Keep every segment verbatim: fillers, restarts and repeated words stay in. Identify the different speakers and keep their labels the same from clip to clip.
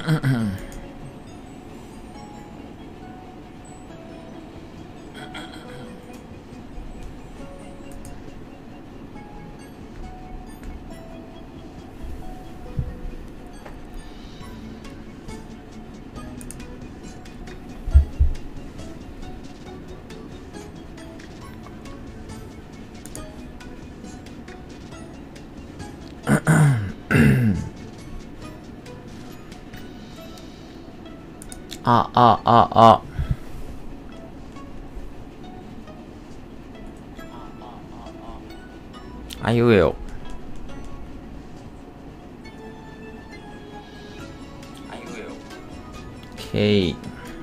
Speaker 1: あ、あ、あ、あ。あいうえよ。あいうえよ。けい。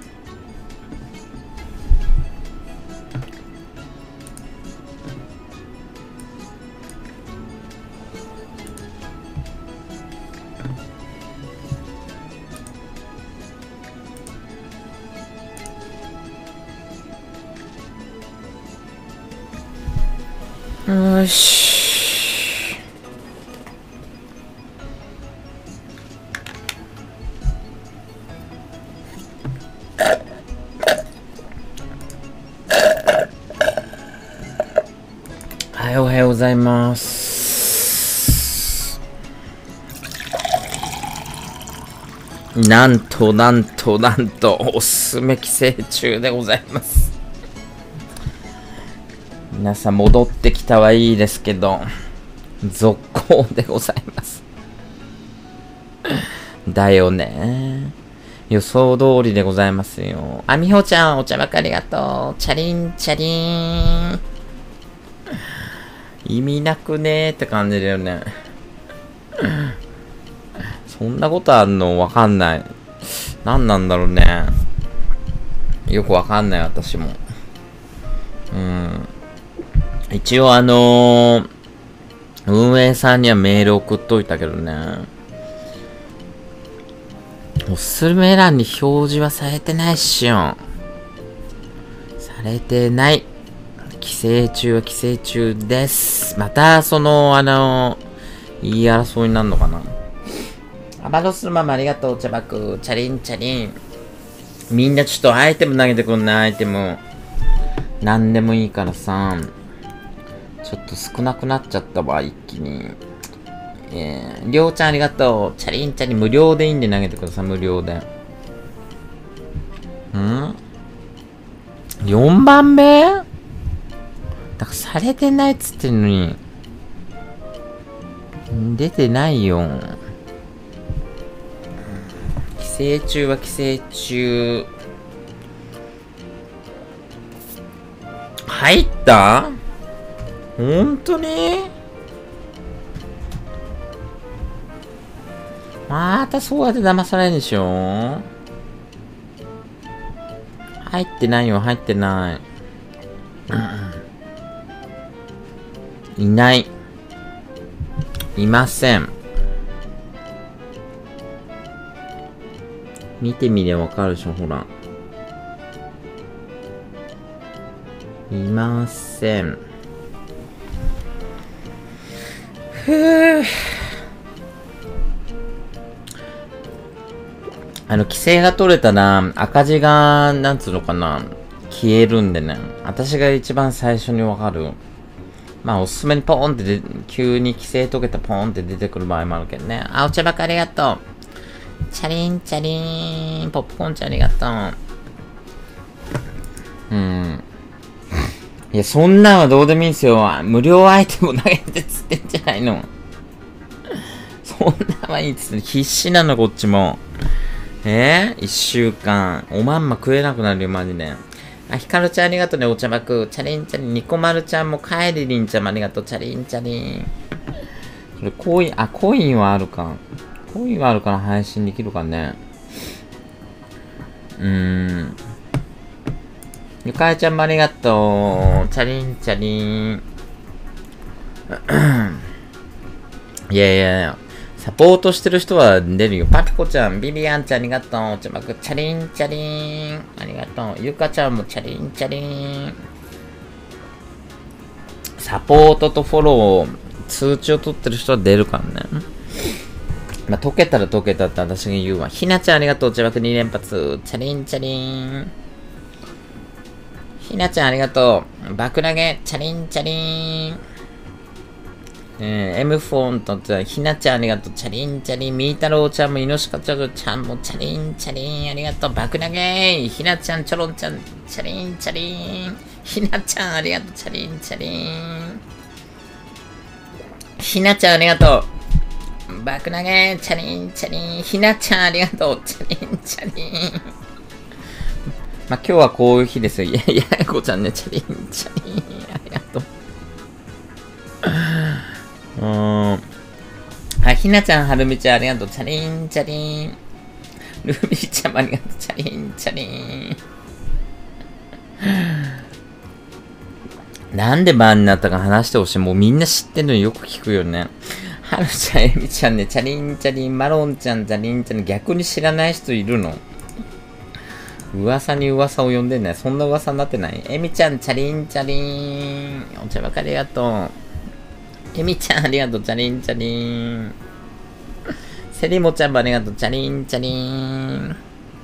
Speaker 1: よし。はい、おはようございます。なんとなんとなんとおすすめ寄生虫でございます。皆さん戻ってきたはいいですけど、続行でございます。だよね。予想通りでございますよ。あ、みほちゃん、お茶ばかりありがとう。チャリンチャリーン。意味なくねーって感じだよね。そんなことあるのわかんない。何なんだろうね。よくわかんない、私も。うん。一応あのー、運営さんにはメール送っといたけどね。おすすめ欄に表示はされてないっしょ。されてない。寄生虫は寄生虫です。また、その、あのー、言い争いになるのかな。アバロスのママありがとう、茶爆。チャリンチャリン。みんなちょっとアイテム投げてくんない？アイテム。なんでもいいからさ。ちょっと少なくなっちゃったわ、一気に。えー、りょうちゃんありがとう。チャリンチャリン無料でいいんで投げてください、無料で。ん ?よん 番目だからされてないっつってんのに。出てないよ。寄生虫は寄生虫。入った？ほんとに？またそうやって騙されるんでしょ？入ってないよ、入ってない。いない。いません。見てみればわかるでしょ、ほら。いません。ふぅ。あの、規制が取れたら、赤字が、なんつうのかな、消えるんでね。私が一番最初にわかる。まあ、おすすめにポーンってで、急に規制解けたポーンって出てくる場合もあるけどね。あ、お茶ばかりありがとう。チャリンチャリーン。ポップコーンちゃんありがとう。うん。いや、そんなんはどうでもいいんすよ。無料アイテム投げてつってんじゃないの。そんなんはいいっつって、必死なの、こっちも。えー、一週間。おまんま食えなくなるよ、マジで。あ、ひかるちゃんありがとうね、お茶ばく。チャリンチャリン。ニコマルちゃんも、カエリリンちゃんもありがとう。チャリンチャリン。これ、コイン、あ、コインはあるか。コインはあるから配信できるかね。うーん。ゆかえちゃんもありがとう。チャリンチャリン。いやいやいや。サポートしてる人は出るよ。パピコちゃん、ビビアンちゃんありがとう。ちゃまく、チャリンチャリン。ありがとう。ゆかちゃんもチャリンチャリン。サポートとフォロー、通知を取ってる人は出るからね。 まあ、溶けたら溶けたって私が言うわ。ひなちゃんありがとう。自爆に連発。チャリンチャリン。ひなちゃんありがとう。爆投げ。チャリンチャリン。えー、M フォンとひなちゃんありがとう。チャリンチャリン。みーたろうちゃんもいのしかちゃんちゃんもチャリンチャリン。ありがとう。爆投げ。ひなちゃんちょろんちゃん。チャリンチャリン。ひなちゃんありがとう。チャリンチャリン。ひなちゃんありがとう。爆投げ。チャリンチャリン。ひなちゃんありがとう。チャリンチャリン。まあ、今日はこういう日ですよ。いやいや、こちゃんね、チャリンチャリン。ありがとう。うーん。あ、ひなちゃん、はるみちゃん、ありがとう。チャリンチャリン。ルビーちゃんもありがとう。チャリンチャリン。なんでバーになったか話してほしい。もうみんな知ってるのよく聞くよね。はるちゃん、えみちゃんね、チャリンチャリン、マロンちゃん、チャリンチャリン、逆に知らない人いるの？噂に噂を呼んでんね。そんな噂になってない？えみちゃん、チャリンチャリン。お茶ばかりありがとう。えみちゃん、ありがとう。チャリンチャリン。セリモちゃんもありがとう。チャリンチャリン。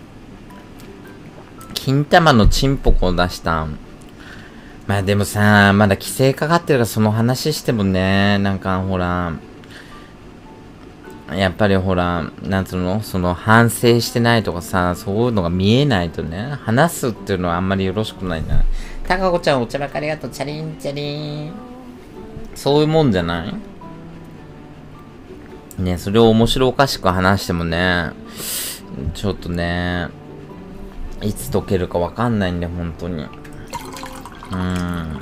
Speaker 1: 金玉のチンポコを出した。まあでもさ、まだ規制かかってるからその話してもね、なんかほら、やっぱりほら、なんつうの、その反省してないとかさ、そういうのが見えないとね、話すっていうのはあんまりよろしくないな。たかこちゃんお茶ばかりありがとう。チャリンチャリン。そういうもんじゃないね、それを面白おかしく話してもね、ちょっとね、いつ解けるかわかんないんで、本当に。うーん。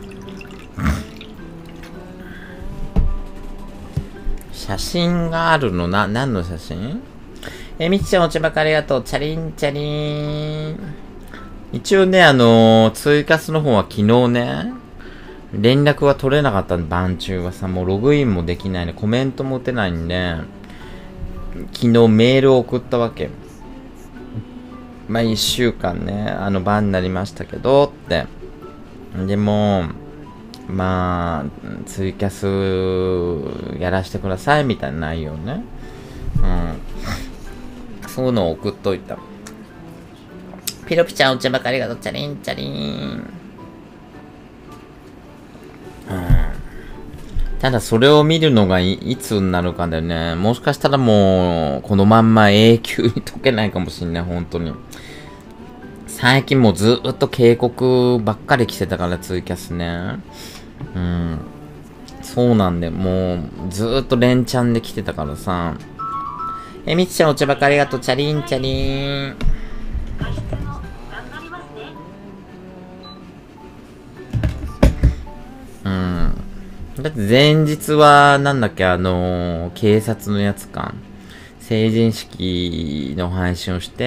Speaker 1: 写真があるのな、何の写真？え、みちちゃんお茶ばかりありがとう。チャリンチャリン。一応ね、あのー、ツイキャスの方は昨日ね、連絡は取れなかったんで、晩中はさ、もうログインもできないね、コメントも打てないんで、昨日メールを送ったわけ。まあ一週間ね、あの晩になりましたけど、って。でも、まあ、ツイキャスやらせてくださいみたいな内容ね。うん。そういうのを送っといた。ピロピちゃんお茶ばかりがとう。チャリンチャリン。うん。ただそれを見るのが い, いつになるかだよね。もしかしたらもう、このまんま永久に解けないかもしんない、本当に。最近もうずっと警告ばっかり来てたから、ツイキャスね。うん。そうなんで、もう、ずーっと連チャンで来てたからさ。え、みちちゃんお茶ばかりありがとう。チャリンチャリン。うん。だって前日は、なんだっけ、あのー、警察のやつか。成人式の配信をして、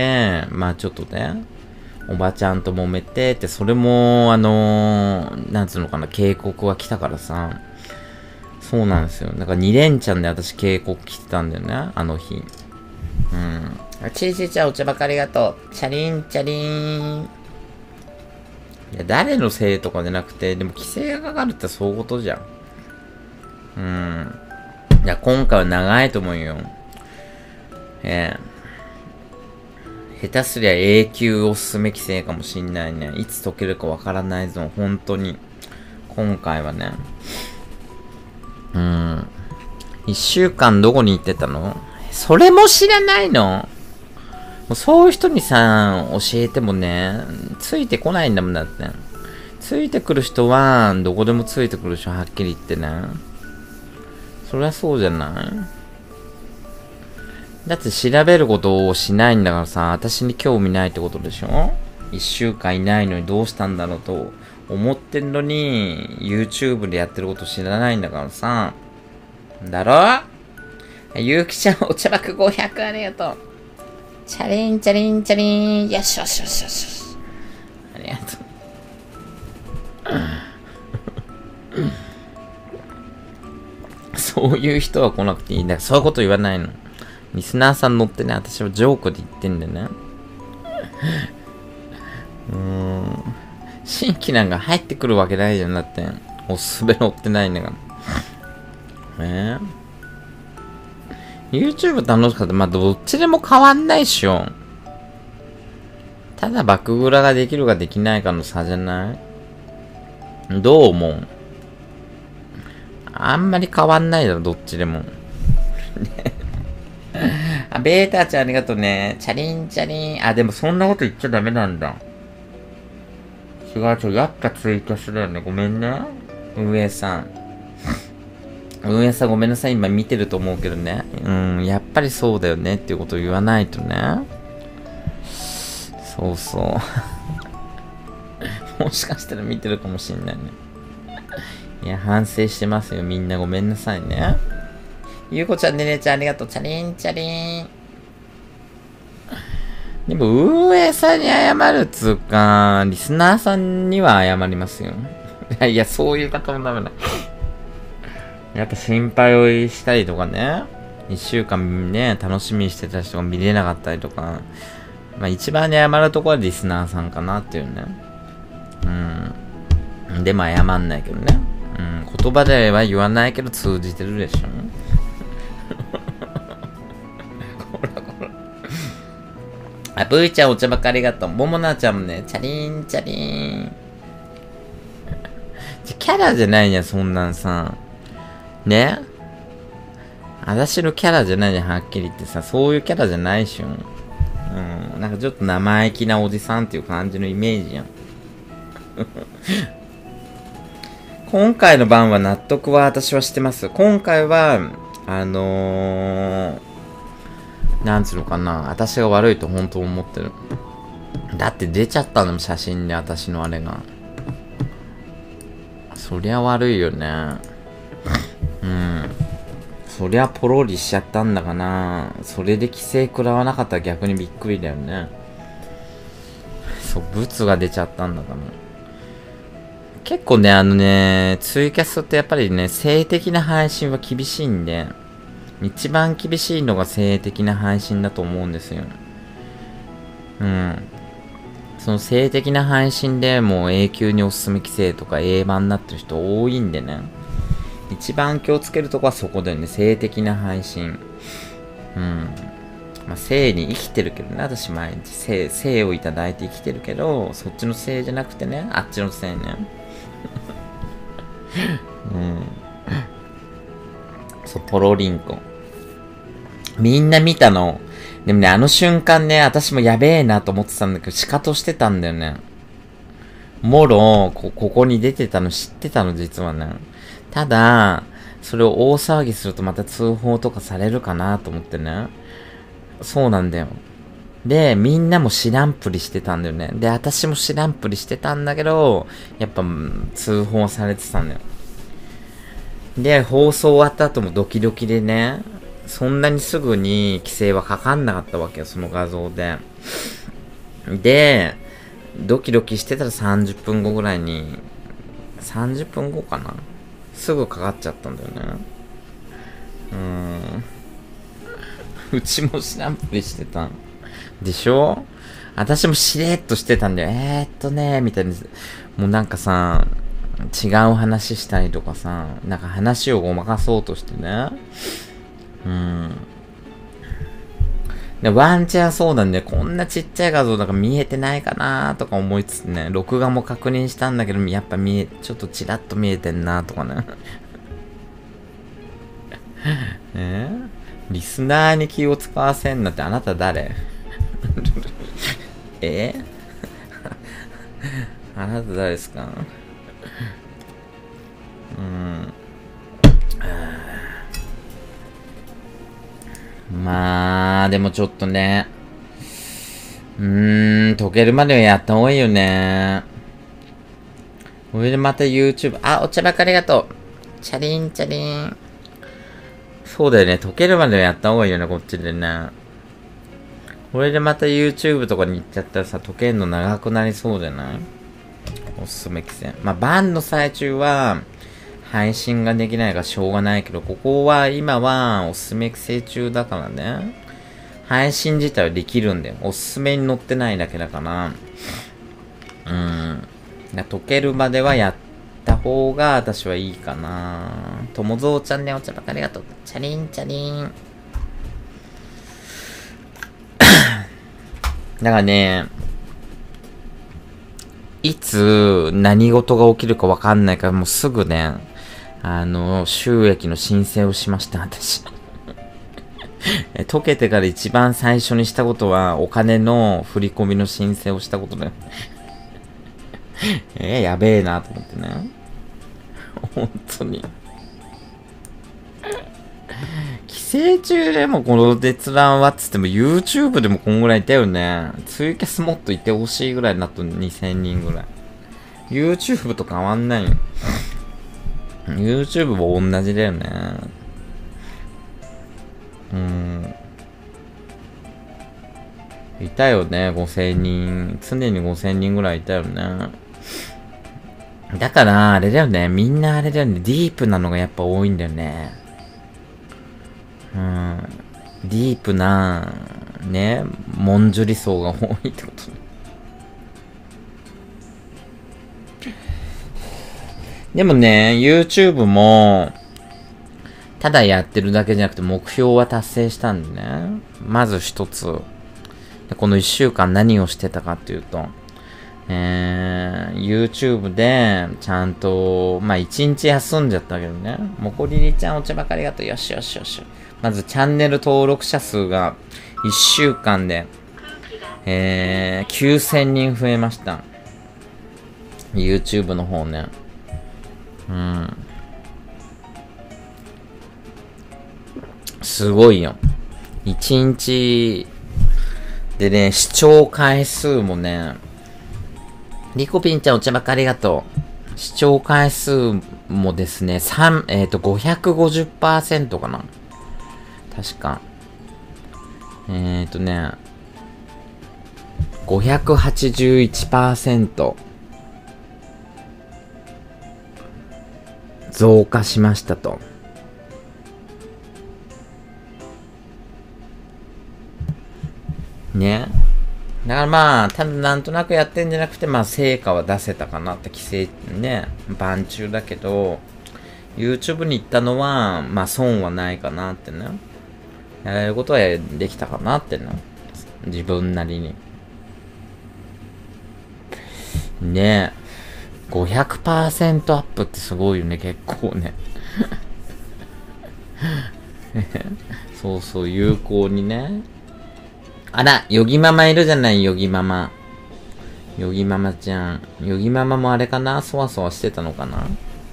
Speaker 1: まあちょっとね、おばちゃんと揉めてって、それも、あのー、なんつうのかな、警告が来たからさ。そうなんですよ。だからに連チャンで私警告来てたんだよね、あの日。うん。ちいちいちゃんお茶ばかりがとう。チャリンチャリン。いや、誰のせいとかじゃなくて、でも規制がかかるってそういうことじゃん。うん。いや、今回は長いと思うよ。ええ。下手すりゃ永久おすすめ規制かもしんないね。いつ解けるかわからないぞ。本当に。今回はね。うん。一週間どこに行ってたの？それも知らないの？もうそういう人にさ、教えてもね、ついてこないんだもんだって。ついてくる人は、どこでもついてくるでしょ、はっきり言ってね。そりゃそうじゃない？だって調べることをしないんだからさ、私に興味ないってことでしょ？一週間いないのにどうしたんだろうと思ってんのに、YouTube でやってること知らないんだからさ。だろ？ゆうきちゃんお茶爆ごひゃくありがとう。チャリンチャリンチャリン。よしよしよしよし。ありがとう。そういう人は来なくていいんだ。そういうこと言わないの。リスナーさん乗ってね、私はジョークで言ってんだよね。うーん。新規なんか入ってくるわけないじゃん。だって。おすすめ乗ってないんだから。えー YouTube 楽しかった。まあ、どっちでも変わんないっしょ。ただ、バクグラができるかできないかの差じゃないどう思うあんまり変わんないだろ、どっちでも。あ、ベータちゃんありがとうね。チャリンチャリン。あ、でもそんなこと言っちゃダメなんだ。違う違う。やっぱツイキャスだよね。ごめんね。運営さん。運営さんごめんなさい。今見てると思うけどね。うん、やっぱりそうだよねっていうことを言わないとね。そうそう。もしかしたら見てるかもしんないね。いや、反省してますよ。みんなごめんなさいね。ゆうこちゃん、ねねちゃんありがとう。チャリンチャリン。でも、運営さんに謝るっつうか、リスナーさんには謝りますよ。いや、そういう方もダメだ。やっぱ心配をしたりとかね。一週間ね、楽しみにしてた人が見れなかったりとか。まあ一番に謝るところはリスナーさんかなっていうね。うん。でも謝んないけどね。うん。言葉では言わないけど通じてるでしょ。こらこら。あ、ブーちゃんお茶ばっかりありがとう。ももなちゃんもね、チャリンチャリン。キャラじゃないじゃん、そんなんさ。ね私のキャラじゃないじゃん、はっきり言ってさ。そういうキャラじゃないしょ。うん。なんかちょっと生意気なおじさんっていう感じのイメージやん。今回の番は納得は私はしてます。今回は、あのー、なんつうのかな。私が悪いと本当思ってる。だって出ちゃったのも写真で私のあれが。そりゃ悪いよね。うん。そりゃポロリしちゃったんだかな。それで規制食らわなかったら逆にびっくりだよね。そう、ブツが出ちゃったんだかな。結構ね、あのね、ツイキャスってやっぱりね、性的な配信は厳しいんで、一番厳しいのが性的な配信だと思うんですよ。うん。その性的な配信でもう永久におすすめ規制とか A 版になってる人多いんでね。一番気をつけるとこはそこだよね。性的な配信。うん。まあ、性に生きてるけどね。私毎日性、性をいただいて生きてるけど、そっちの性じゃなくてね。あっちの性ね。うん。そう、ポロリンコ。みんな見たの。でもね、あの瞬間ね、私もやべえなと思ってたんだけど、シカトしてたんだよね。もろ、こ、ここに出てたの知ってたの、実はね。ただ、それを大騒ぎするとまた通報とかされるかなと思ってね。そうなんだよ。で、みんなも知らんぷりしてたんだよね。で、私も知らんぷりしてたんだけど、やっぱ、通報されてたんだよ。で、放送終わった後もドキドキでね、そんなにすぐに規制はかかんなかったわけよ、その画像で。で、ドキドキしてたらさんじゅっぷんごぐらいに、さんじゅっぷんごかなすぐかかっちゃったんだよね。うーん。うちも知らんぷりしてたん。でしょ私もしれーっとしてたんだよ。えーっとねー、みたいな。もうなんかさ、違う話したりとかさ、なんか話をごまかそうとしてね。うん。で、ワンチャンそうなんで、こんなちっちゃい画像だから見えてないかなとか思いつつね、録画も確認したんだけど、やっぱ見え、ちょっとチラッと見えてんなとかね。えー、リスナーに気を使わせんなってあなた誰えー、あなた誰ですかうん。まあ、でもちょっとね。うーん、溶けるまではやった方がいいよね。これでまた YouTube、あ、お茶ばっかりありがとう。チャリンチャリン。そうだよね、溶けるまではやった方がいいよね、こっちでね。これでまた YouTube とかに行っちゃったらさ、溶けんの長くなりそうじゃない？おすすめ規制。まあ、バンの最中は、配信ができないからしょうがないけど、ここは今はおすすめ規制中だからね。配信自体はできるんだよ。おすすめに載ってないだけだから。うん。溶けるまではやった方が私はいいかな。ともぞうちゃんね、お茶ばかりありがとう。チャリンチャリン。 だからね、いつ何事が起きるかわかんないから、もうすぐね、あの、収益の申請をしました、私。解けてから一番最初にしたことは、お金の振り込みの申請をしたことだよ。えー、やべえなと思ってね。本当に。寄生虫でもこの閲覧はっつっても YouTube でもこんぐらいいたよね。ツイキャスもっといてほしいぐらいになったにせんにんぐらい。YouTube と変わんないよ。YouTube も同じだよね。うん。いたよね、ごせんにん。常にごせんにんぐらいいたよね。だから、あれだよね。みんなあれだよね。ディープなのがやっぱ多いんだよね。うん。ディープな、ね、モンジュリ層が多いってことね。でもね、YouTube も、ただやってるだけじゃなくて目標は達成したんでね。まず一つ。この一週間何をしてたかっていうと、えー、YouTube でちゃんと、まあ一日休んじゃったけどね。もこりりちゃんお茶ばかりがとう。よしよしよし。まずチャンネル登録者数が一週間で、えー、きゅうせんにん増えました。YouTube の方ね。うん。すごいよ。一日でね、視聴回数もね、リコピンちゃんお茶ばっかりありがとう。視聴回数もですね、三えっ、ー、と、ごひゃくごじゅっパーセント かな。確か。えっ、ー、とね、ごひゃくはちじゅういちパーセント 増加しましたと。ね。だからまあ、ただなんとなくやってんじゃなくて、まあ成果は出せたかなって規制ね、晩中だけど、YouTube に行ったのは、まあ損はないかなってね。やれることはできたかなってね。自分なりに。ねえ。ごひゃくパーセント アップってすごいよね、結構ね。そうそう、有効にね。あら、ヨギママいるじゃない、ヨギママ。ヨギママちゃん。ヨギママもあれかな、そわそわしてたのかな。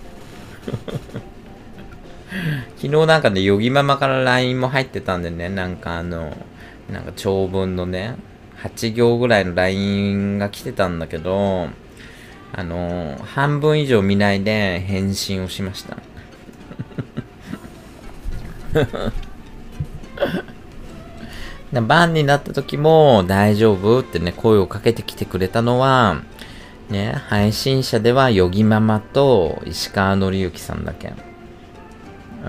Speaker 1: 昨日なんかね、ヨギママから ライン も入ってたんでね、なんかあの、なんか長文のね、はち行ぐらいの ライン が来てたんだけど、あの、半分以上見ないで返信をしました。晩になった時も大丈夫ってね、声をかけてきてくれたのは、ね、配信者ではヨギママと石川紀之さんだけ。うん。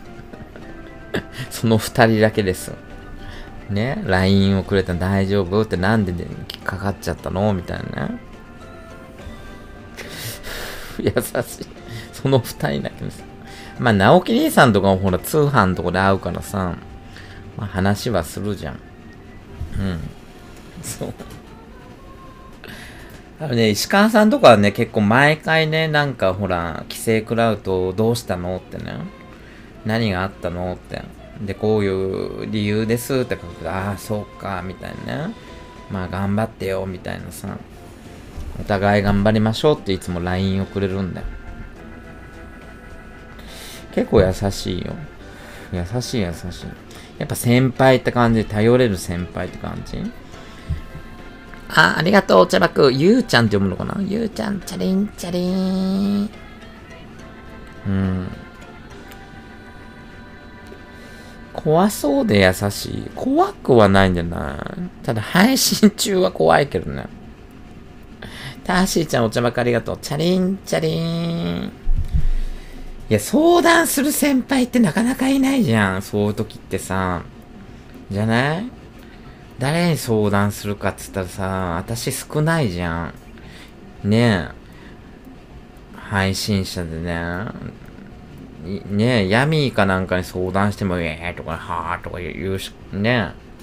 Speaker 1: その二人だけです。ね、ライン をくれたら大丈夫ってなんでかかっちゃったのみたいなね。優しい。その二人だけです。まあ、直樹兄さんとかもほら通販のとこで会うからさ、まあ、話はするじゃん。うん。そう。あのね、石川さんとかはね、結構毎回ね、なんかほら、規制食らうとどうしたのってね。何があったのって。で、こういう理由ですって書くと、ああ、そうか、みたいなね。まあ、頑張ってよ、みたいなさ。お互い頑張りましょうっていつも ライン をくれるんだよ。結構優しいよ。優しい優しい。やっぱ先輩って感じで、頼れる先輩って感じ。あ、ありがとう、お茶爆。ゆうちゃんって読むのかな、ゆうちゃん、チャリン、チャリン。うん。怖そうで優しい。怖くはないんじゃない？ただ配信中は怖いけどね。ターシーちゃんお茶ばかありがとう。チャリン、チャリン。いや、相談する先輩ってなかなかいないじゃん。そういう時ってさ。じゃない？誰に相談するかっつったらさ、私少ないじゃん。ねえ。配信者でね。ねえ、ヤミーかなんかに相談しても、えーとか、はーとか言うし、ねえ。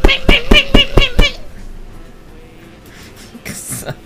Speaker 1: くそ。や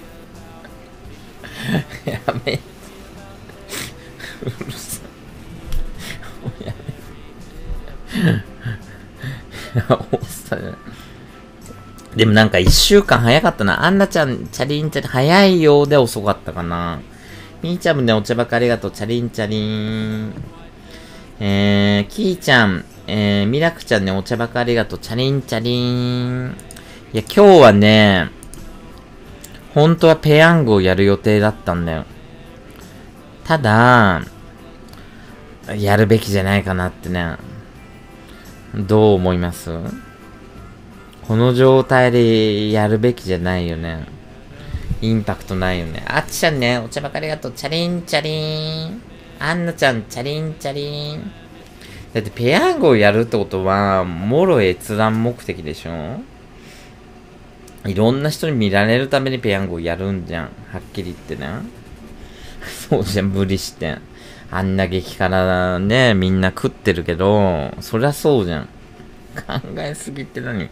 Speaker 1: め。うるさい。やめ。いや、おっさんじゃない。 でもなんか一週間早かったな。アンナちゃん、チャリンチャリン、早いようで遅かったかな。みーちゃんもね、お茶ばかありがとう。チャリンチャリン。えー、キーちゃん、えー、ミラクちゃんね、お茶ばかありがとう。チャリンチャリン。いや、今日はね、本当はペヤングをやる予定だったんだよ。ただ、やるべきじゃないかなってね。どう思います？この状態でやるべきじゃないよね。インパクトないよね。あっちゃんね、お茶ばかりがとう。チャリンチャリン。アンナちゃん、チャリンチャリン。だってペヤングをやるってことは、もろ閲覧目的でしょ？いろんな人に見られるためにペヤングをやるんじゃん。はっきり言ってね。そうじゃん、無理して。あんな激辛ね、みんな食ってるけど、そりゃそうじゃん。考えすぎって何？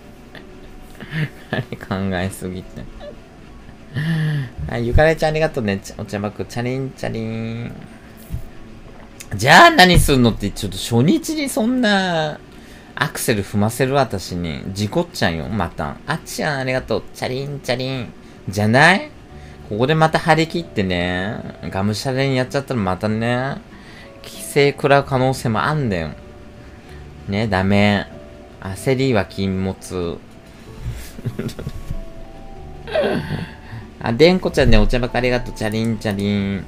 Speaker 1: 何考えすぎって。はい、ゆかれちゃんありがとうね。お茶ばく、チャリンチャリン。じゃあ何すんのって、ちょっと初日にそんな、アクセル踏ませる私に、事故っちゃうよ、また。あっちゃんありがとう。チャリンチャリン。じゃない？ここでまた張り切ってね、がむしゃらにやっちゃったらまたね、規制食らう可能性もあんだよ。ね、ダメ。焦りは禁物。あ、でんこちゃんね、お茶ばかりがとう。チャリンチャリン。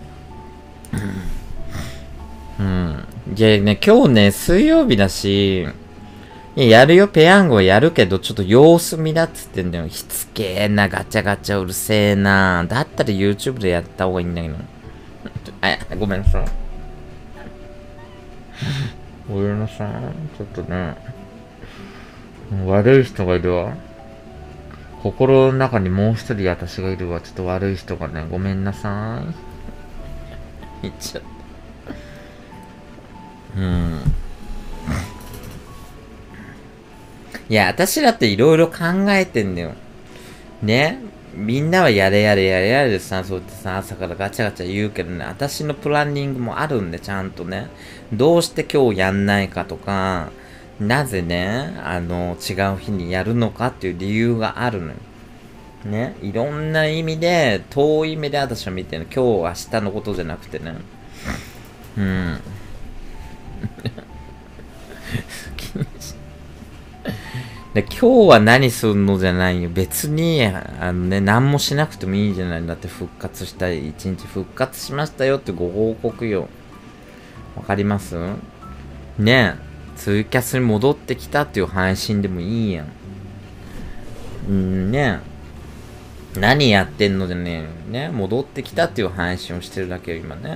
Speaker 1: うん。いやね、今日ね、水曜日だし、いや、やるよ、ペヤングはやるけど、ちょっと様子見だっつってんだよ。しつけえな、ガチャガチャうるせえな。だったら YouTube でやった方がいいんだけど。あ、ごめんなさい。ごめんなさい。ちょっとね、悪い人がいるわ。心の中にもう一人私がいるわ。ちょっと悪い人がね、ごめんなさい。言っちゃった。うん。いや、私だっていろいろ考えてんだよ。ね。みんなはやれやれやれやれでさ、そうやってさ、朝からガチャガチャ言うけどね、私のプランニングもあるんで、ちゃんとね。どうして今日やんないかとか、なぜね、あの、違う日にやるのかっていう理由があるのよ。ね。いろんな意味で、遠い目で私は見てるの。今日、明日のことじゃなくてね。うん。で今日は何するのじゃないよ。別に、あのね、何もしなくてもいいじゃない。だって復活したい。一日復活しましたよってご報告よ。わかります？ねえ。ツイキャスに戻ってきたっていう配信でもいいやん。うんねえ。何やってんのじゃねえよ。ね。戻ってきたっていう配信をしてるだけよ、今ね。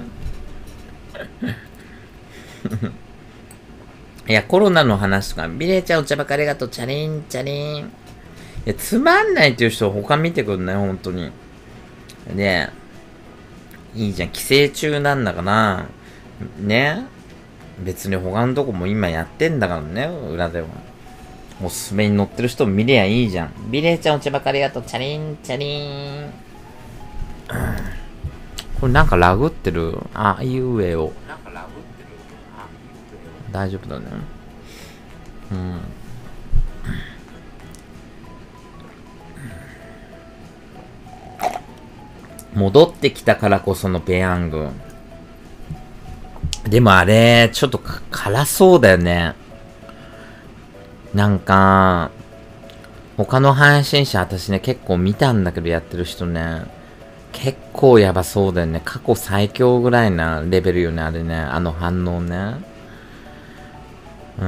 Speaker 1: いや、コロナの話とか、ビレーちゃんお茶ばかありがとう、チャリンチャリン。いや、つまんないっていう人他見てくんない、ほんとに。ねえ。いいじゃん、寄生虫なんだから、ね別に他のとこも今やってんだからね、裏では。おすすめに乗ってる人も見りゃいいじゃん。ビレーちゃんお茶ばかありがとう、チャリンチャリン。これなんかラグってる。あいうえを。大丈夫だね。うん。戻ってきたからこそのペヤング。でもあれ、ちょっと辛そうだよね。なんか、他の配信者私ね、結構見たんだけどやってる人ね。結構やばそうだよね。過去最強ぐらいなレベルよね、あれね。あの反応ね。うん。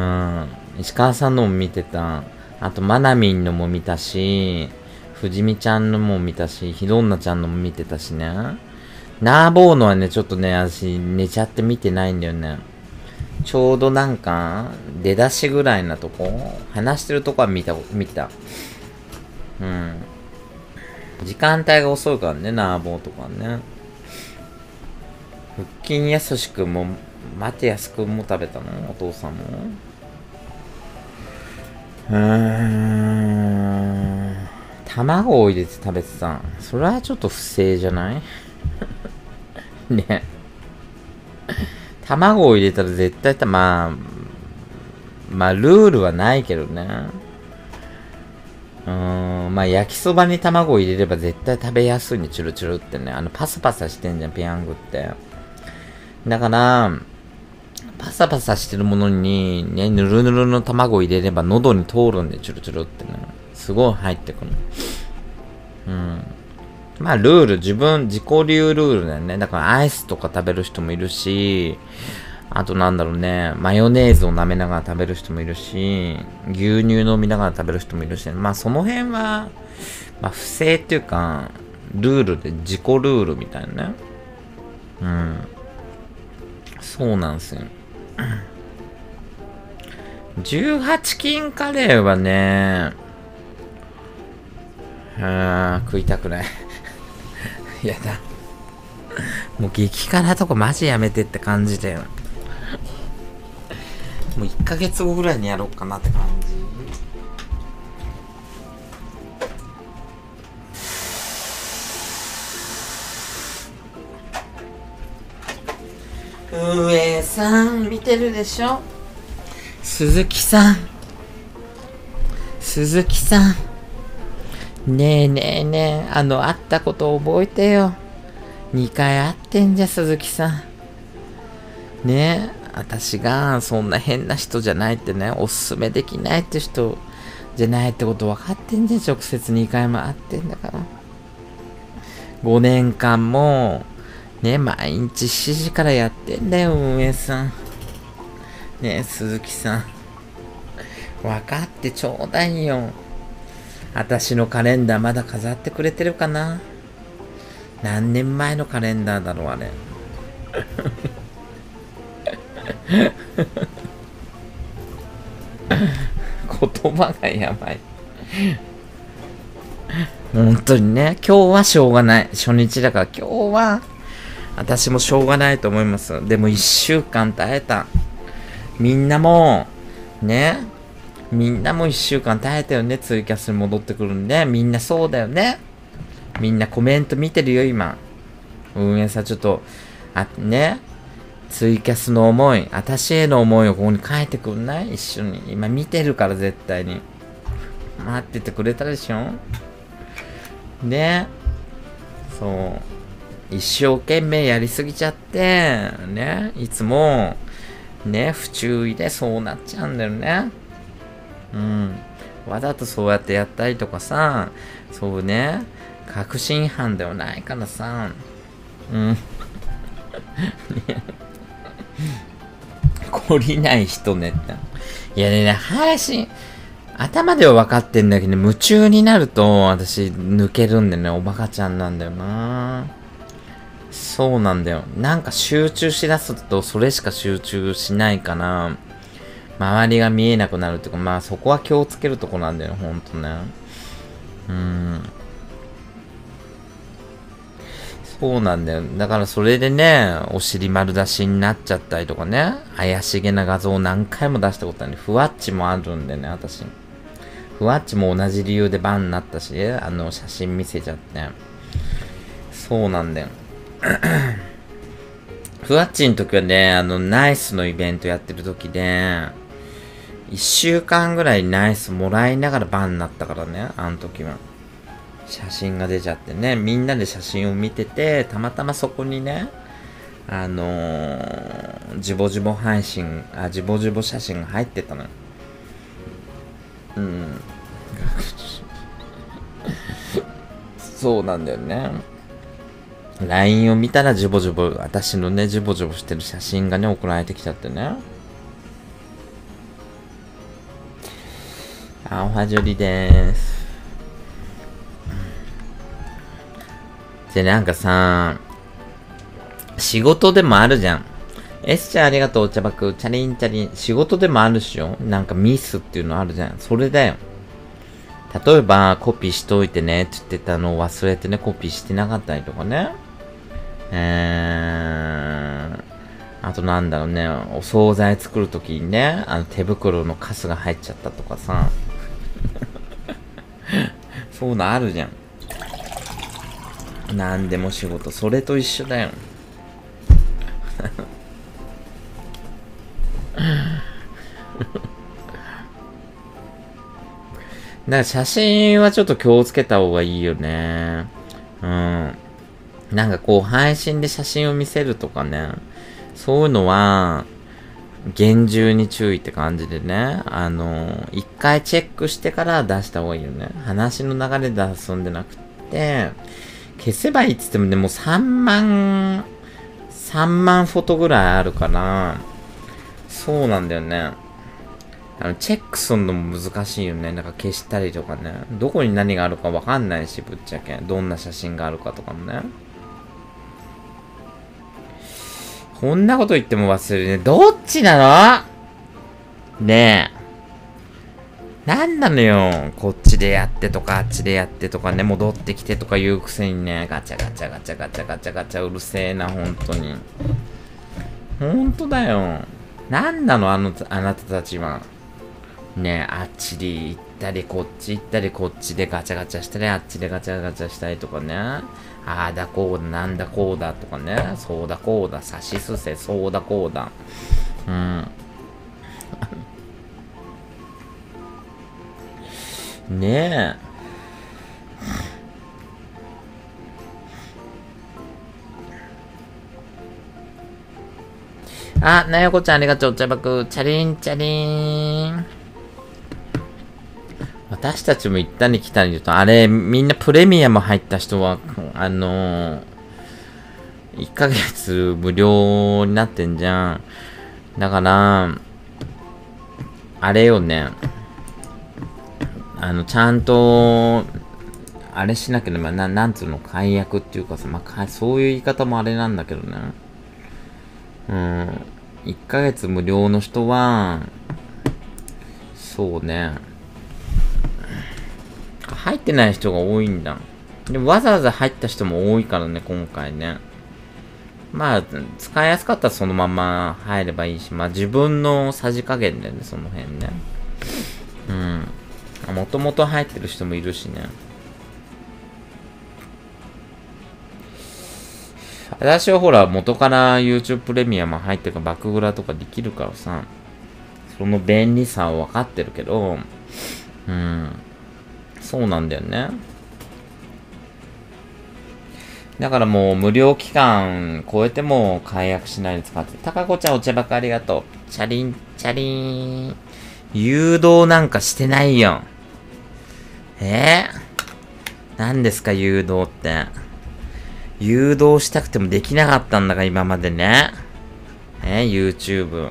Speaker 1: 石川さんのも見てた。あと、まなみんのも見たし、藤見ちゃんのも見たし、ひどんなちゃんのも見てたしね。なーぼーのはね、ちょっとね、私、寝ちゃって見てないんだよね。ちょうどなんか、出だしぐらいなとこ、話してるとこは見た、見た。うん。時間帯が遅いからね、なーぼーとかね。腹筋やすしくんも、待てやすくんも食べたの？お父さんも？うーん。卵を入れて食べてた。それはちょっと不正じゃない？ね。卵を入れたら絶対た、まあ、まあ、ルールはないけどね。 うーん、まあ焼きそばに卵を入れれば絶対食べやすいね、チュルチュルってね。あの、パサパサしてんじゃん、ペヤングって。だから、パサパサしてるものにね、ぬるぬるの卵を入れれば喉に通るんで、チュルチュルってね。すごい入ってくる。うん。まあ、ルール、自分、自己流ルールだよね。だからアイスとか食べる人もいるし、あとなんだろうね、マヨネーズを舐めながら食べる人もいるし、牛乳飲みながら食べる人もいるし、まあその辺は、まあ不正っていうか、ルールで自己ルールみたいなね。うん。そうなんですよ。じゅうはち金カレーはね、あー、食いたくない。やだ。もう激辛とかマジやめてって感じだよ。もういっかげつごぐらいにやろうかなって感じ。上さん見てるでしょ。鈴木さん、鈴木さん、ねえねえねえ、あの会ったこと覚えてよ。にかい会ってんじゃ、鈴木さん。ねえ、私がそんな変な人じゃないってね、おすすめできないって人じゃないってこと分かってんじゃん。直接にかいも会ってんだから。ごねんかんもね、毎日しちじからやってんだよ、運営さん。ねえ、鈴木さん。分かってちょうだいよ。私のカレンダーまだ飾ってくれてるかな。何年前のカレンダーだろう、あれ。言葉がやばい。本当にね、今日はしょうがない。初日だから今日は、私もしょうがないと思います。でも一週間耐えた。みんなも、ね、みんなも一週間耐えたよね。ツイキャスに戻ってくるんで、みんなそうだよね。みんなコメント見てるよ、今。運営さん、ちょっと、あ、ね、ツイキャスの思い、私への思いをここに書いてくんない？一緒に。今見てるから絶対に。待っててくれたでしょ？ね。そう。一生懸命やりすぎちゃって、ね。いつも、ね、不注意でそうなっちゃうんだよね。うん。わざとそうやってやったりとかさ、そうね、確信犯ではないからさ、うん。懲りない人ねって。いやね、配信、頭では分かってんだけど、ね、夢中になると、私、抜けるんでね、おバカちゃんなんだよな。そうなんだよ。なんか集中しだすと、それしか集中しないから、周りが見えなくなるっていうか、まあそこは気をつけるとこなんだよ、ほんとね。うーん。そうなんだよ。だからそれでね、お尻丸出しになっちゃったりとかね、怪しげな画像を何回も出したことあるんで、ふわっちもあるんでね、私。ふわっちも同じ理由でバンになったし、あの、写真見せちゃって。そうなんだよ。ふわっちの時はね、あの、ナイスのイベントやってる時で、一週間ぐらいナイスもらいながらバンになったからね、あの時は。写真が出ちゃってね、みんなで写真を見てて、たまたまそこにね、あのー、ジボジボ配信、あ、ジボジボ写真が入ってたの。うん。そうなんだよね。ライン を見たらジボジボ、私のね、ジボジボしてる写真がね、送られてきちゃってね。あ、おはじょりでーす。で、なんかさ、仕事でもあるじゃん。S ちゃんありがとう、お茶爆。チャリンチャリン。仕事でもあるっしょ？なんかミスっていうのあるじゃん。それだよ。例えば、コピーしといてねって言ってたのを忘れてね、コピーしてなかったりとかね。えー、あとなんだろうね、お惣菜作るときにね、あの手袋のカスが入っちゃったとかさ。そういうのあるじゃん。なんでも仕事、それと一緒だよ。 から写真はちょっと気をつけた方がいいよね。うん。なんかこう配信で写真を見せるとかね。そういうのは、厳重に注意って感じでね。あの、一回チェックしてから出した方がいいよね。話の流れで遊んでなくって、消せばいいって言ってもね、もうさんまん、さんまんフォトぐらいあるから、そうなんだよね。あの、チェックするのも難しいよね。なんか消したりとかね。どこに何があるかわかんないし、ぶっちゃけ。どんな写真があるかとかもね。こんなこと言っても忘れるね。どっちなのねえ。なんなのよ。こっちでやってとか、あっちでやってとかね、戻ってきてとか言うくせにね、ガチャガチャガチャガチャガチャガチャうるせえな、ほんとに。ほんとだよ。なんなのあの、あなたたちは。ねえ、あっちで行ったり、こっち行ったり、こっちでガチャガチャしたり、あっちでガチャガチャしたりとかね。ああだこうだ、なんだこうだとかね。そうだこうだ、さしすせ、そうだこうだ。うん。ねえ。あ、なよこちゃんありがとう。お茶爆。チャリンチャリン。私たちも行ったり来たり言うと、あれ、みんなプレミアム入った人は、あのー、いっかげつ無料になってんじゃん。だから、あれよね。あの、ちゃんと、あれしなければな、なんつうの、解約っていうかさ、まあ、そういう言い方もあれなんだけどね。うん。いっかげつ無料の人は、そうね。入ってない人が多いんだ。でもわざわざ入った人も多いからね、今回ね。まあ、使いやすかったらそのまま入ればいいし、まあ自分のさじ加減でね、その辺ね。うん。もともと入ってる人もいるしね。私はほら、元から YouTube プレミアム入ってるからバックグラとかできるからさ、その便利さは分かってるけど、うん。そうなんだよね。だからもう無料期間超えても解約しないで使って。たかこちゃんお茶ばっかありがとう。チャリン、チャリン。誘導なんかしてないよ。えー、何ですか誘導って。誘導したくてもできなかったんだが今までね。えー、YouTube。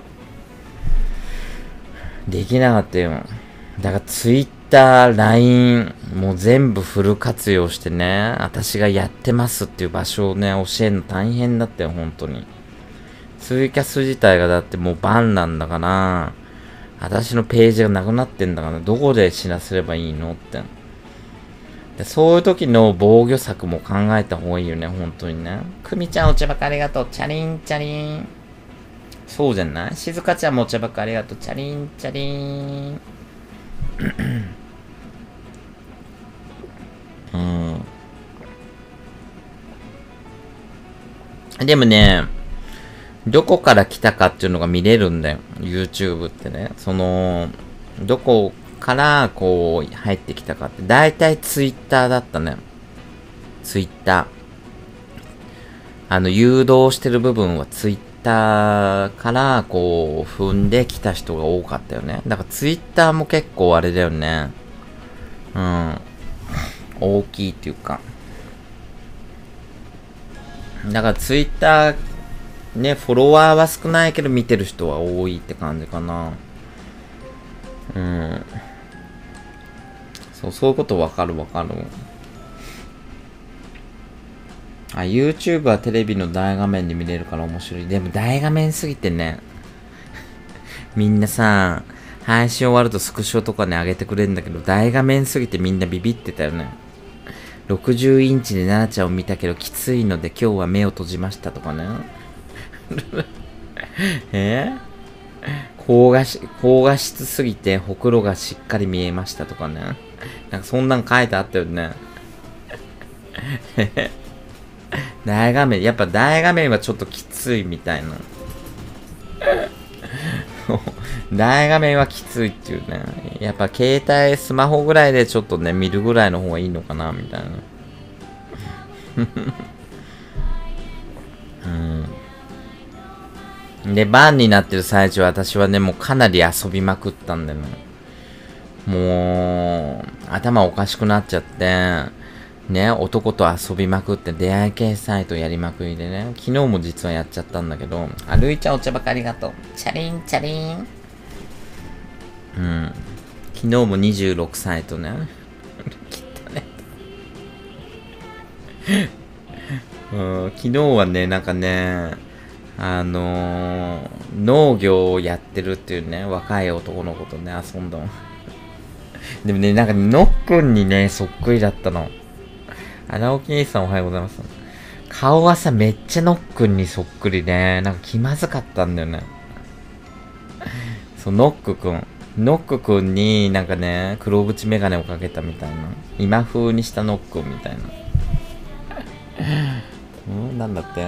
Speaker 1: できなかったよ。だから Twitter、ライン、もう全部フル活用してね、私がやってますっていう場所をね、教えるの大変だったよ、本当に。ツイキャス自体がだってもうバンなんだから、私のページがなくなってんだから、どこで知らせればいいのって。でそういう時の防御策も考えた方がいいよね、本当にね。くみちゃんお茶ばかありがとう。チャリンチャリン。そうじゃない？しずかちゃんもお茶ばかありがとう。チャリンチャリン。うん。でもね、どこから来たかっていうのが見れるんだよ。YouTube ってね。その、どこからこう入ってきたかって。だいたい Twitter だったね。Twitter。あの、誘導してる部分は Twitter からこう踏んできた人が多かったよね。だから Twitter も結構あれだよね。うん。大きいっていうか。だからツイッターね、フォロワーは少ないけど見てる人は多いって感じかな。うん。そう、そういうことわかるわかる。あ、YouTube はテレビの大画面で見れるから面白い。でも大画面すぎてね。みんなさ、配信終わるとスクショとかね、上げてくれるんだけど、大画面すぎてみんなビビってたよね。ろくじゅうインチでナナちゃんを見たけどきついので今日は目を閉じましたとかね。え高画質、高画質すぎてほくろがしっかり見えましたとかね。なんかそんなん書いてあったよね。大画面、やっぱ大画面はちょっときついみたいな。 大画面はきついっていうね。やっぱ携帯、スマホぐらいでちょっとね、見るぐらいの方がいいのかな、みたいな。うん。で、バンになってる最中、私はね、もうかなり遊びまくったんだよね。もう、頭おかしくなっちゃって、ね、男と遊びまくって出会い系サイトやりまくりでね、昨日も実はやっちゃったんだけど、あるいちゃんお茶ばかりがとう。チャリンチャリン。うん。昨日もにじゅうろくさいとね。切ったね。うん、昨日はね、なんかね、あのー、農業をやってるっていうね、若い男の子とね、遊んだの。でもね、なんか、のっくんにね、そっくりだったの。あ、直樹兄さんおはようございます。顔はさ、めっちゃのっくんにそっくりで、なんか気まずかったんだよね。そう、ノックくん。ノックくんになんかね、黒縁メガネをかけたみたいな。今風にしたノックみたいな。んなんだって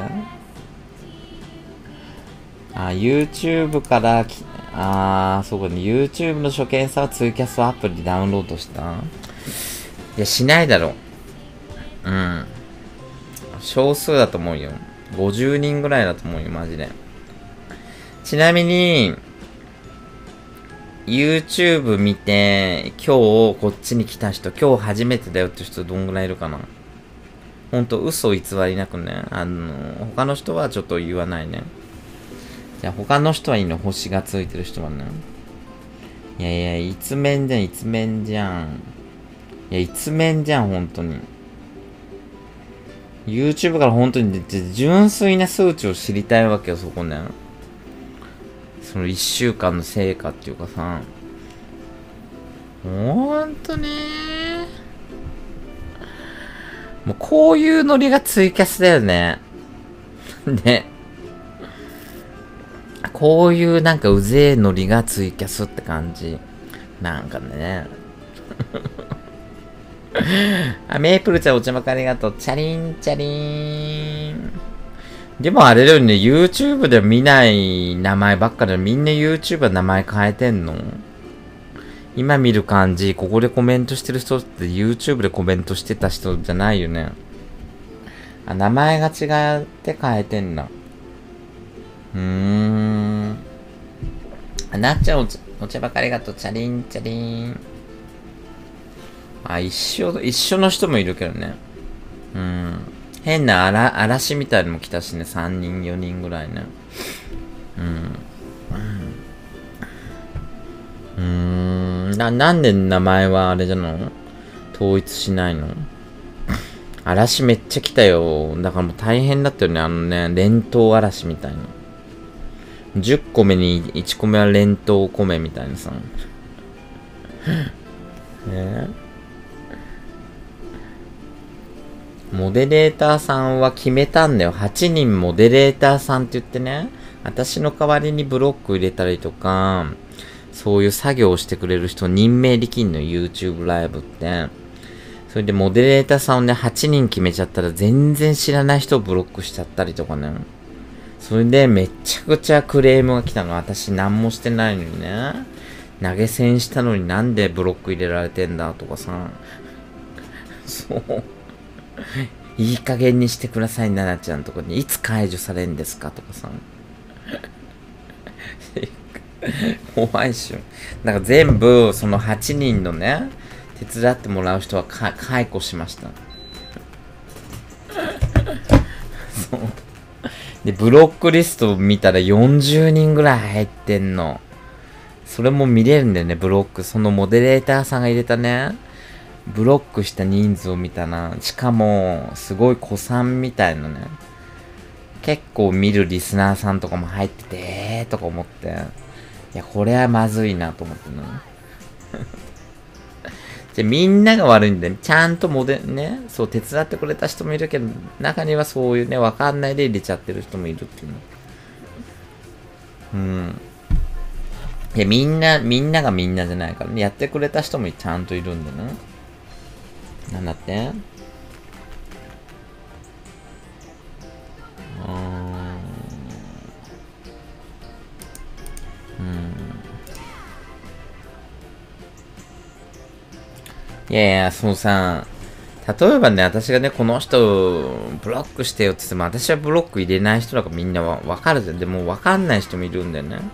Speaker 1: あ、YouTube からき、あー、そうかね。YouTube の初見さはツイキャスをアプリでダウンロードしたいや、しないだろう。うん。少数だと思うよ。ごじゅうにんぐらいだと思うよ、マジで。ちなみに、YouTube 見て、今日こっちに来た人、今日初めてだよって人どんぐらいいるかな。ほんと嘘偽りなくね。あの、他の人はちょっと言わないね。じゃあ他の人はいいの、星がついてる人はね。いやいや、一面じゃん、一面じゃん。いや、一面じゃん、本当に。YouTube から本当に純粋な数値を知りたいわけよ、そこね。その一週間の成果っていうかさ。ほんとねもうこういうノリがツイキャスだよね。ね。こういうなんかうぜえノリがツイキャスって感じ。なんかね。あ、メープルちゃんお茶ばかりありがとう。チャリンチャリン。でもあれだよね、YouTube で見ない名前ばっかでみんな YouTuber 名前変えてんの？今見る感じ、ここでコメントしてる人って YouTube でコメントしてた人じゃないよね。あ、名前が違って変えてんだ。うーん。あ、なっちゃんお茶、お茶ばかりがとう。チャリンチャリン。あ、一緒、一緒の人もいるけどね。うん。変な嵐、嵐みたいのも来たしね。さんにん、よにんぐらいね。うん。うーん。な、なんで名前はあれじゃの？統一しないの？嵐めっちゃ来たよ。だからもう大変だったよね。あのね、連投嵐みたいな。じゅっこめにいちこめは連投米みたいなさ。ねモデレーターさんは決めたんだよ。はちにんモデレーターさんって言ってね、私の代わりにブロック入れたりとか、そういう作業をしてくれる人を任命できんのよ、YouTube ライブって。それでモデレーターさんをね、はちにん決めちゃったら全然知らない人をブロックしちゃったりとかね。それでめちゃくちゃクレームが来たの。私何もしてないのにね。投げ銭したのになんでブロック入れられてんだとかさ。そう。いい加減にしてください、ななちゃんとこに。いつ解除されんですかとかさ。怖いっしょ。だから全部、そのはちにんのね、手伝ってもらう人はか解雇しました。そう。で、ブロックリストを見たらよんじゅうにんぐらい入ってんの。それも見れるんだよね、ブロック。そのモデレーターさんが入れたね、ブロックした人数を見たな。しかも、すごい古参みたいなね。結構見るリスナーさんとかも入ってて、えーとか思って。いや、これはまずいなと思ってね。じゃみんなが悪いんだよ。ちゃんとモデルね、そう、手伝ってくれた人もいるけど、中にはそういうね、わかんないで入れちゃってる人もいるっていうの。うん。いや、みんな、みんながみんなじゃないからね。やってくれた人もちゃんといるんだね。なんだってうーん。うん。 いやいや、そのさ、例えばね、私がね、この人、ブロックしてよって言っても、私はブロック入れない人だからみんなわかるじゃん。でも、わかんない人もいるんだよね。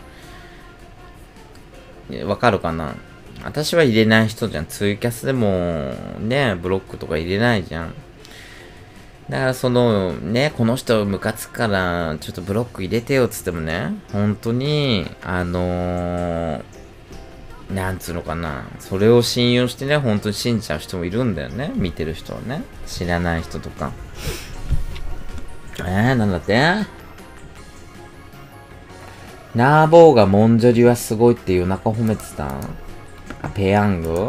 Speaker 1: わかるかな？私は入れない人じゃん。ツイキャスでも、ね、ブロックとか入れないじゃん。だからその、ね、この人ムカつくから、ちょっとブロック入れてよって言ってもね、本当に、あのー、なんつうのかな。それを信用してね、本当に信じちゃう人もいるんだよね。見てる人はね。知らない人とか。えー、なんだってナーボーがモンジョリはすごいって夜中褒めてたあ、ペヤング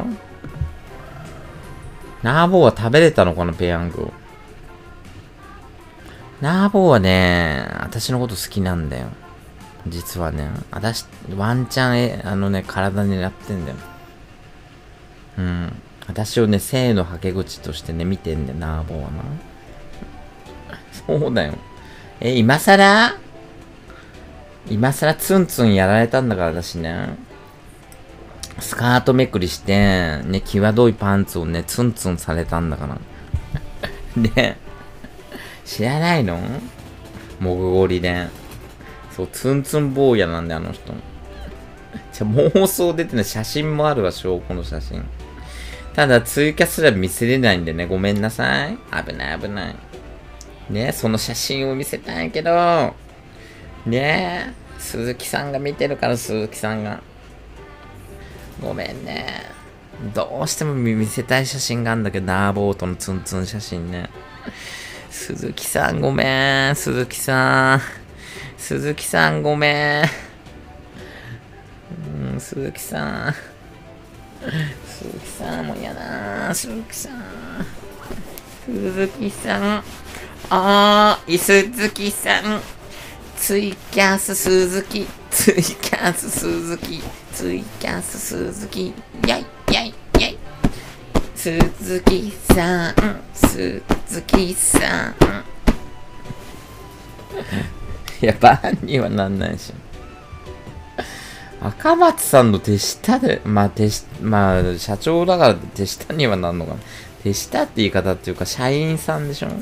Speaker 1: ナーボーは食べれたのかな、ペヤング。ナーボーはね、私のこと好きなんだよ。実はね、私、ワンチャン、え、あのね、体狙ってんだよ。うん。私をね、性のはけ口としてね、見てんだよ、ナーボーはな。そうだよ。え、今さら今さらツンツンやられたんだから、私ね。スカートめくりして、ね、際どいパンツをね、ツンツンされたんだから。ね、知らないの？もぐごりで。そう、ツンツン坊やなんだよ、あの人。じゃ、妄想出てね、写真もあるわ、証拠の写真。ただ、ツイキャスら見せれないんでね、ごめんなさい。危ない危ない。ね、その写真を見せたいけど、ねえ、鈴木さんが見てるから、鈴木さんが。ごめんね。どうしても見せたい写真があるんだけど、ナーボーとのツンツン写真ね。鈴木さんごめん、鈴木さん。鈴木さんごめん。うん、鈴木さん。鈴木さんも嫌だな、鈴木さん。鈴木さん。あー、鈴木さん。ツイキャス鈴木。ツイキャス鈴木。ツイキャス鈴木。やいやいやい。鈴木さん。鈴木さん。いや、バーにはなんないし。赤松さんの手下で、まあ手下、まあ社長だから手下にはなんのかな。手下って言い方っていうか社員さんでしょ。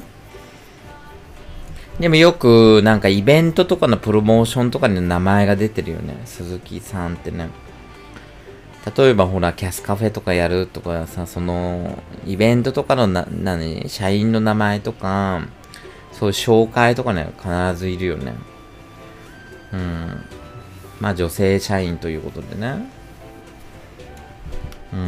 Speaker 1: でもよくなんかイベントとかのプロモーションとかに名前が出てるよね。鈴木さんってね。例えばほらキャスカフェとかやるとかさ、そのイベントとかのな、なに、社員の名前とか、そういう紹介とかね、必ずいるよね。うん。まあ女性社員ということでね。うん。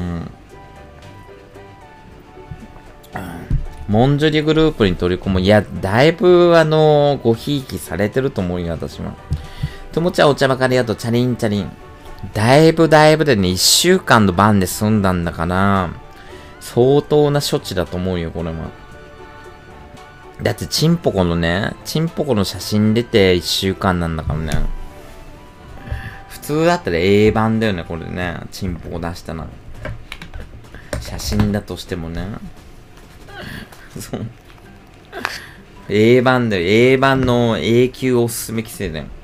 Speaker 1: モンジョリグループに取り込む。いや、だいぶあのー、ごひいきされてると思うよ、私は。ともちゃんお茶ばかりやと、チャリンチャリン。だいぶだいぶでね、いっしゅうかんの番で済んだんだから、相当な処置だと思うよ、これは。だって、チンポコのね、チンポコの写真出ていっしゅうかんなんだからね。普通だったら A 版だよね、これね。チンポコ出したら。写真だとしてもね。そう。A 版だよ。A 版の永久おすすめ規制だよ。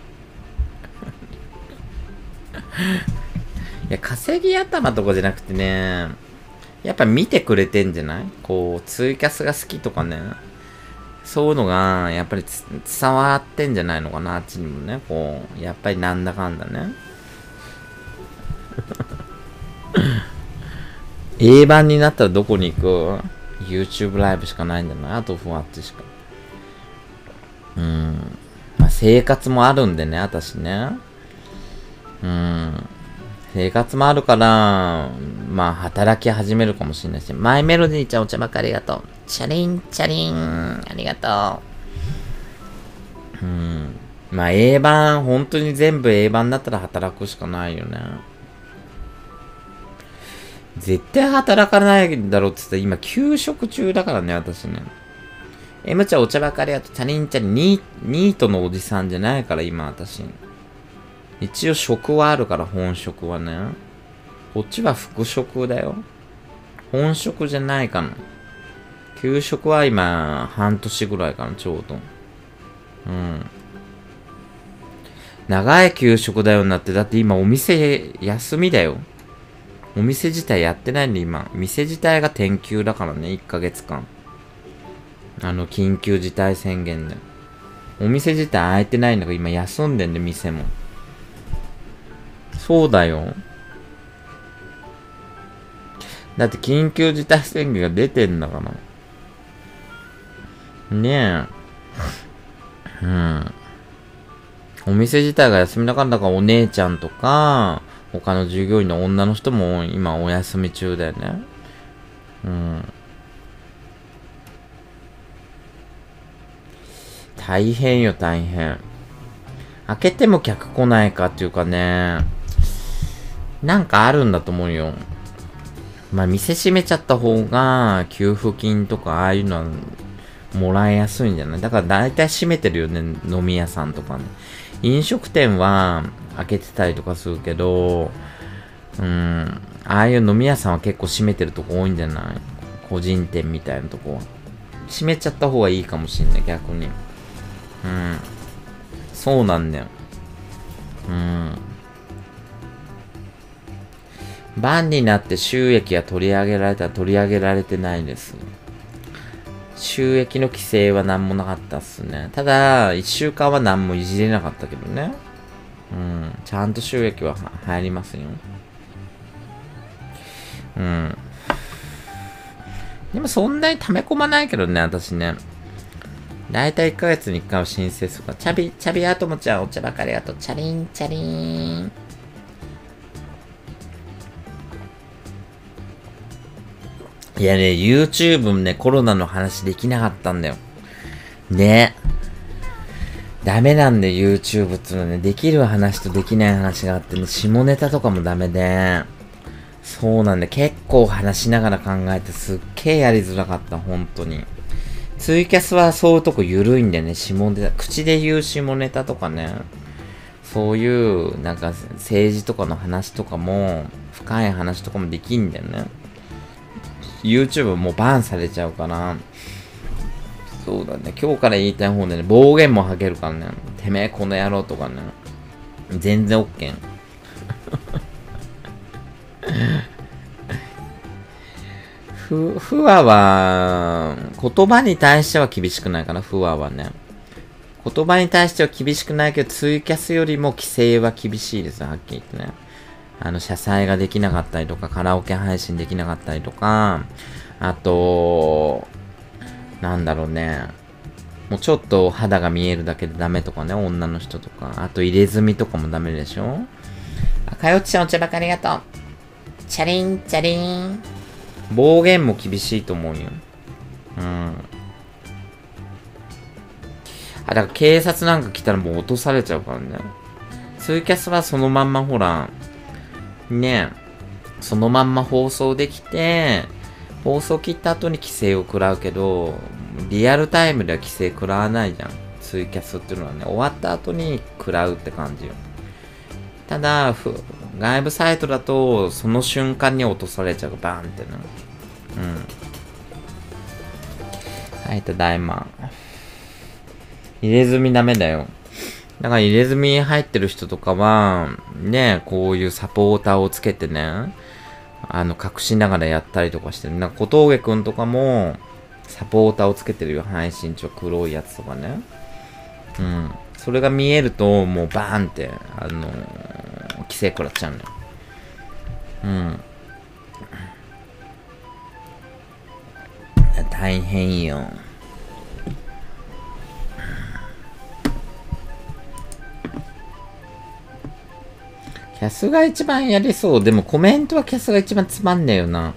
Speaker 1: いや、稼ぎ頭とかじゃなくてね、やっぱ見てくれてんじゃない？こう、ツイキャスが好きとかね。そういうのが、やっぱり伝わってんじゃないのかな、あっちにもね。こう、やっぱりなんだかんだね。A 版になったらどこに行く？ YouTube ライブしかないんじゃない？あとふわっちしか。うん。まあ生活もあるんでね、私ね。うん。生活もあるから、まあ働き始めるかもしれないし。マイメロディーちゃんお茶ばっかありがとう。チャリンチャリン。ありがとう。うん。まあ A 版、本当に全部 A 版だったら働くしかないよね。絶対働かないんだろうって言ったら今休職中だからね、私ね。M ちゃんお茶ばかりあとチャリンチャリンニートのおじさんじゃないから今私。一応職はあるから本職はね。こっちは副職だよ。本職じゃないかな。休職は今半年ぐらいかな、ちょうど。うん。長い休職だよなって、だって今お店休みだよ。 お店自体やってないんで今。店自体が転休だからね、いっかげつかん。あの、緊急事態宣言で。お店自体開いてないんだから今休んでんで、店も。そうだよ。だって緊急事態宣言が出てんだから。ねえ。うん。お店自体が休みだから、だからお姉ちゃんとか、他の従業員の女の人も今お休み中だよね。うん。大変よ、大変。開けても客来ないかっていうかね、なんかあるんだと思うよ。まあ、店閉めちゃった方が、給付金とか、ああいうのは、もらいやすいんじゃない？だから大体閉めてるよね、飲み屋さんとかね。飲食店は、開けてたりとかするけど、うん、ああいう飲み屋さんは結構閉めてるとこ多いんじゃない？個人店みたいなとこは。閉めちゃった方がいいかもしんない、逆に。うん。そうなんだよ。うん。晩になって収益が取り上げられたら取り上げられてないです。収益の規制は何もなかったっすね。ただ、一週間は何もいじれなかったけどね。うん。ちゃんと収益は入りますよ。うん。でもそんなに溜め込まないけどね、私ね。だいたいいっかげつにいっかいは申請するから。チャビ、チャビアトモちゃん、お茶ばかりあと。チャリン、チャリーン。いやね、YouTube もね、コロナの話できなかったんだよ。ね。ダメなんで YouTube っていうのはね、できる話とできない話があってね、下ネタとかもダメで、そうなんで、結構話しながら考えてすっげえやりづらかった、本当に。ツイキャスはそういうとこ緩いんでね、下ネタ、口で言う下ネタとかね、そういう、なんか政治とかの話とかも、深い話とかもできんだよね。YouTube もうバンされちゃうから、そうだね、今日から言いたい方でね、暴言も吐けるからね、てめえこの野郎とかね、全然 OK。ふ、ふわは、言葉に対しては厳しくないかな、ふわはね。言葉に対しては厳しくないけど、ツイキャスよりも規制は厳しいですよ、はっきり言ってね。あの、謝罪ができなかったりとか、カラオケ配信できなかったりとか、あと、なんだろうね。もうちょっと肌が見えるだけでダメとかね、女の人とか。あと入れ墨とかもダメでしょ。あ、かよっちゃんお茶ばかありがとう。チャリン、チャリン。暴言も厳しいと思うよ。うん。あ、だから警察なんか来たらもう落とされちゃうからね。ツイキャスはそのまんまほら、ねえ、そのまんま放送できて、放送切った後に規制を食らうけど、リアルタイムでは規制食らわないじゃん。ツイキャスっていうのはね、終わった後に食らうって感じよ。ただ、外部サイトだと、その瞬間に落とされちゃう。バーンってな。うん。はい、ただいま。入れ墨ダメだよ。だから入れ墨入ってる人とかは、ね、こういうサポーターをつけてね、あの、隠しながらやったりとかしてる。なんか小峠くんとかも、サポーターをつけてるよ。配信中黒いやつとかね。うん。それが見えると、もうバーンって、あのー、規制食らっちゃうのよ。うん。大変よ。キャスが一番やりそう。でもコメントはキャスが一番つまんねえよな。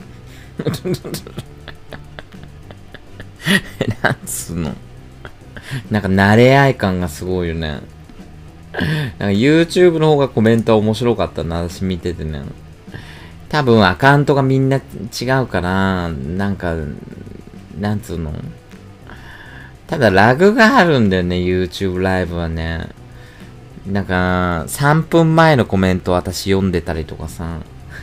Speaker 1: なんつうの。なんか慣れ合い感がすごいよね。なんか YouTube の方がコメントは面白かったな、私見ててね。多分アカウントがみんな違うから、なんか、なんつうの。ただラグがあるんだよね、YouTube ライブはね。なんか、さんぷんまえのコメント私読んでたりとかさ。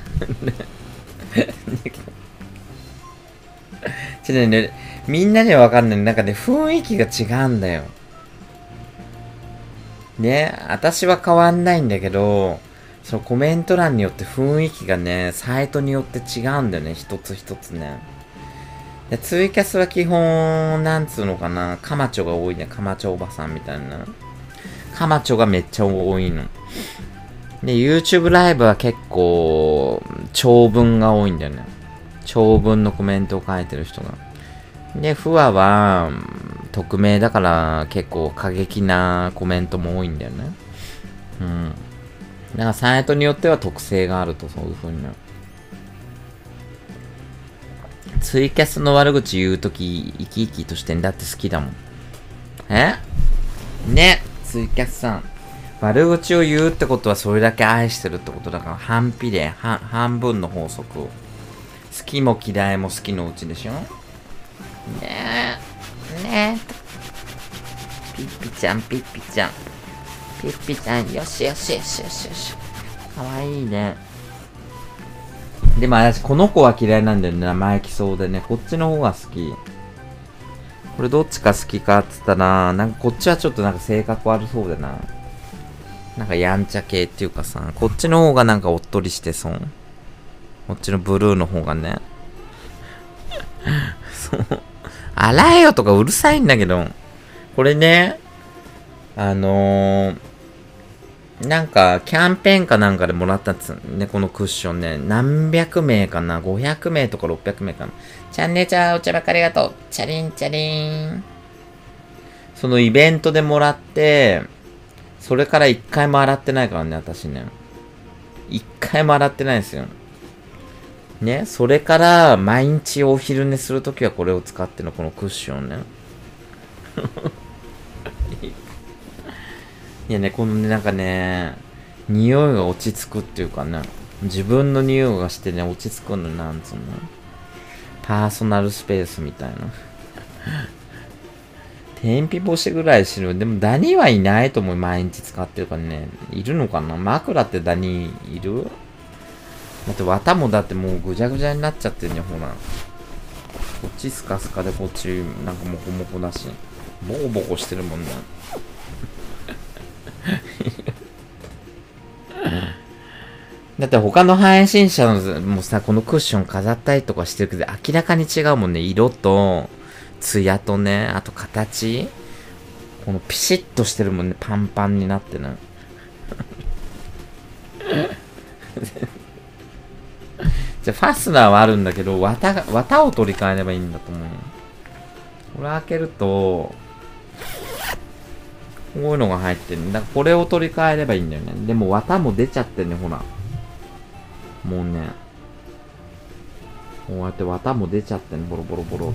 Speaker 1: ちょっとね、みんなにはわかんない。なんかね、雰囲気が違うんだよ。ね、私は変わんないんだけど、 そのコメント欄によって雰囲気がね、サイトによって違うんだよね、一つ一つね。でツイキャスは基本、なんつうのかな、カマチョが多いね、カマチョおばさんみたいな。カマチョがめっちゃ多いの。で、YouTube ライブは結構、長文が多いんだよね。長文のコメントを書いてる人が。で、フワは、匿名だから結構過激なコメントも多いんだよね。うん。だからサイトによっては特性があると、そういう風になる。ツイキャスの悪口言うとき、生き生きとしてんだって好きだもん。えね、ツイキャスさん。悪口を言うってことはそれだけ愛してるってことだから、反比例、半分の法則。好きも嫌いも好きのうちでしょ。ねえ、ねえ。ピッピちゃん、ピッピちゃん。ピッピちゃん、よしよしよしよしよし。かわいいね。でも私、この子は嫌いなんだよね。生意気そうでね。こっちの方が好き。これどっちか好きかって言ったら、なんかこっちはちょっとなんか性格悪そうだな。なんかやんちゃ系っていうかさ、こっちの方がなんかおっとりしてそう。こっちのブルーの方がね。そう。洗えよとかうるさいんだけど。これね、あのー、なんか、キャンペーンかなんかでもらったっつね、このクッションね。何百名かな ?ごひゃく 名とかろっぴゃく名かな。チャンネルちゃん、お茶ばっかりありがとう。チャリンチャリン。そのイベントでもらって、それから一回も洗ってないからね、私ね。一回も洗ってないんですよ。ね、それから毎日お昼寝するときはこれを使ってのこのクッションね。いやね、このね、なんかね、匂いが落ち着くっていうかね、自分の匂いがしてね、落ち着くの、なんつうの。パーソナルスペースみたいな。天日干しぐらいしろ。でもダニはいないと思う。毎日使ってるからね。いるのかな枕ってダニいる？だって綿もだってもうぐちゃぐちゃになっちゃってるね、ほら。こっちスカスカでこっちなんかモコモコだし。ボコボコしてるもんね。だって他の配信者のもさ、このクッション飾ったりとかしてるけど、明らかに違うもんね。色と、ツヤとね、あと形。このピシッとしてるもんね。パンパンになってね。じゃあファスナーはあるんだけど、綿が、綿を取り替えればいいんだと思う。これ開けると、こういうのが入ってる。だからこれを取り替えればいいんだよね。でも綿も出ちゃってね、ほら。もうね。こうやって綿も出ちゃってね、ボロボロボロって。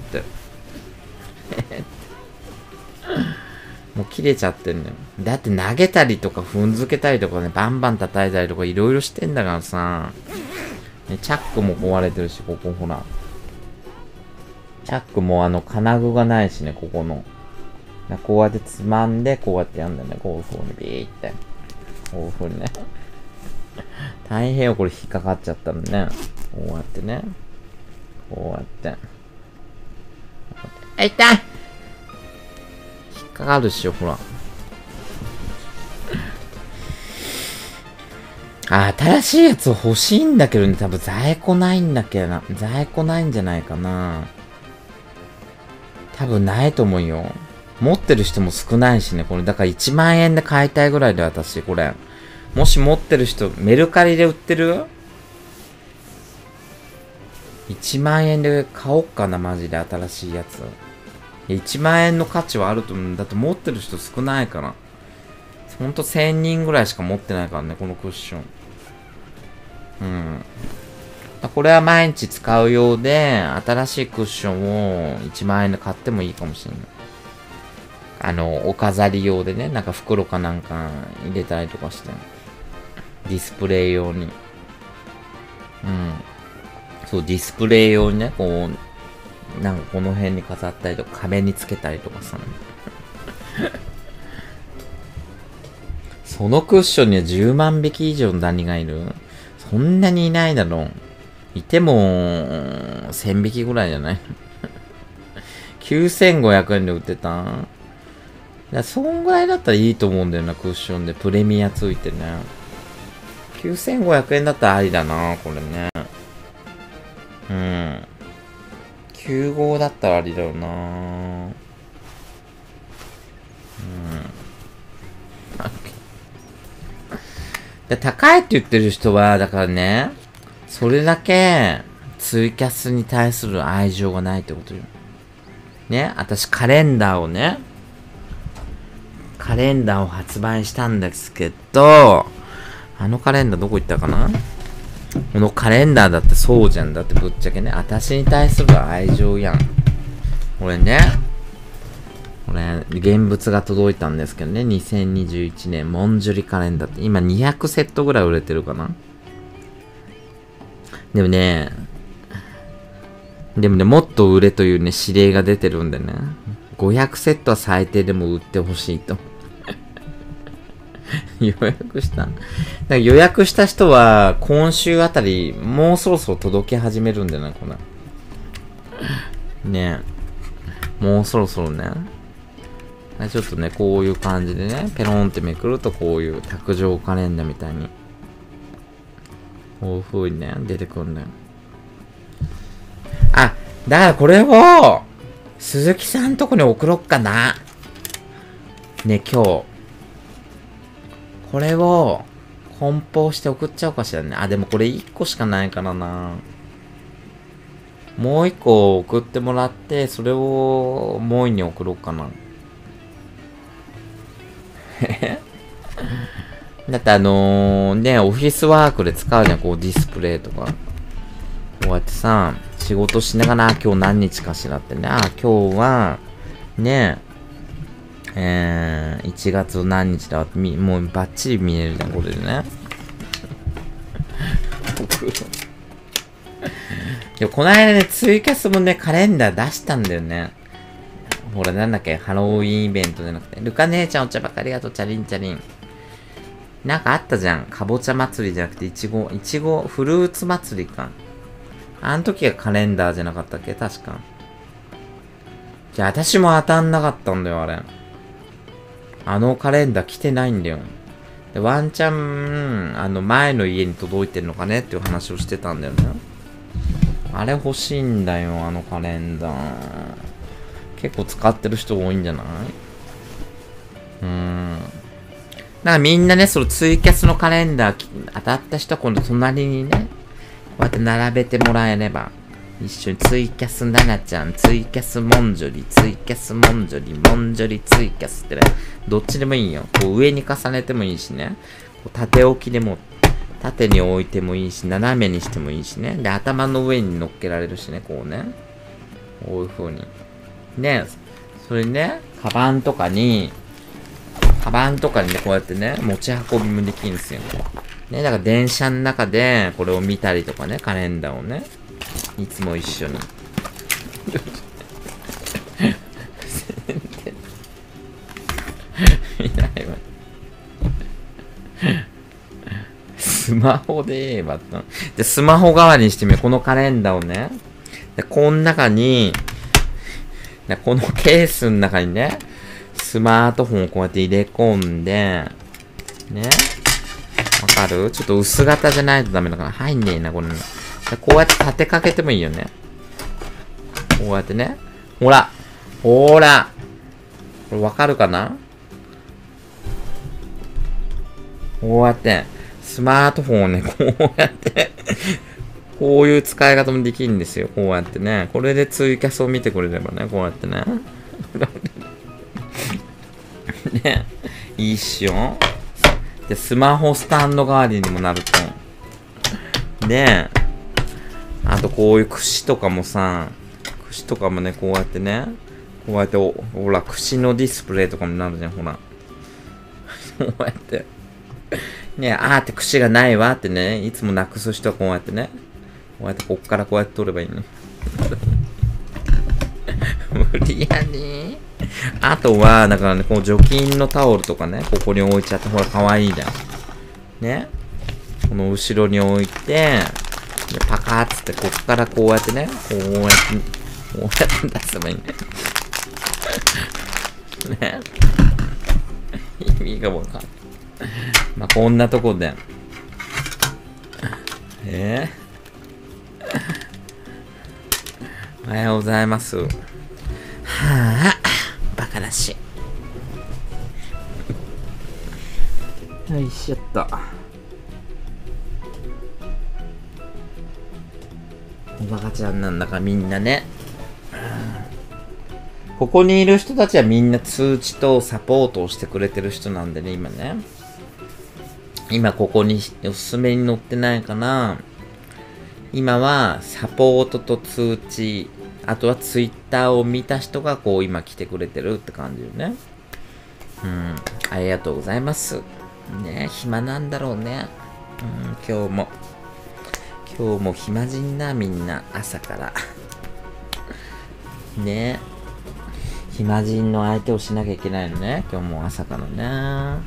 Speaker 1: もう切れちゃってんだよ。だって投げたりとか踏んづけたりとかね、バンバン叩いたりとかいろいろしてんだからさ。ね、チャックも壊れてるし、ここほら。チャックもあの金具がないしね、ここの。こうやってつまんで、こうやってやんだよね。こういう風にビーって。こういう風にね。大変よ、これ引っかかっちゃったのね。こうやってね。こうやって。あ、痛い！引っかかるっしょ、ほら。あ、新しいやつ欲しいんだけどね、多分在庫ないんだけどな。在庫ないんじゃないかな。多分ないと思うよ。持ってる人も少ないしね、これ。だからいちまん円で買いたいぐらいで私、これ。もし持ってる人、メルカリで売ってる ?いち 万円で買おっかな、マジで新しいやつ。いちまん円の価値はあると思うんだって持ってる人少ないから。ほんとせんにんぐらいしか持ってないからね、このクッション。うん。これは毎日使うようで、新しいクッションをいちまん円で買ってもいいかもしれない。あの、お飾り用でね、なんか袋かなんか入れたりとかして。ディスプレイ用に。うん。そう、ディスプレイ用にね、こう、なんかこの辺に飾ったりとか、壁につけたりとかさ。そのクッションにはじゅうまんびき以上のダニがいる？そんなにいないだろう。いても、せんびきぐらいじゃない？きゅうせんごひゃくえんで売ってた？いや、そんぐらいだったらいいと思うんだよな、クッションで。プレミアついてね。 きゅうせんごひゃくえんだったらありだな、これね。うん。きゅう号だったらありだよな。うん。で、高いって言ってる人は、だからね、それだけ、ツイキャスに対する愛情がないってことよ。ね、私カレンダーをね、カレンダーを発売したんですけど、あのカレンダーどこ行ったかな？このカレンダーだってそうじゃん。だってぶっちゃけね、私に対する愛情やん。これね、これ、現物が届いたんですけどね、にせんにじゅういちねんモンジュリカレンダーって今にひゃくセットぐらい売れてるかな。でもね、でもね、もっと売れというね、指令が出てるんでね、ごひゃくセットは最低でも売ってほしいと。予約しただから予約した人は、今週あたり、もうそろそろ届き始めるんだよな、これ。ねえ。もうそろそろね。ちょっとね、こういう感じでね、ペロンってめくると、こういう卓上カレンダーみたいに、こういう風にね、出てくるんだよ。あ、だからこれを、鈴木さんとこに送ろっかな。ね、今日。これを、梱包して送っちゃおうかしらね。あ、でもこれいっこしかないからな。もういっこ送ってもらって、それを、もういに送ろうかな。だってあのー、ね、オフィスワークで使うじゃん、こうディスプレイとか。こうやってさ、仕事しながら、今日何日かしらってね。あ、今日は、ね、えー、いちがつ何日だって、もうバッチリ見えるじゃん、これでね。でもこの間ね、ツイキャスもね、カレンダー出したんだよね。ほら、なんだっけ、ハロウィンイベントじゃなくて。ルカ姉ちゃんお茶ばっかりありがとう、チャリンチャリン。なんかあったじゃん。かぼちゃ祭りじゃなくて、いちご、いちご、フルーツ祭りか。あの時がカレンダーじゃなかったっけ確か。じゃあ、私も当たんなかったんだよ、あれ。あのカレンダー来てないんだよ。で、ワンチャン、あの、前の家に届いてるのかねっていう話をしてたんだよね。あれ欲しいんだよ、あのカレンダー。結構使ってる人多いんじゃないうーん。だからみんなね、そのツイキャスのカレンダー当たった人は今度隣にね、こうやって並べてもらえれば、一緒にツイキャスななちゃん、ツイキャスモンジョリ、ツイキャスモンジョリ、モンジョリツイキャスってね、どっちでもいいよ。こう上に重ねてもいいしね、こう縦置きでも、縦に置いてもいいし、斜めにしてもいいしね。で、頭の上に乗っけられるしね、こうね。こういう風に。ね、それね、カバンとかに、カバンとかにね、こうやってね、持ち運びもできるんですよ。ね、だから電車の中でこれを見たりとかね、カレンダーをね、いつも一緒に。いないわ。スマホで言えばと。で、スマホ代わりにしてみよう。このカレンダーをね。で、この中に、でこのケースの中にね、スマートフォンをこうやって入れ込んで、ね。わかる？ちょっと薄型じゃないとダメだから入んねえな、これ、ね。でこうやって立てかけてもいいよね。こうやってね。ほらほらこれわかるかな？こうやって、スマートフォンをね、こうやって、こういう使い方もできるんですよ。こうやってね。これでツイキャスを見てくれればね、こうやってね。ね。いいっしょ。で、スマホスタンド代わりにもなると。で、あとこういう串とかもさ、串とかもね、こうやってね、こうやって、ほら、串のディスプレイとかもなるじゃん、ほら。こうやって。ね、あーって串がないわってね、いつもなくす人はこうやってね、こうやってこっからこうやって取ればいいね。無理やね。あとは、だからね、こう除菌のタオルとかね、ここに置いちゃって、ほら、かわいいじゃん。ね。この後ろに置いて、でパカーっつって、こっからこうやってね、こうやって、こうやって出せばいいね。ね。意味がわかんない。まあ、こんなとこで。 えー、おはようございます。はあ、バカだし。よいしょっと。おバカちゃんなんだかみんなね。ここにいる人たちはみんな通知とサポートをしてくれてる人なんでね、今ね。今ここにおすすめに載ってないかな。今はサポートと通知、あとはツイッターを見た人がこう今来てくれてるって感じよね。うん、ありがとうございます。ね、暇なんだろうね。うん、今日も。今日も暇人な、みんな、朝から。ね。暇人の相手をしなきゃいけないのね。今日も朝からね。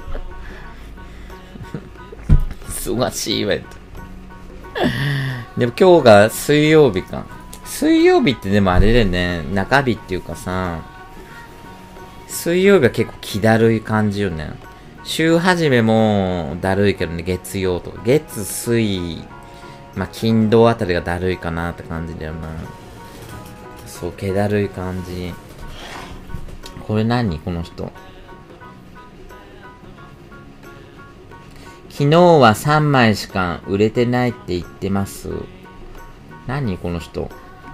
Speaker 1: 忙しいわよ。でも今日が水曜日か。水曜日ってでもあれでね、中日っていうかさ、水曜日は結構気だるい感じよね。週始めもだるいけどね、月曜とか。月、水、まあ、金土あたりがだるいかなって感じだよな。そう、気だるい感じ。これ何この人。昨日はさんまいしか売れてないって言ってます。何この人。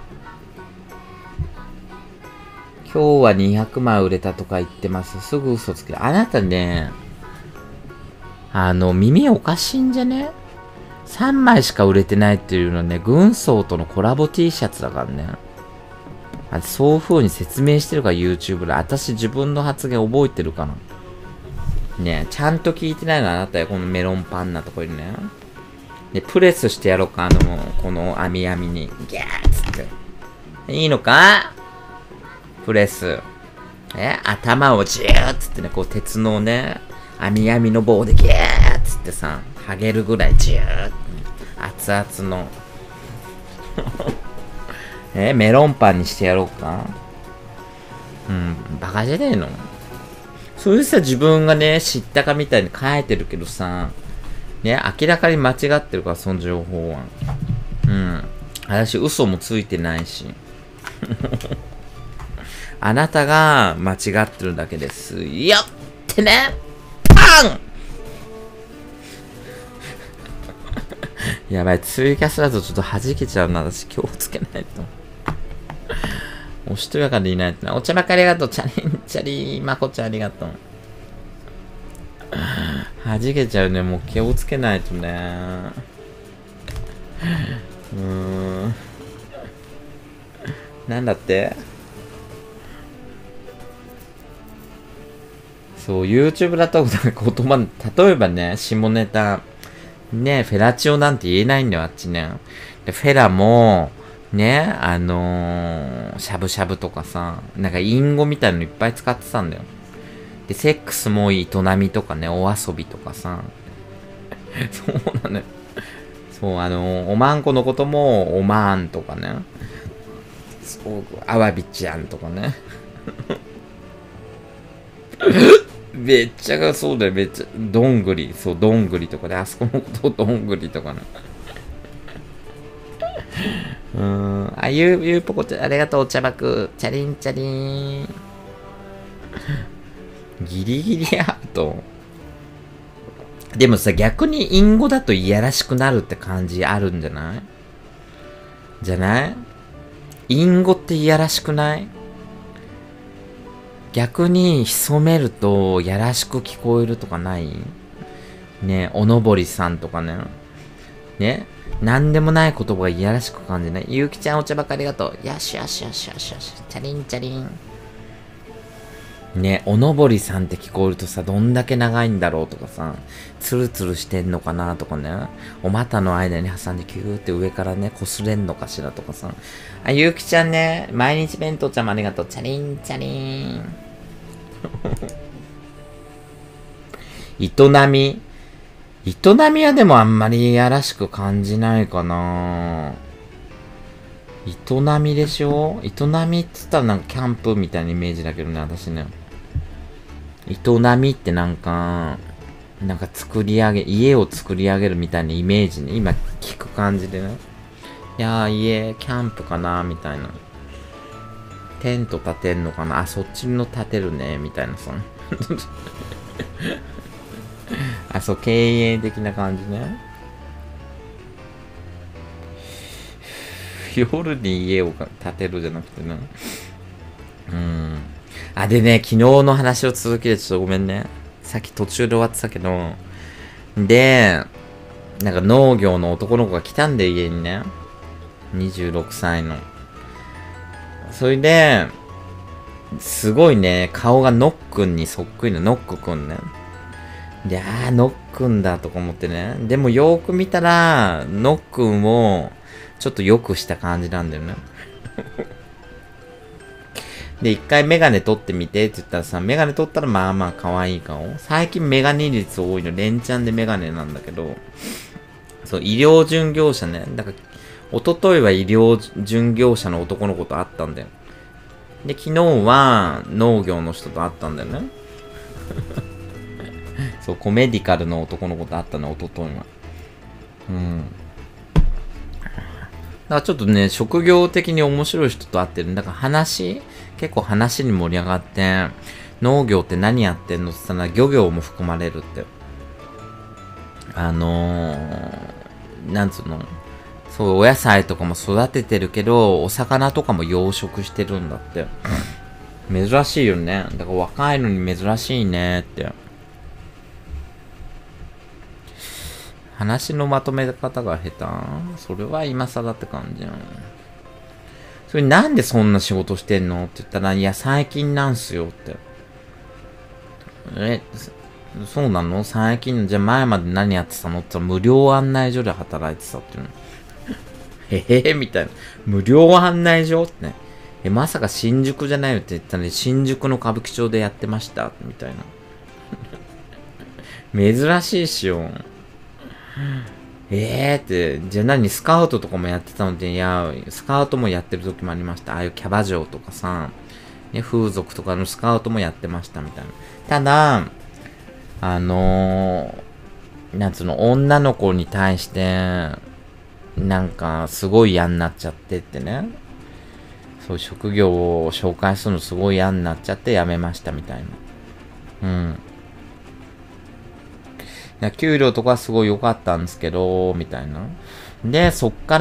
Speaker 1: 今日はにひゃくまい売れたとか言ってます。すぐ嘘つけ。あなたね、あの、耳おかしいんじゃね ?さん 枚しか売れてないっていうのはね、軍曹とのコラボ T シャツだからね。あそういう風に説明してるから YouTube で。私自分の発言覚えてるかなねえ、ちゃんと聞いてないのあなたよ、このメロンパンなところにね。で、プレスしてやろうか、あの、この網網に。ギャーッつって。いいのかプレス。え頭をジューッつってね、こう鉄のね、網網の棒でギャーッつってさ、剥げるぐらいジューッ。熱々の。えメロンパンにしてやろうかうん、バカじゃねえのそれさ、自分がね、知ったかみたいに書いてるけどさ、ね、明らかに間違ってるから、その情報は。うん。私、嘘もついてないし。あなたが間違ってるだけです。よってねパンやばい、ツイキャスだとちょっと弾けちゃうな。私、気をつけないと。おしとやかでいないとな。お茶ばかりありがとう。チャリンチャリー。まこちゃんありがとう。弾けちゃうね。もう気をつけないとね。うーん。なんだってそう、YouTube だと言葉、例えばね、下ネタ。ね、フェラチオなんて言えないんだよ、あっちね。でフェラも、ね、あのー、しゃぶしゃぶとかさ、なんか隠語みたいなのいっぱい使ってたんだよ。で、セックスも営みとかね、お遊びとかさ。そうなのよ。そう、あのー、おまんこのことも、おまんとかね。そう、あわびちゃんとかね。めっちゃ、そうだよ、めっちゃ、どんぐり、そう、どんぐりとかで、あそこのことをどんぐりとかね。うーん。あ、ゆう、ゆうぽこちゃん、ありがとう、お茶爆。チャリンチャリン。ギリギリアウト。でもさ、逆に隠語だといやらしくなるって感じあるんじゃないじゃない隠語っていやらしくない逆に潜めるとやらしく聞こえるとかないね、おのぼりさんとかね。ねなんでもない言葉がいやらしく感じない。ゆうきちゃんお茶ばっかりありがとう。よしよしよしよしよし。チャリンチャリン。ねおのぼりさんって聞こえるとさ、どんだけ長いんだろうとかさ、ツルツルしてんのかなとかね。お股の間に挟んでキューって上からね、こすれんのかしらとかさ。あ、ゆうきちゃんね、毎日弁当ちゃんもありがとう。チャリンチャリン。営み営みはでもあんまりいやらしく感じないかな営みでしょ営みって言ったらなんかキャンプみたいなイメージだけどね、私ね。営みってなんか、 なんか作り上げ、家を作り上げるみたいなイメージね。今聞く感じでね。いやー、家、キャンプかなみたいな。テント立てんのかなあ、そっちの立てるねみたいなさ。あ、そう、経営的な感じね。夜に家を建てるじゃなくてね。うん。あ、でね、昨日の話を続けてちょっとごめんね。さっき途中で終わってたけど。で、なんか農業の男の子が来たんで、家にね。にじゅうろくさいの。それで、すごいね、顔がノックンにそっくりな、ノックくんね。で、あー、ノックンだとか思ってね。でもよーく見たら、ノックンをちょっと良くした感じなんだよね。で、一回メガネ取ってみてって言ったらさ、メガネ取ったらまあまあ可愛い顔。最近メガネ率多いの、連チャンでメガネなんだけど、そう、医療巡業者ね。だから、一昨日は医療巡業者の男の子と会ったんだよ。で、昨日は農業の人と会ったんだよね。そう、コメディカルの男の子と会ったの、一昨日は。うん。だからちょっとね、職業的に面白い人と会ってる。だから話、結構話に盛り上がって、農業って何やってんのって言ったら、漁業も含まれるって。あのー、なんつうのそう、お野菜とかも育ててるけど、お魚とかも養殖してるんだって。珍しいよね。だから若いのに珍しいねって。話のまとめ方が下手？それは今更って感じやん。それなんでそんな仕事してんのって言ったら、いや、最近なんすよって。え、そうなの？最近、じゃあ前まで何やってたのって言ったら、無料案内所で働いてたっていうの。へへへみたいな。無料案内所ってね。え、まさか新宿じゃないよって言ったのに、新宿の歌舞伎町でやってましたみたいな。珍しいっしよ。えーって、じゃあ何スカウトとかもやってたので、いや、スカウトもやってる時もありました。ああいうキャバ嬢とかさ、ね、風俗とかのスカウトもやってましたみたいな。ただ、あのー、なんつうの、女の子に対して、なんか、すごい嫌になっちゃってってね。そういう職業を紹介するのすごい嫌になっちゃって辞めましたみたいな。うん。いや、給料とかすごい良かったんですけど、みたいな。で、そっから、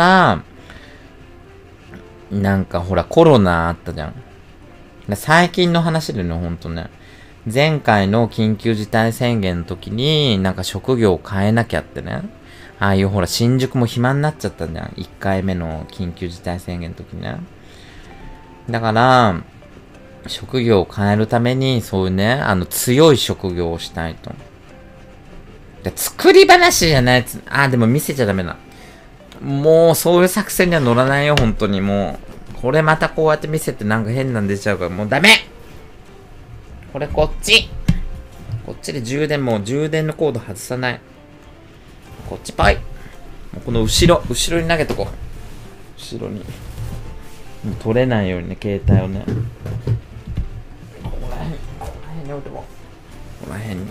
Speaker 1: なんかほらコロナあったじゃん。最近の話でね、ほんとね。前回の緊急事態宣言の時に、なんか職業を変えなきゃってね。ああいうほら、新宿も暇になっちゃったじゃん。いっかいめの緊急事態宣言の時ね。だから、職業を変えるために、そういうね、あの、強い職業をしたいと。で作り話じゃないやつ。あ、でも見せちゃダメだ。もう、そういう作戦には乗らないよ、本当に。もう、これまたこうやって見せてなんか変なん出ちゃうから、もうダメ！これこっち！こっちで充電、もう充電のコード外さない。こっちぽい。この後ろ、後ろに投げとこう。後ろに。もう取れないようにね、携帯をね。ここら辺、ここら辺に置いてこう。ここら辺に。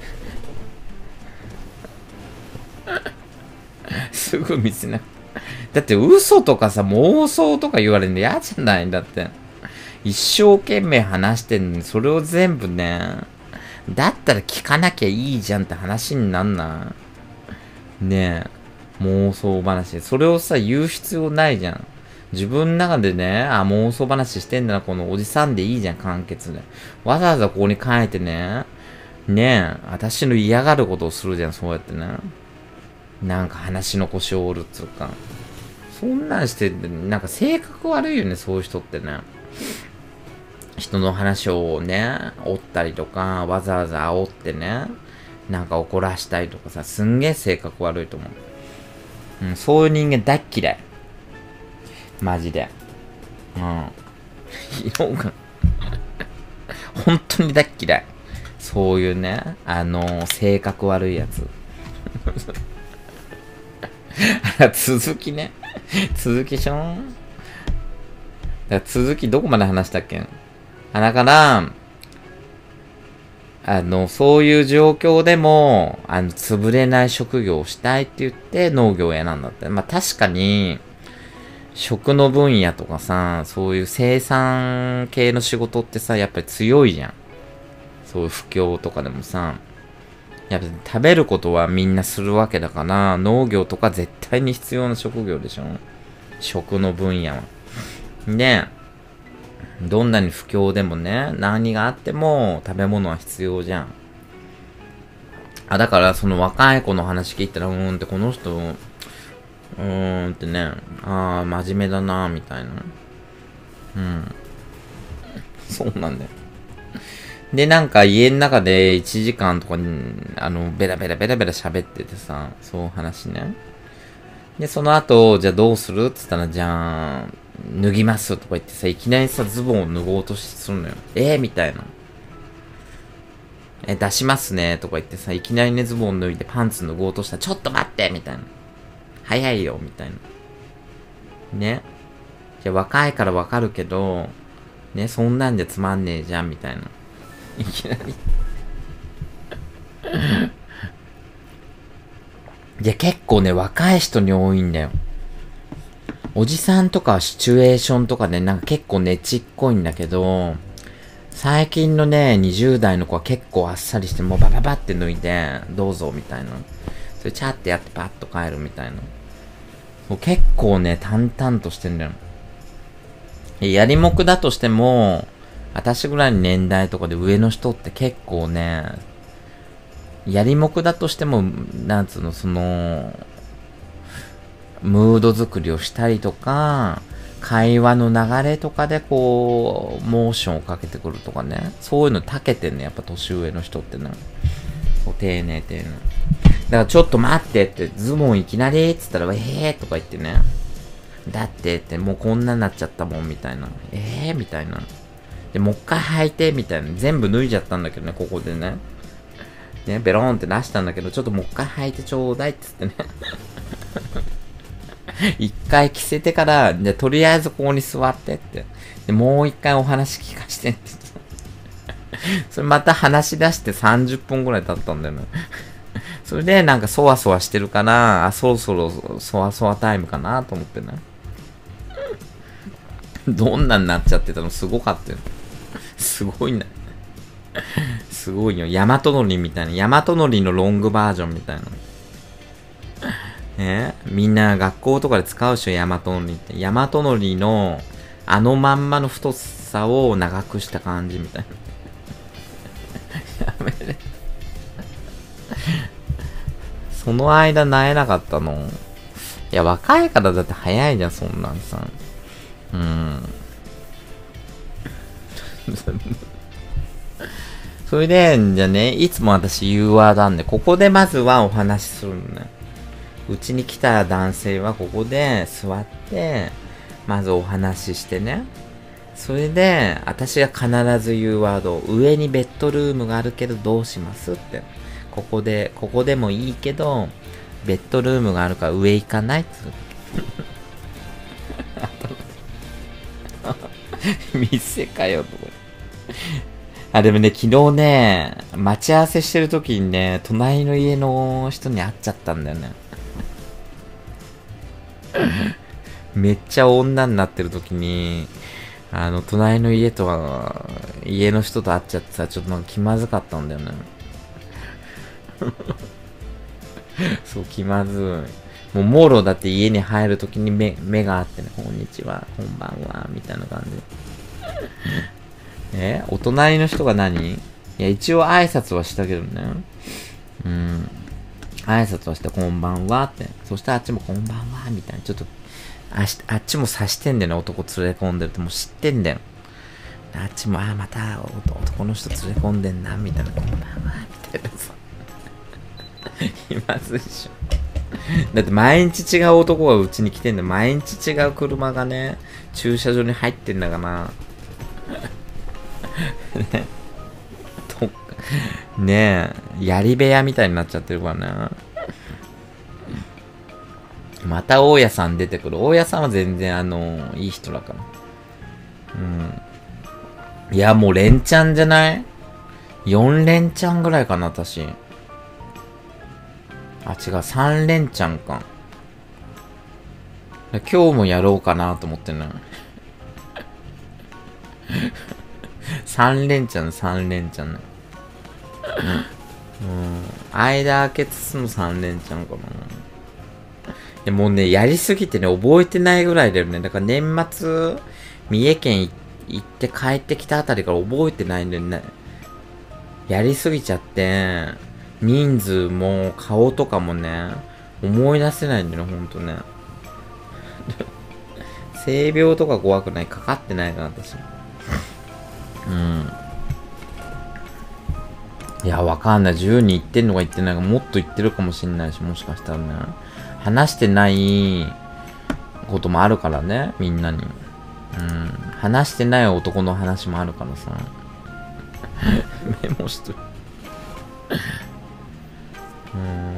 Speaker 1: すぐ見せなく。だって嘘とかさ、妄想とか言われるの嫌じゃないんだって。一生懸命話してんのに、それを全部ね、だったら聞かなきゃいいじゃんって話になんない。ねえ、妄想話。それをさ、言う必要ないじゃん。自分の中でね、あ、妄想話してんだな、このおじさんでいいじゃん、簡潔で。わざわざここに書いてね、ねえ、私の嫌がることをするじゃん、そうやってね。なんか話の腰を折るっつうか。そんなんして、なんか性格悪いよね、そういう人ってね。人の話をね、折ったりとか、わざわざ煽ってね、なんか怒らしたりとかさ、すんげえ性格悪いと思う。うん、そういう人間大っ嫌い。マジで。うん。色が、本当に大っ嫌い。そういうね、あのー、性格悪いやつ。続きね。続きしょん。だ続きどこまで話したっけ？あ、だから、 あの、そういう状況でも、あの、潰れない職業をしたいって言って農業を選んだって。まあ確かに、食の分野とかさ、そういう生産系の仕事ってさ、やっぱり強いじゃん。そういう不況とかでもさ、やっぱ食べることはみんなするわけだから、農業とか絶対に必要な職業でしょ。食の分野は。で、どんなに不況でもね、何があっても食べ物は必要じゃん。あ、だからその若い子の話聞いたら、うーんってこの人、うーんってね、ああ、真面目だなみたいな。うん。そうなんだよ。で、なんか家の中でいちじかんとかに、あの、ベラベラベラベラ喋っててさ、そう話ね。で、その後、じゃあどうするって言ったら、じゃあ、脱ぎますとか言ってさ、いきなりさ、ズボンを脱ごうとするのよ。えー、みたいな。え、出しますねとか言ってさ、いきなりね、ズボン脱いでパンツ脱ごうとしたら、ちょっと待ってみたいな。早いよみたいな。ね。じゃあ若いからわかるけど、ね、そんなんでつまんねえじゃん、みたいな。いきなり。いや、結構ね、若い人に多いんだよ。おじさんとかシチュエーションとかでなんか結構ねちっこいんだけど、最近のね、にじゅう代の子は結構あっさりして、もうバババって脱いで、どうぞみたいな。それチャってやってパッと帰るみたいな。もう結構ね、淡々としてんだよ。やりもくだとしても、私ぐらいの年代とかで上の人って結構ね、やりもくだとしても、なんつうの、その、ムード作りをしたりとか、会話の流れとかでこう、モーションをかけてくるとかね。そういうの長けてんね、やっぱ年上の人ってね。丁寧丁寧。だからちょっと待ってって、ズボンいきなりっつったら、えーとか言ってね。だってって、もうこんなになっちゃったもんみたいな。えーみたいな。で、もう一回履いてみたいな。全部脱いじゃったんだけどね、ここでね。ね、ベローンって出したんだけど、ちょっともう一回履いてちょうだいっつってね。一回着せてから、で、とりあえずここに座ってって。で、もう一回お話聞かしてって。それまた話し出してさんじゅっぷんぐらい経ったんだよね。それでなんかそわそわしてるから、あ、そろそろそわそわタイムかなと思ってね。どんなになっちゃってたのすごかったよ。すごいな。すごいよ。ヤマトノリみたいな。ヤマトノリのロングバージョンみたいな。ね、みんな学校とかで使うでしょ、ヤマトノリって。ヤマトノリのあのまんまの太さを長くした感じみたいな。やめれ。その間萎えなかったの？いや、若いからだって早いじゃん、そんなんさ。うん。それで、じゃあね、いつも私言うワードなんで、ここでまずはお話しするのね。うちに来た男性はここで座って、まずお話ししてね。それで、私が必ず言うワード、上にベッドルームがあるけどどうしますって。ここで、ここでもいいけど、ベッドルームがあるから上行かないっつう。店かよ、とか。あ、でもね、昨日ね、待ち合わせしてる時にね、隣の家の人に会っちゃったんだよね。めっちゃ女になってる時に、あの、隣の家とは、家の人と会っちゃってさ、ちょっとなんか気まずかったんだよね。そう、気まずい。もう、もろだって家に入る時に目、目があってね、こんにちは、こんばんは、みたいな感じ。えお隣の人が何？いや、一応挨拶はしたけどね。うん。挨拶はして、こんばんはって。そしてあっちもこんばんは、みたいな。ちょっと、あしあっちも察してんだよね、男連れ込んでるって。もう知ってんだよ。あっちも、あ、また男の人連れ込んでんな、みたいな。こんばんは、みたいなさ。今ずいしょ。だって毎日違う男がうちに来てんだよ。毎日違う車がね、駐車場に入ってんだかな。ねとねえ、やり部屋みたいになっちゃってるからね。また大家さん出てくる。大家さんは全然あの、いい人だから。うん。いや、もう連チャンじゃない？ よん連チャンぐらいかな、私。あ、違う、さん連チャンか。今日もやろうかなと思ってね。さん連チャン、さん連チャンね。うん。間開けつつのさん連チャンかな。いやもうね、やりすぎてね、覚えてないぐらいだよね。だから年末、三重県行って帰ってきたあたりから覚えてないんだよね。やりすぎちゃって、人数も顔とかもね、思い出せないんだよね、ほんとね。性病とか怖くない？かかってないから、私。うん。いや、わかんない。じゅうにん行ってんのか行ってないか、もっと行ってるかもしんないし、もしかしたらね。話してないこともあるからね、みんなに。うん。話してない男の話もあるからさ。メモしとる。うん。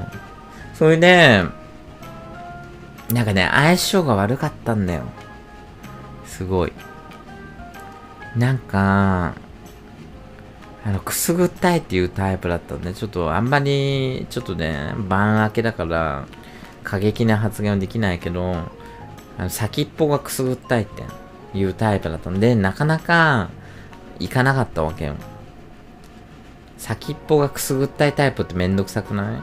Speaker 1: それで、なんかね、相性が悪かったんだよ。すごい。なんか、あの、くすぐったいっていうタイプだったんで、ちょっとあんまり、ちょっとね、晩明けだから、過激な発言はできないけど、あの先っぽがくすぐったいっていうタイプだったんで、なかなか、行かなかったわけよ。先っぽがくすぐったいタイプってめんどくさくない？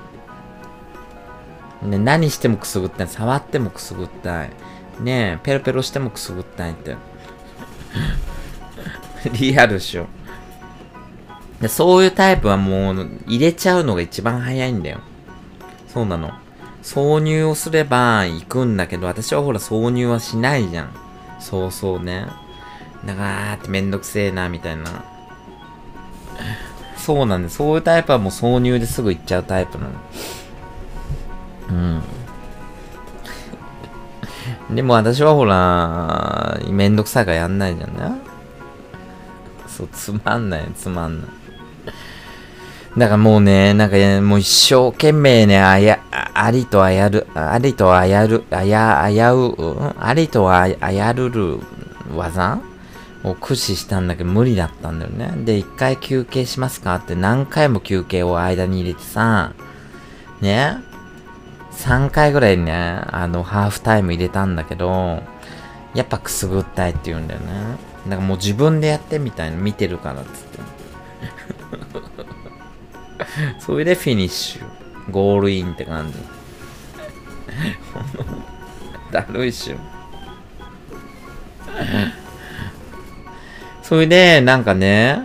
Speaker 1: ね、何してもくすぐったい。触ってもくすぐったい。ねえ、ペロペロしてもくすぐったいって。リアルっしょ。でそういうタイプはもう入れちゃうのが一番早いんだよ。そうなの。挿入をすれば行くんだけど、私はほら挿入はしないじゃん。そうそうね。だからーってめんどくせえな、みたいな。そうなんです。そういうタイプはもう挿入ですぐ行っちゃうタイプなの。うん。でも私はほら、めんどくさいからやんないじゃんね。そう、つまんない、つまんない。だからもうね、なんか、もう一生懸命ね、あや、ありとあやる、ありとあやる、あや、あやう、ありとあやるる技を駆使したんだけど無理だったんだよね。で、一回休憩しますかって何回も休憩を間に入れてさ、ね、さんかいぐらいね、あの、ハーフタイム入れたんだけど、やっぱくすぐったいって言うんだよね。だからもう自分でやってみたいな、見てるからっつって。それでフィニッシュ。ゴールインって感じ。だるいっしょ。それで、なんかね、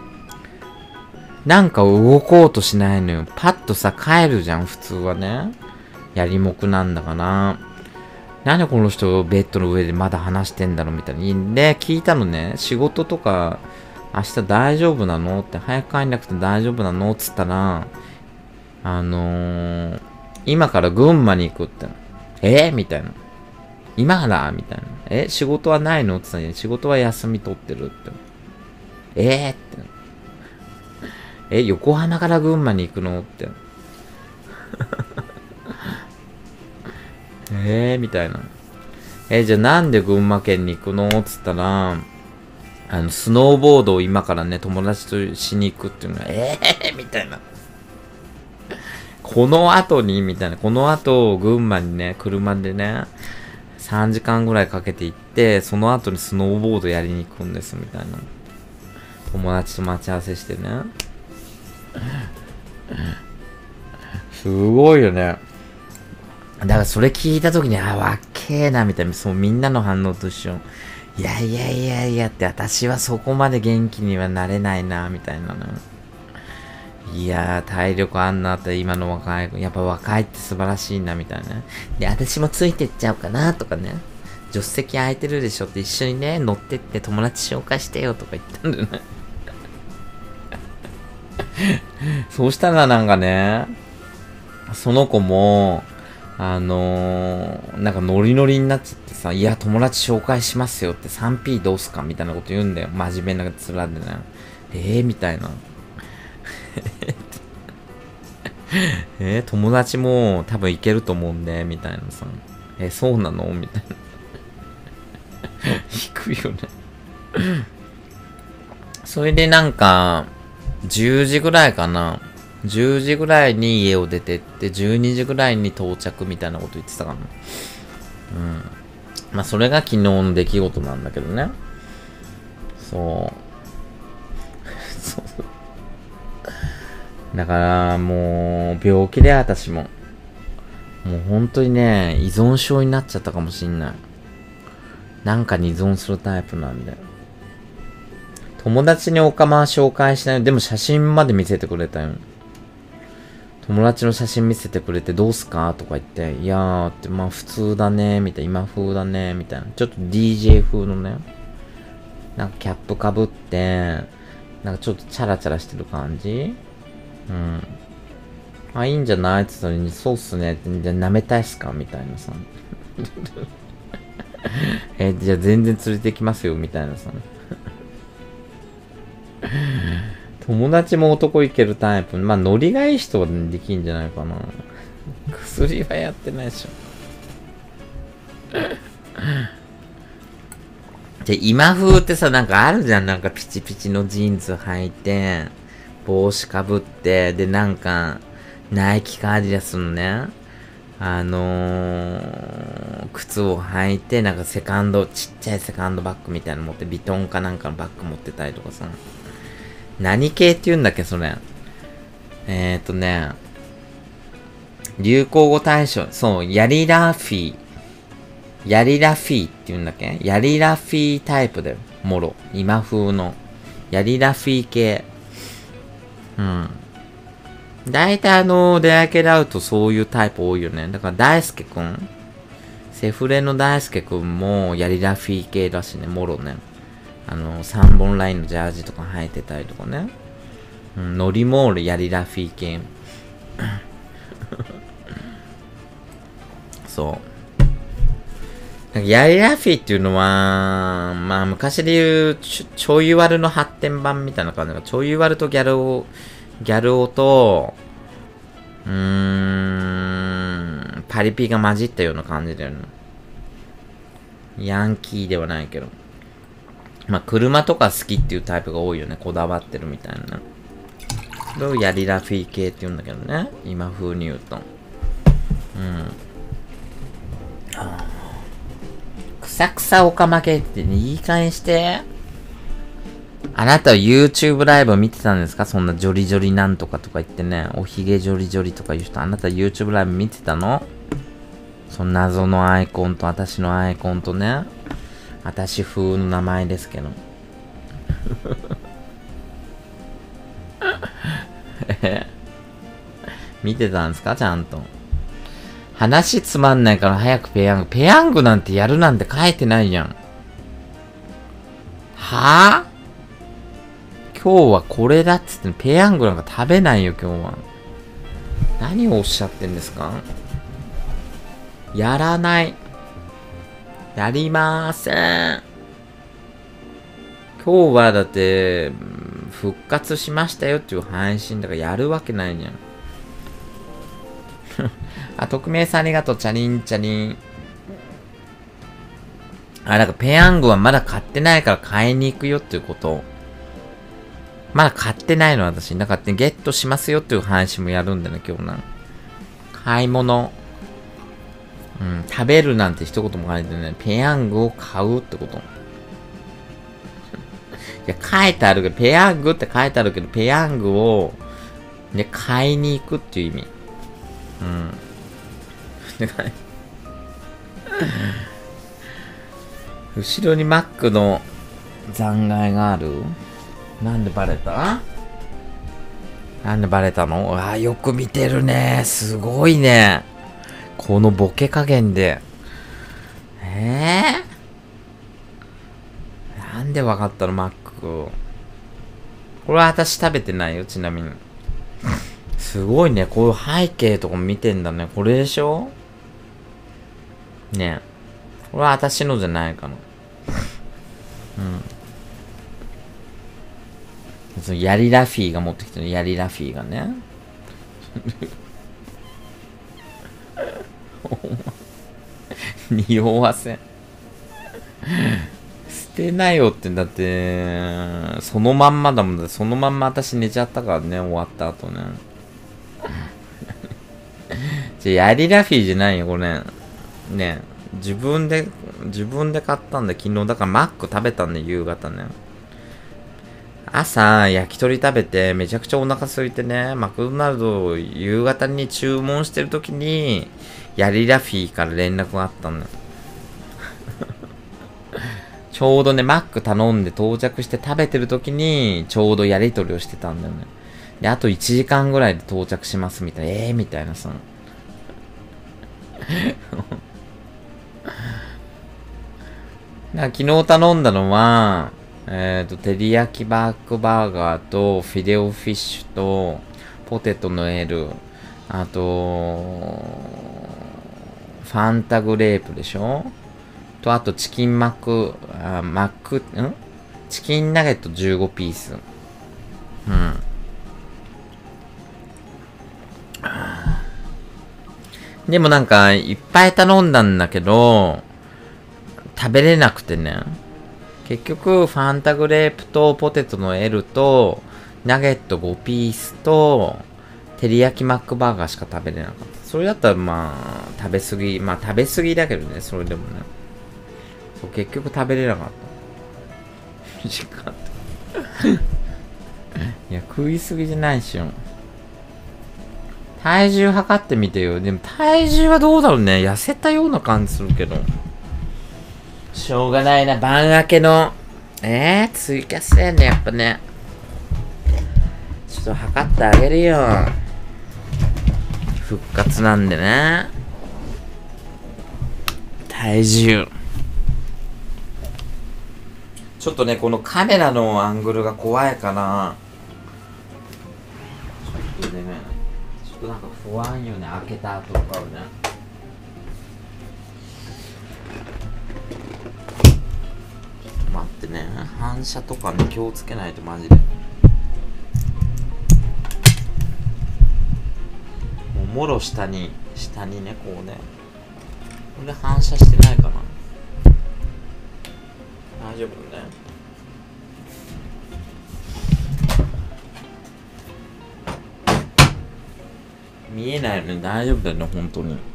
Speaker 1: なんか動こうとしないのよ。パッとさ、帰るじゃん、普通はね。やりもくなんだかな。なんでこの人ベッドの上でまだ話してんだろうみたいに。で、聞いたのね。仕事とか、明日大丈夫なのって、早く帰んなくて大丈夫なのっつったら、あのー、今から群馬に行くって。えみたいな。今からみたいな。え仕事はないのって言ったら、仕事は休み取ってるって。えー、って。え、横浜から群馬に行くのって。えー、みたいな。え、じゃあなんで群馬県に行くのっつったら、あの、スノーボードを今からね、友達としに行くっていうのは、えー、みたいな。この後にみたいな。この後、群馬にね、車でね、さんじかんぐらいかけて行って、その後にスノーボードやりに行くんです、みたいな。友達と待ち合わせしてね。すごいよね。だからそれ聞いたときに、あ、わっけーな、みたいな。そう、みんなの反応と一緒。いやいやいやいやって、私はそこまで元気にはなれないな、みたいなの。いやー、体力あんなって、今の若い子。やっぱ若いって素晴らしいな、みたいな。で、私もついてっちゃうかな、とかね。助手席空いてるでしょって一緒にね、乗ってって友達紹介してよ、とか言ったんだよね。そうしたらなんかね、その子も、あのー、なんかノリノリになっちゃってさ、いや、友達紹介しますよって スリーピー どうすかみたいなこと言うんだよ。真面目な面でね。えーみたいな。えー、友達も多分いけると思うんで、みたいなさ。えー、そうなのみたいな。引くよね。それでなんか、 じゅうじぐらいかな。じゅうじぐらいに家を出てって、じゅうにじぐらいに到着みたいなこと言ってたかな。うん。まあ、それが昨日の出来事なんだけどね。そう。そう。だから、もう、病気で私も。もう本当にね、依存症になっちゃったかもしんない。なんかに依存するタイプなんで。友達におかまは紹介しない。でも写真まで見せてくれたよ。友達の写真見せてくれてどうすかとか言って、いやーって、まあ普通だね、みたいな、今風だね、みたいな。ちょっと ディージェー 風のね、なんかキャップかぶって、なんかちょっとチャラチャラしてる感じ。うん。あ、いいんじゃないって言ったのに、そうっすねって、じゃあ舐めたいっすかみたいなさ。え、じゃあ全然連れてきますよ、みたいなさ。友達も男いけるタイプ。まあ、ノリがいい人はできんじゃないかな。薬はやってないでしょ。で、今風ってさ、なんかあるじゃん。なんかピチピチのジーンズ履いて、帽子かぶって、で、なんか、ナイキかアディダスのね、あのー、靴を履いて、なんかセカンド、ちっちゃいセカンドバッグみたいなの持って、ビトンかなんかのバッグ持ってたりとかさ。何系って言うんだっけ、それ。えーとね、流行語大賞、そう、ヤリラフィー。ヤリラフィーって言うんだっけ？ヤリラフィータイプだよ。もろ。今風の。ヤリラフィー系。うん。大体あの、出会い系で会うとそういうタイプ多いよね。だから大輔くん。セフレの大輔くんもヤリラフィー系だしね、もろね。あの、さんぼんラインのジャージとか履いてたりとかね。うん、ノリモールヤリラフィー系。そう。ヤリラフィーっていうのは、まあ昔で言うちょ、ちょいワルの発展版みたいな感じだ。ちょいワルとギャルを、ギャル男と、うーん、パリピが混じったような感じだよね。ヤンキーではないけど。まあ、車とか好きっていうタイプが多いよね。こだわってるみたいな。それをヤリラフィー系って言うんだけどね。今風に言うと。うん。くさくさおかま系ってね、いい加減して。あなたは YouTube ライブを見てたんですか？そんなジョリジョリなんとかとか言ってね。おひげジョリジョリとか言う人、あなた YouTube ライブ見てたの？その謎のアイコンと私のアイコンとね。私風の名前ですけど。見てたんですかちゃんと。話つまんないから早くペヤング。ペヤングなんてやるなんて書いてないじゃん。はぁ？今日はこれだっつってペヤングなんか食べないよ今日は。何をおっしゃってんですか？やらない。やりまーせん。今日はだって、復活しましたよっていう配信だからやるわけないじゃん。あ、匿名さんありがとう。チャリンチャリン。あ、だからペヤングはまだ買ってないから買いに行くよっていうこと。まだ買ってないの私。だからゲットしますよっていう配信もやるんだね、今日な。買い物。うん、食べるなんて一言も書いてない。ペヤングを買うってこと。いや、書いてあるけど、ペヤングって書いてあるけど、ペヤングを、ね、買いに行くっていう意味。うん。後ろにマックの残骸がある？なんでバレた？なんでバレたの？ああ、よく見てるね。すごいね。このボケ加減で。えー、なんでわかったのマック。これは私食べてないよ、ちなみに。すごいね。こういう背景とかも見てんだね。これでしょ？ねえ。これは私のじゃないかな。うん。そのヤリラフィーが持ってきたの。ヤリラフィーがね。匂わせん。スてないよって、だって、そのまんまだもんだ。そのまんま私寝ちゃったからね、終わった後ね。じゃ、ヤリラフィーじゃないよ、これ。ね、自分で、自分で買ったんだ、昨日。だからマック食べたんだ、夕方ね。朝、焼き鳥食べて、めちゃくちゃお腹空いてね、マクドナルドを夕方に注文してる時に、ヤリラフィーから連絡があったんだよ。ちょうどね、マック頼んで到着して食べてる時に、ちょうどやり取りをしてたんだよね。で、あといちじかんぐらいで到着しますみたいな。ええー、みたいなさ。昨日頼んだのは、えっと、照り焼きバックバーガーと、フィレオフィッシュと、ポテトの L、あと、ファンタグレープでしょと、あとチキンマック、あ、マック、んチキンナゲットじゅうごピース。うん。でもなんか、いっぱい頼んだんだけど、食べれなくてね。結局、ファンタグレープとポテトの L と、ナゲットごピースと、照り焼きマックバーガーしか食べれなかった。それだったらまあ、食べ過ぎ、まあ食べ過ぎだけどね、それでもね。そう結局食べれなかった。時間いや、食い過ぎじゃないしよ。体重測ってみてよ。でも体重はどうだろうね。痩せたような感じするけど。しょうがないな、晩明けの。えー、ツイキャスやね、やっぱね。ちょっと測ってあげるよ。復活なんでね。体重。ちょっとね、このカメラのアングルが怖いから、ちょっとね、ちょっとなんか不安よね、開けた後とかをね。待ってね、反射とかね、気をつけないとマジで。もうもろ下に、下にね、こうね。これ反射してないかな。大丈夫ね。見えないよね、大丈夫だよね、本当に。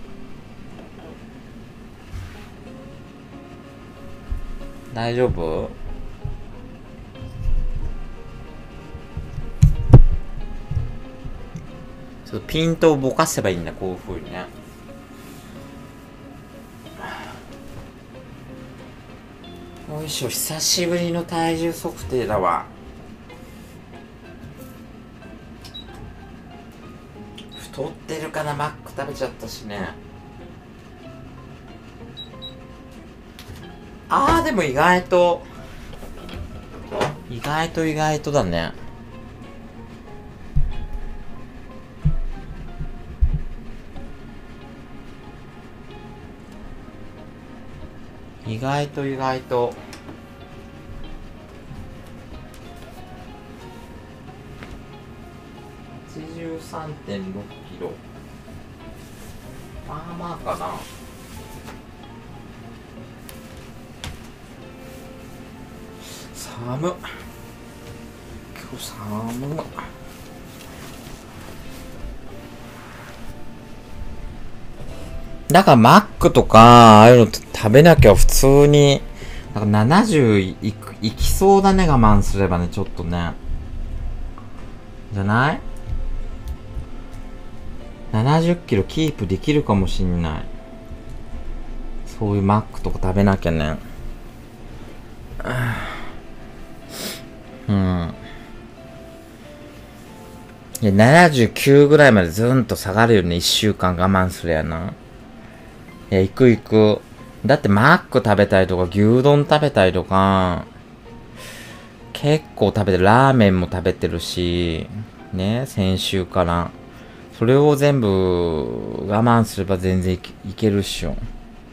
Speaker 1: 大丈夫？ちょっとピントをぼかせばいいんだ、こういう風にね。よいしょ、久しぶりの体重測定だわ。太ってるかな、マック食べちゃったしね。あー、でも意外と、意外と意外とだね。意外と意外と。はちじゅうさんてんろっキロ。まあまあかな。寒っ。今日寒っ。だからマックとか、ああいうの食べなきゃ普通に、なんかななじゅういく、いきそうだね、我慢すればね、ちょっとね。じゃない？ ななじゅっ キロキープできるかもしんない。そういうマックとか食べなきゃね。うん。いや、ななじゅうきゅうぐらいまでずんと下がるよね、いっしゅうかん我慢すりゃな。いや、行く行く。だってマック食べたりとか、牛丼食べたりとか、結構食べてる。ラーメンも食べてるし、ね、先週から。それを全部我慢すれば全然いけ、いけるっしょ。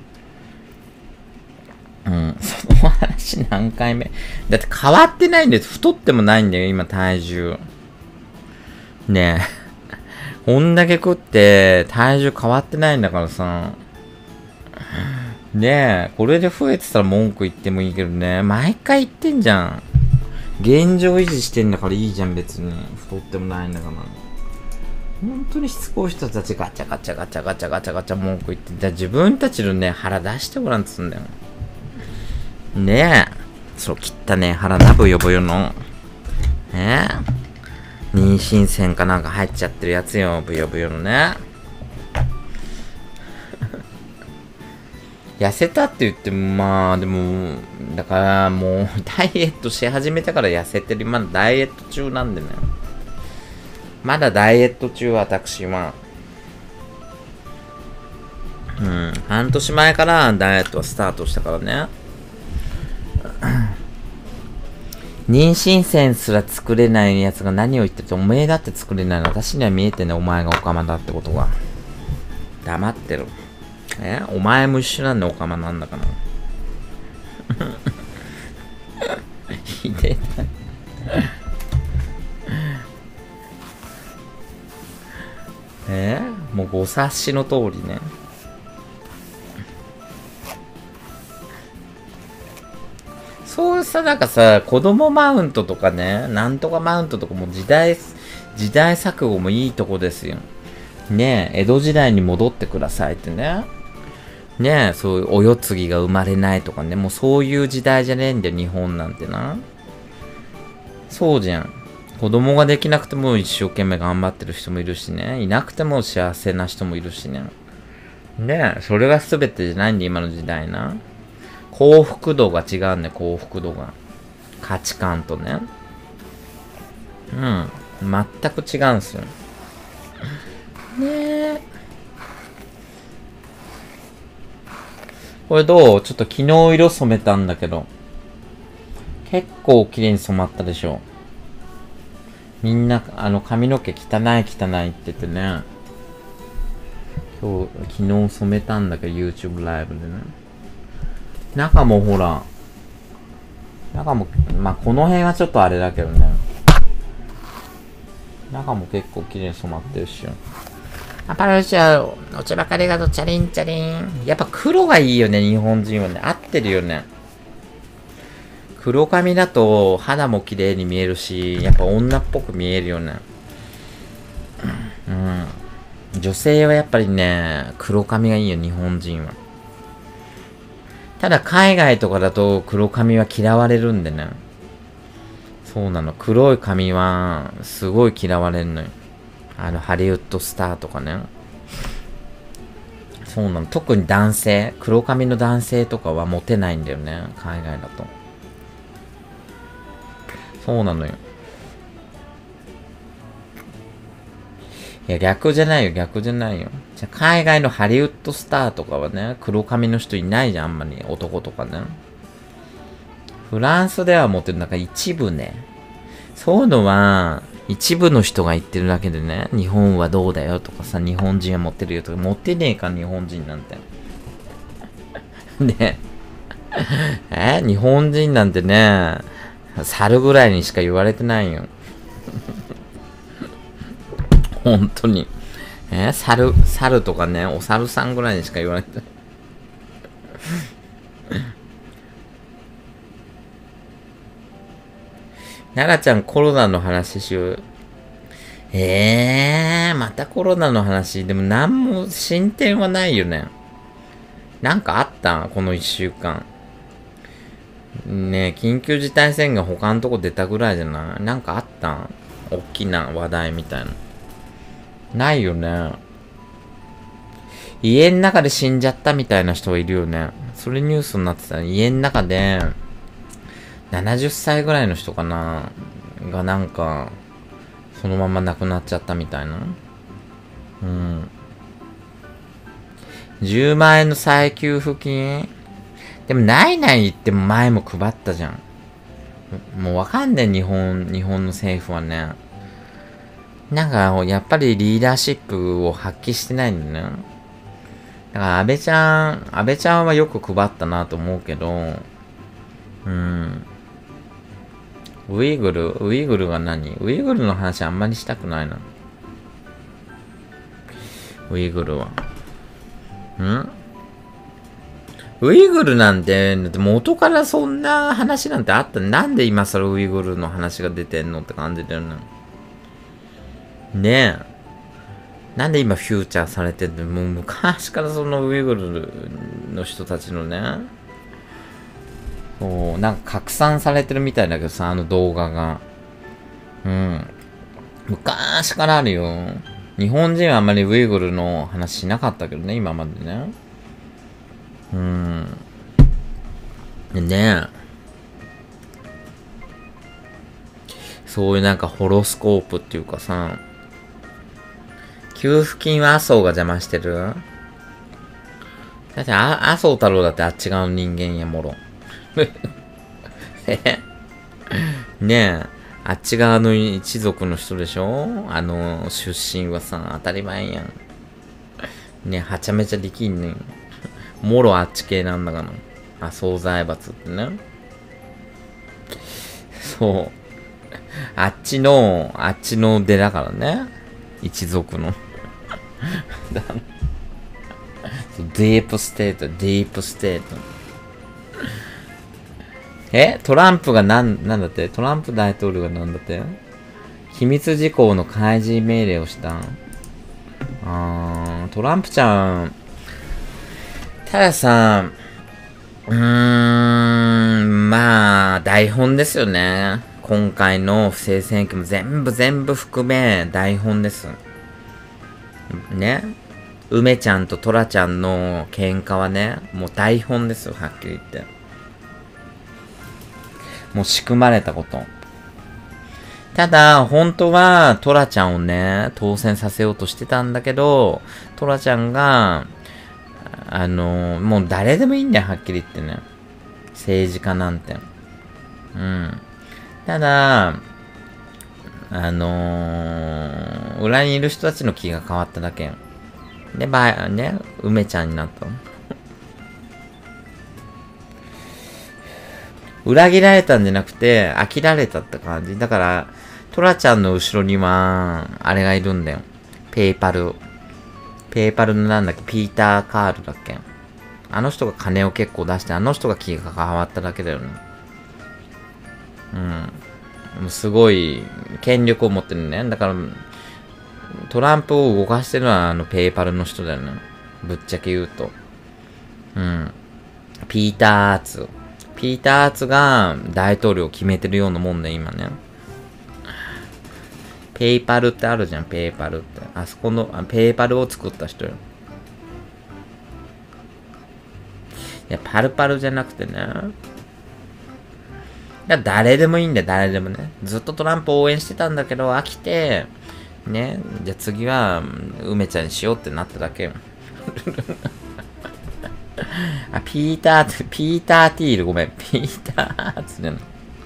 Speaker 1: うん。その話何回目？だって変わってないんです。太ってもないんだよ、今体重。ねえ。こんだけ食って体重変わってないんだからさ。 ねえ、これで増えてたら文句言ってもいいけどね。毎回言ってんじゃん。現状維持してんだからいいじゃん、別に。太ってもないんだから。本当にしつこい人たちガチャガチャガチャガチャガチャガチャ文句言って、じゃあ自分たちのね、腹出してごらんっつうんだよ。ねえ。そう、切ったね、腹な、ブヨブヨの。ねえ。妊娠線かなんか入っちゃってるやつよ、ブヨブヨのね。痩せたって言っても、まあ、でも、だからもう、ダイエットし始めてから痩せてる。まだダイエット中なんでね。まだダイエット中、私は。うん、半年前からダイエットはスタートしたからね。妊娠線すら作れないやつが何を言ってて、おめえだって作れないの。私には見えてね、お前がオカマだってことが。黙ってる。えお前も一緒なんでオカマなんだから。ひでえな。えもうご察しの通りね。そうさ、なんかさ、子供マウントとかね、なんとかマウントとかも時代、時代錯誤もいいとこですよ。ねえ、江戸時代に戻ってくださいってね。ねえ、そういうお世継ぎが生まれないとかね、もうそういう時代じゃねえんだよ、日本なんてな。そうじゃん。子供ができなくても一生懸命頑張ってる人もいるしね。いなくても幸せな人もいるしね。ねえ、それが全てじゃないんで、今の時代な。幸福度が違うんね、幸福度が。価値観とね。うん。全く違うんすよ。ねえ。これどう？ちょっと昨日色染めたんだけど。結構綺麗に染まったでしょ。みんな、あの、髪の毛汚い汚いって言ってね。今日、昨日染めたんだけど、YouTube ライブでね。中もほら、中も、まあ、この辺はちょっとあれだけどね。中も結構綺麗に染まってるしよ。アパルシャ、お茶ばかりがとチャリンチャリン。やっぱ黒がいいよね、日本人はね。合ってるよね。黒髪だと肌も綺麗に見えるし、やっぱ女っぽく見えるよね。うん。女性はやっぱりね、黒髪がいいよ、日本人は。ただ海外とかだと黒髪は嫌われるんでね。そうなの。黒い髪はすごい嫌われるのよ。あの、ハリウッドスターとかね。そうなの。特に男性。黒髪の男性とかはモテないんだよね。海外だと。そうなのよ。いや、逆じゃないよ。逆じゃないよ。じゃ海外のハリウッドスターとかはね、黒髪の人いないじゃん。あんまり。男とかね。フランスではモテる。なんか一部ね。そういうのは、一部の人が言ってるだけでね、日本はどうだよとかさ、日本人はモテるよとか、モテねえか、日本人なんて。ねえ、日本人なんてね、猿ぐらいにしか言われてないよ。本当に。え、猿、猿とかね、お猿さんぐらいにしか言われてない。奈々ちゃんコロナの話しよう。えー、またコロナの話。でも何も進展はないよね。なんかあったこの一週間。ねえ、緊急事態宣言他のとこ出たぐらいじゃないなんかあった大きな話題みたいな。ないよね。家の中で死んじゃったみたいな人がいるよね。それニュースになってたね。家の中で、ななじゅっさいぐらいの人かながなんか、そのまま亡くなっちゃったみたいな。うん。じゅうまんえんの再給付金でもないない言っても前も配ったじゃん。もうわかんねえ、日本、日本の政府はね。なんか、やっぱりリーダーシップを発揮してないんだよね。だから安倍ちゃん、安倍ちゃんはよく配ったなと思うけど、うん。ウイグルウイグルが何ウイグルの話あんまりしたくないな。ウイグルは。んウイグルなんて、元からそんな話なんてあった。なんで今更ウイグルの話が出てんのって感じだよね。ねえ。なんで今フューチャーされてんの？もう昔からそのウイグルの人たちのね、こう、なんか拡散されてるみたいだけどさ、あの動画が。うん。昔からあるよ。日本人はあんまりウイグルの話しなかったけどね、今までね。うん。でね、そういうなんかホロスコープっていうかさ、給付金は麻生が邪魔してる。だってあ、麻生太郎だってあっち側の人間やもろ。ねえ、あっち側の一族の人でしょ？あの、出身はさ、当たり前やん。ねえ、はちゃめちゃできんねん。もろあっち系なんだから。麻生財閥ってね。そう。あっちの、あっちの出だからね。一族の。ディープステート、ディープステート。えトランプがなん、なんだってトランプ大統領がなんだって秘密事項の開示命令をしたん。あー、トランプちゃん、たださ、うーん、まあ、台本ですよね。今回の不正選挙も全部全部含め台本です。ね。梅ちゃんとトラちゃんの喧嘩はね、もう台本ですよ、はっきり言って。もう仕組まれたこと。ただ、本当はトラちゃんをね、当選させようとしてたんだけど、トラちゃんが、あの、もう誰でもいいんだよ、はっきり言ってね。政治家なんて。うん。ただ、あのー、裏にいる人たちの気が変わっただけ。で、ばあ、ね、梅ちゃんになったの。裏切られたんじゃなくて、飽きられたって感じ。だから、トラちゃんの後ろには、あれがいるんだよ。ペイパル。ペイパルのなんだっけ、ピーター・カールだっけ。あの人が金を結構出して、あの人が気が変わっただけだよね。うん。もうすごい、権力を持ってるね。だから、トランプを動かしてるのは、あの、ペイパルの人だよね。ぶっちゃけ言うと。うん。ピーター・アーツ。ピーター・アーツが大統領を決めてるようなもんね、今ね。ペイパルってあるじゃん、ペイパルって。あそこの、あペイパルを作った人よ。いや、パルパルじゃなくてね。いや、誰でもいいんだよ、誰でもね。ずっとトランプ応援してたんだけど、飽きて、ね、じゃあ次は、梅ちゃんにしようってなっただけよ。あ、ピーター、ピーターティール、ごめん。ピーターつねの。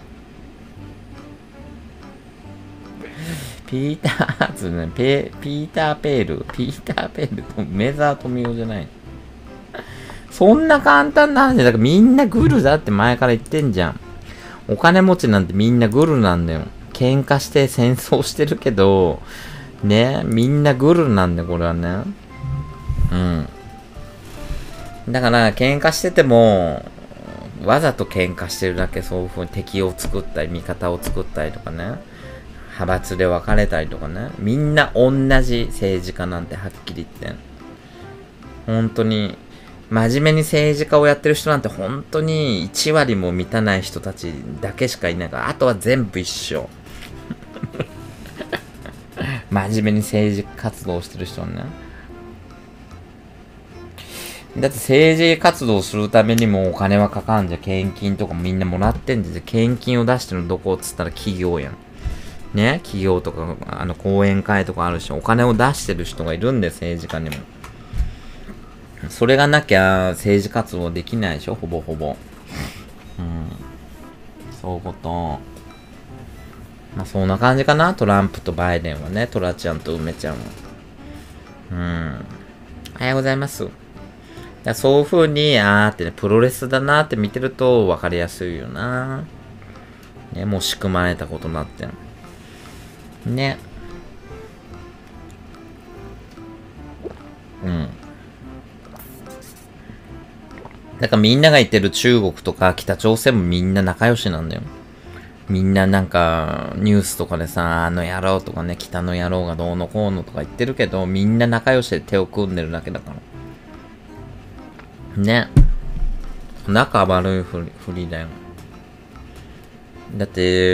Speaker 1: ピーターつね、ペ、ピーターペール。ピーターペールとメザー富美じゃない。そんな簡単なんで、だからみんなグルだって前から言ってんじゃん。お金持ちなんてみんなグルなんだよ。喧嘩して戦争してるけど、ね、みんなグルなんだよ、これはね。うん。だから、喧嘩してても、わざと喧嘩してるだけ、そういう風に敵を作ったり、味方を作ったりとかね。派閥で分かれたりとかね。みんな同じ政治家なんてはっきり言って。本当に、真面目に政治家をやってる人なんて本当にいち割も満たない人たちだけしかいないから、あとは全部一緒。真面目に政治活動してる人ね。だって政治活動するためにもお金はかかんじゃん。献金とかもみんなもらってんじゃん。献金を出してるのどこっつったら企業やん。ね、企業とか、あの、講演会とかあるし、お金を出してる人がいるんだよ、政治家にも。それがなきゃ政治活動できないでしょ、ほぼほぼ。うん。そういうこと。まあ、そんな感じかな、トランプとバイデンはね、トラちゃんと梅ちゃんは。うん。おはようございます。だそういう風に、あーってね、プロレスだなって見てると分かりやすいよな。ね、もう仕組まれたことになってん。ね。うん。 だからみんなが言ってる中国とか北朝鮮もみんな仲良しなんだよ。みんななんかニュースとかでさ、あの野郎とかね、北の野郎がどうのこうのとか言ってるけど、みんな仲良しで手を組んでるだけだから。ね。仲悪いふり、ふりだよ。だって、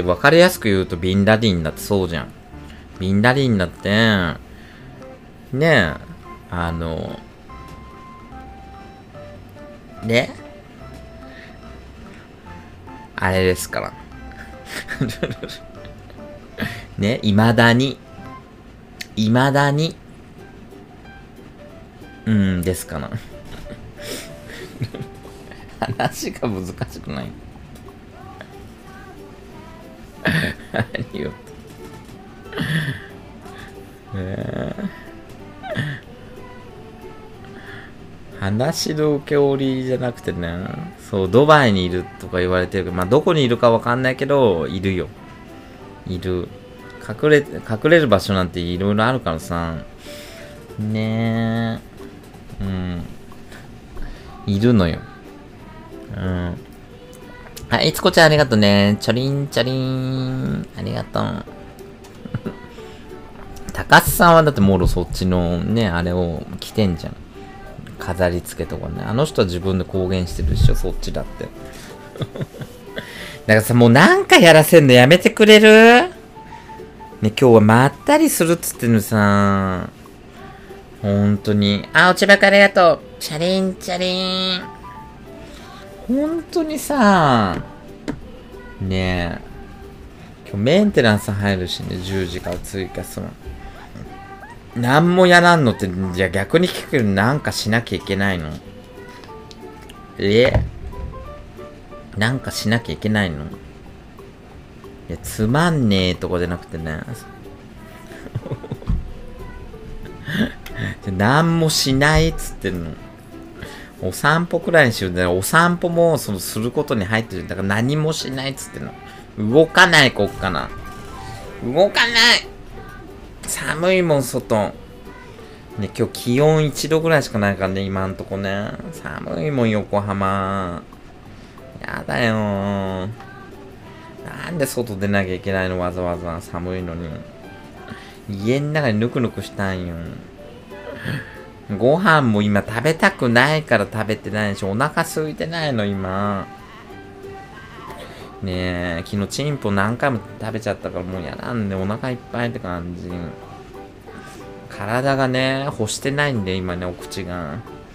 Speaker 1: わかりやすく言うとビンラディンだってそうじゃん。ビンラディンだって、ねえ、あの、ねあれですから。ね、未だに、未だに、うん、ですかな。話が難しくない。何よ。えー、話の受け折りじゃなくてね、そう、ドバイにいるとか言われてるけど、まあ、どこにいるかわかんないけど、いるよ。いる。隠れ、隠れる場所なんていろいろあるからさ。ねえ。うん。いるのよ。うん。はい、いつこちゃんありがとうね。チョリンチョリン。ありがとう。高須さんはだってもろそっちのね、あれを着てんじゃん。飾り付けとかね。あの人は自分で公言してるでしょ、そっちだって。だからさ、もうなんかやらせんのやめてくれる？ね、今日はまったりするっつってんのさ。ほんとに。あ、おちばくありがとう。チャリンチャリン。ほんとにさ。ねえ。今日メンテナンス入るしね、じゅうじから追加する。なんもやらんのって、じゃあ逆に聞くけどなんかしなきゃいけないの？えなんかしなきゃいけないの？いや、つまんねえとかじゃなくてね。なんもしないっつってんの。お散歩くらいにしよう。お散歩もそのすることに入ってる。だから何もしないっつってんの。動かない、こっかな。動かない寒いもん、外。ね、今日気温いちどぐらいしかないからね、今んとこね。寒いもん、横浜。やだよー。なんで外出なきゃいけないの、わざわざ。寒いのに。家の中にぬくぬくしたんよ。ご飯も今食べたくないから食べてないし、お腹空いてないの、今。ねえ、昨日チンポ何回も食べちゃったからもうやなんでお腹いっぱいって感じ。体がね、欲してないんで今ね、お口が。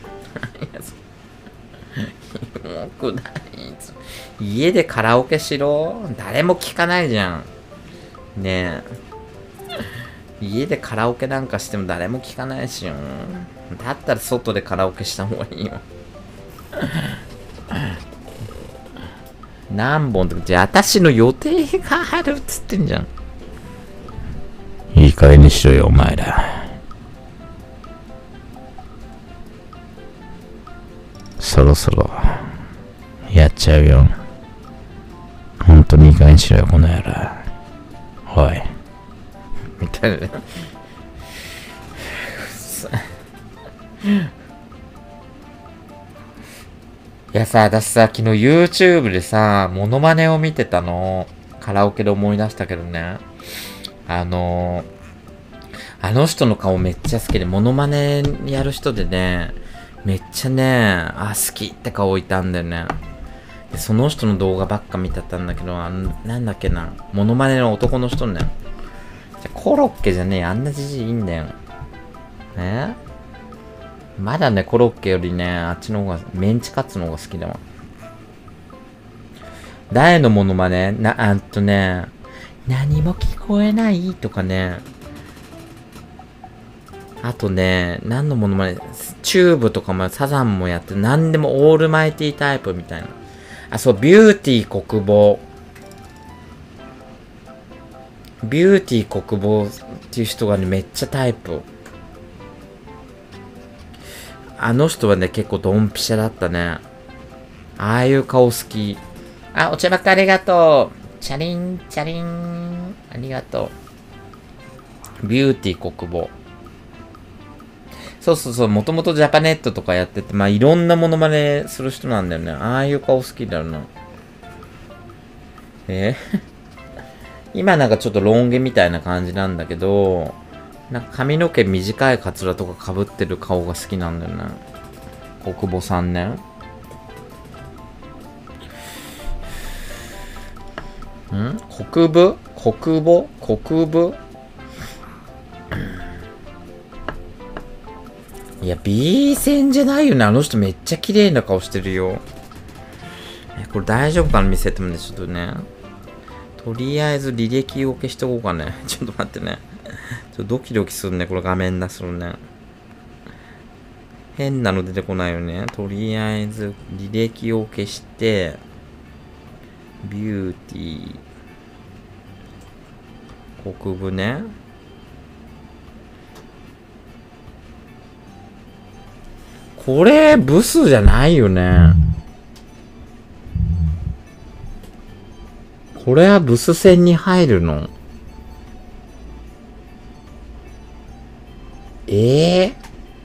Speaker 1: もうくだい。家でカラオケしろ？誰も聞かないじゃん。ねえ。家でカラオケなんかしても誰も聞かないしよ。だったら外でカラオケした方がいいよ。何本とか、じゃあ私の予定があるっつってんじゃん。いい加減にしろよ、お前ら。そろそろ、やっちゃうよ。ほんとにいい加減にしろよ、この野郎。おい。みたいなね。いやさ、私さ、昨日 YouTube でさ、モノマネを見てたの。カラオケで思い出したけどね。あの、あの人の顔めっちゃ好きで、モノマネやる人でね、めっちゃね、あ、好きって顔いたんだよね。で、その人の動画ばっか見てたんだけど、あの、なんだっけな、モノマネの男の人ね。じゃコロッケじゃねえ、あんなじじいいいんだよ。えまだね、コロッケよりね、あっちの方が、メンチカツの方が好きだわ。誰のモノマネな、あんとね、何も聞こえないとかね。あとね、何のモノマネ、チューブとかもサザンもやって、何でもオールマイティタイプみたいな。あ、そう、ビューティー国防。ビューティー国防っていう人がね、めっちゃタイプ。あの人はね、結構ドンピシャだったね。ああいう顔好き。あ、お茶ばっかありがとう。チャリン、チャリン。ありがとう。ビューティー国防。 そうそうそう、もともとジャパネットとかやってて、まあいろんなモノマネする人なんだよね。ああいう顔好きだよな。えー、今なんかちょっとロン毛みたいな感じなんだけど、なんか髪の毛短いカツラとか被ってる顔が好きなんだよね。大久保さんね。ん国分国母国分いや、B 線じゃないよね。あの人めっちゃ綺麗な顔してるよ。え、これ大丈夫かな見せてもね、ちょっとね。とりあえず履歴を消しておこうかね。ちょっと待ってね。ちょっとドキドキするね。これ画面出すのね。変なの出てこないよね。とりあえず履歴を消して、ビューティー、国分ね。これ、ブスじゃないよね。これはブス戦に入るの？ええ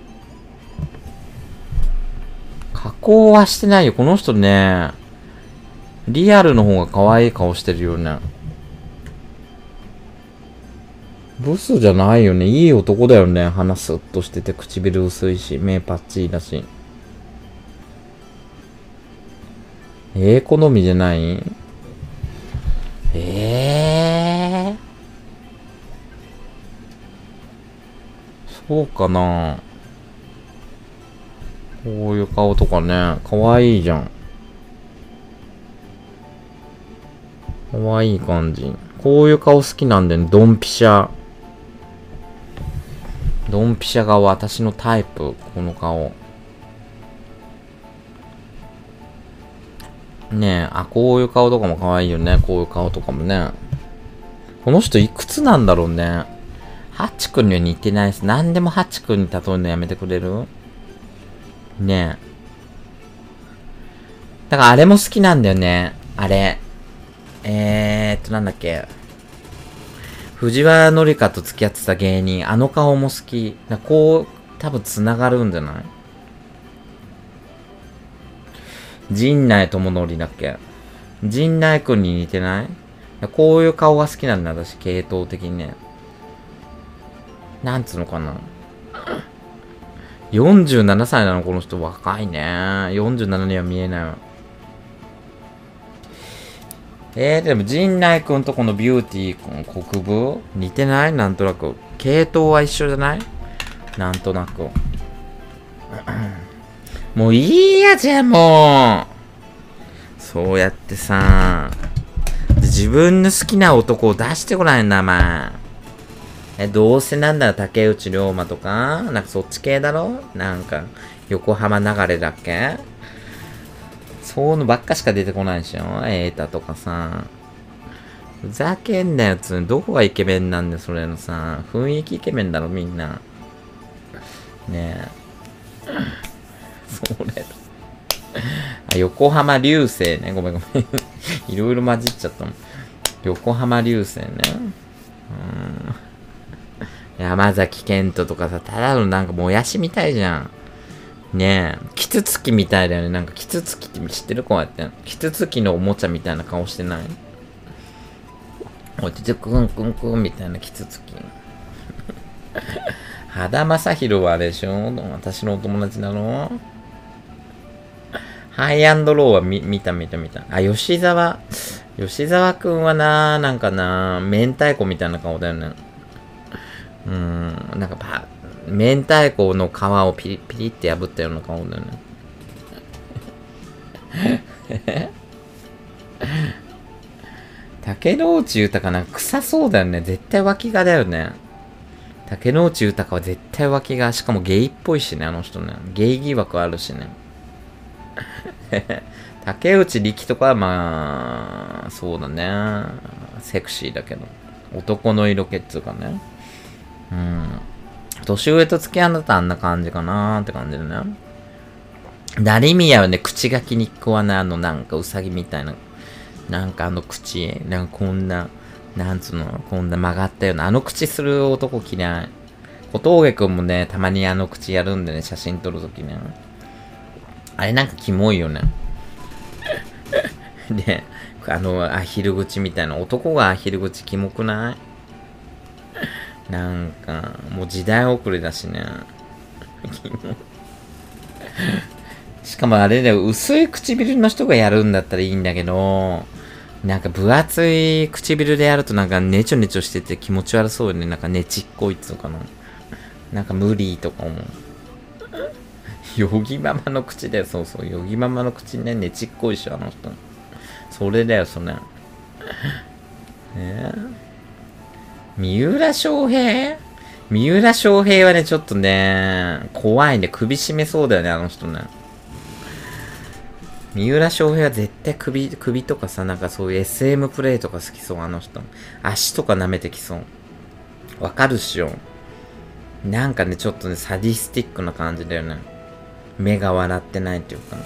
Speaker 1: ー、加工はしてないよ。この人ね、リアルの方が可愛い顔してるよね。ブスじゃないよね。いい男だよね。鼻スッとしてて、唇薄いし、目パッチリだし。ええー、好みじゃない？ええー、そうかな。こういう顔とかね、可愛いじゃん。可愛い感じ。こういう顔好きなんだよね。ドンピシャ。ドンピシャが私のタイプ。この顔。ねえ、あ、こういう顔とかも可愛いよね。こういう顔とかもね。この人いくつなんだろうね。ハチ君には似てないです。何でもハチ君に例えるのやめてくれる？ねえ。だからあれも好きなんだよね。あれ。えーっと、なんだっけ。藤原紀香と付き合ってた芸人。あの顔も好き。だこう、多分繋がるんじゃない？陣内智則だっけ？陣内くんに似てない？こういう顔が好きなんだ、私、系統的にね。なんつうのかな。よんじゅうななさいなの、この人。若いね。よんじゅうななには見えないわ。えー、でも、陣内くんとこのビューティーくん、国分似てない？なんとなく。系統は一緒じゃない？なんとなく。もういいやじゃん、もう。そうやってさ、自分の好きな男を出してこないんだ、まあ。え、どうせなんだら竹内涼真とか、なんかそっち系だろ？なんか、横浜流れだっけ？そういうのばっかしか出てこないでしょ？瑛太とかさ。ふざけんなよ、つうどこがイケメンなんだよ、それのさ。雰囲気イケメンだろ、みんな。ねえ。それ。あ、横浜流星ね。ごめんごめん。いろいろ混じっちゃったもん。横浜流星ね。うん。山崎賢人とかさ、ただのなんかもやしみたいじゃん。ねえ。キツツキみたいだよね。なんかキツツキって知ってる？こうやって。キツツキのおもちゃみたいな顔してない？おちちくんくんくんみたいなキツツキ。肌正宏はあれでしょ？私のお友達なの？ハイアンドローは見、見た見た見た。あ、吉沢。吉沢くんはな、なんかな、明太子みたいな顔だよね。うーん、なんかパ、明太子の皮をピリピリって破ったような顔だよね。竹野内豊なんか臭そうだよね。絶対脇がだよね。竹野内豊は絶対脇が、しかもゲイっぽいしね、あの人ね。ゲイ疑惑あるしね。竹内力とかはまあ、そうだね。セクシーだけど。男の色気っつうかね。うん。年上と付き合うんだったらあんな感じかなーって感じだね。ダリミアはね、口が気に食わない。あの、なんかウサギみたいな。なんかあの口、なんかこんな、なんつうの、こんな曲がったような。あの口する男嫌い。 小峠くんもね、たまにあの口やるんでね、写真撮るときね。あれなんかキモいよね。で、あの、アヒル口みたいな。男がアヒル口キモくないなんか、もう時代遅れだしね。キモい。しかもあれだよ、薄い唇の人がやるんだったらいいんだけど、なんか分厚い唇でやるとなんかネチョネチョしてて気持ち悪そうよね。なんかねちっこいっていうのかな。なんか無理とか思う。ヨギママの口だよ。そうそう。ヨギママの口ね、ねちっこいでしょ、あの人。それだよ、それ。えー、三浦翔平三浦翔平はね、ちょっとね、怖いね。首絞めそうだよね、あの人ね。三浦翔平は絶対首、首とかさ、なんかそういう エスエム プレイとか好きそう、あの人。足とか舐めてきそう。わかるっしょ。なんかね、ちょっとね、サディスティックな感じだよね。目が笑ってないっていうか。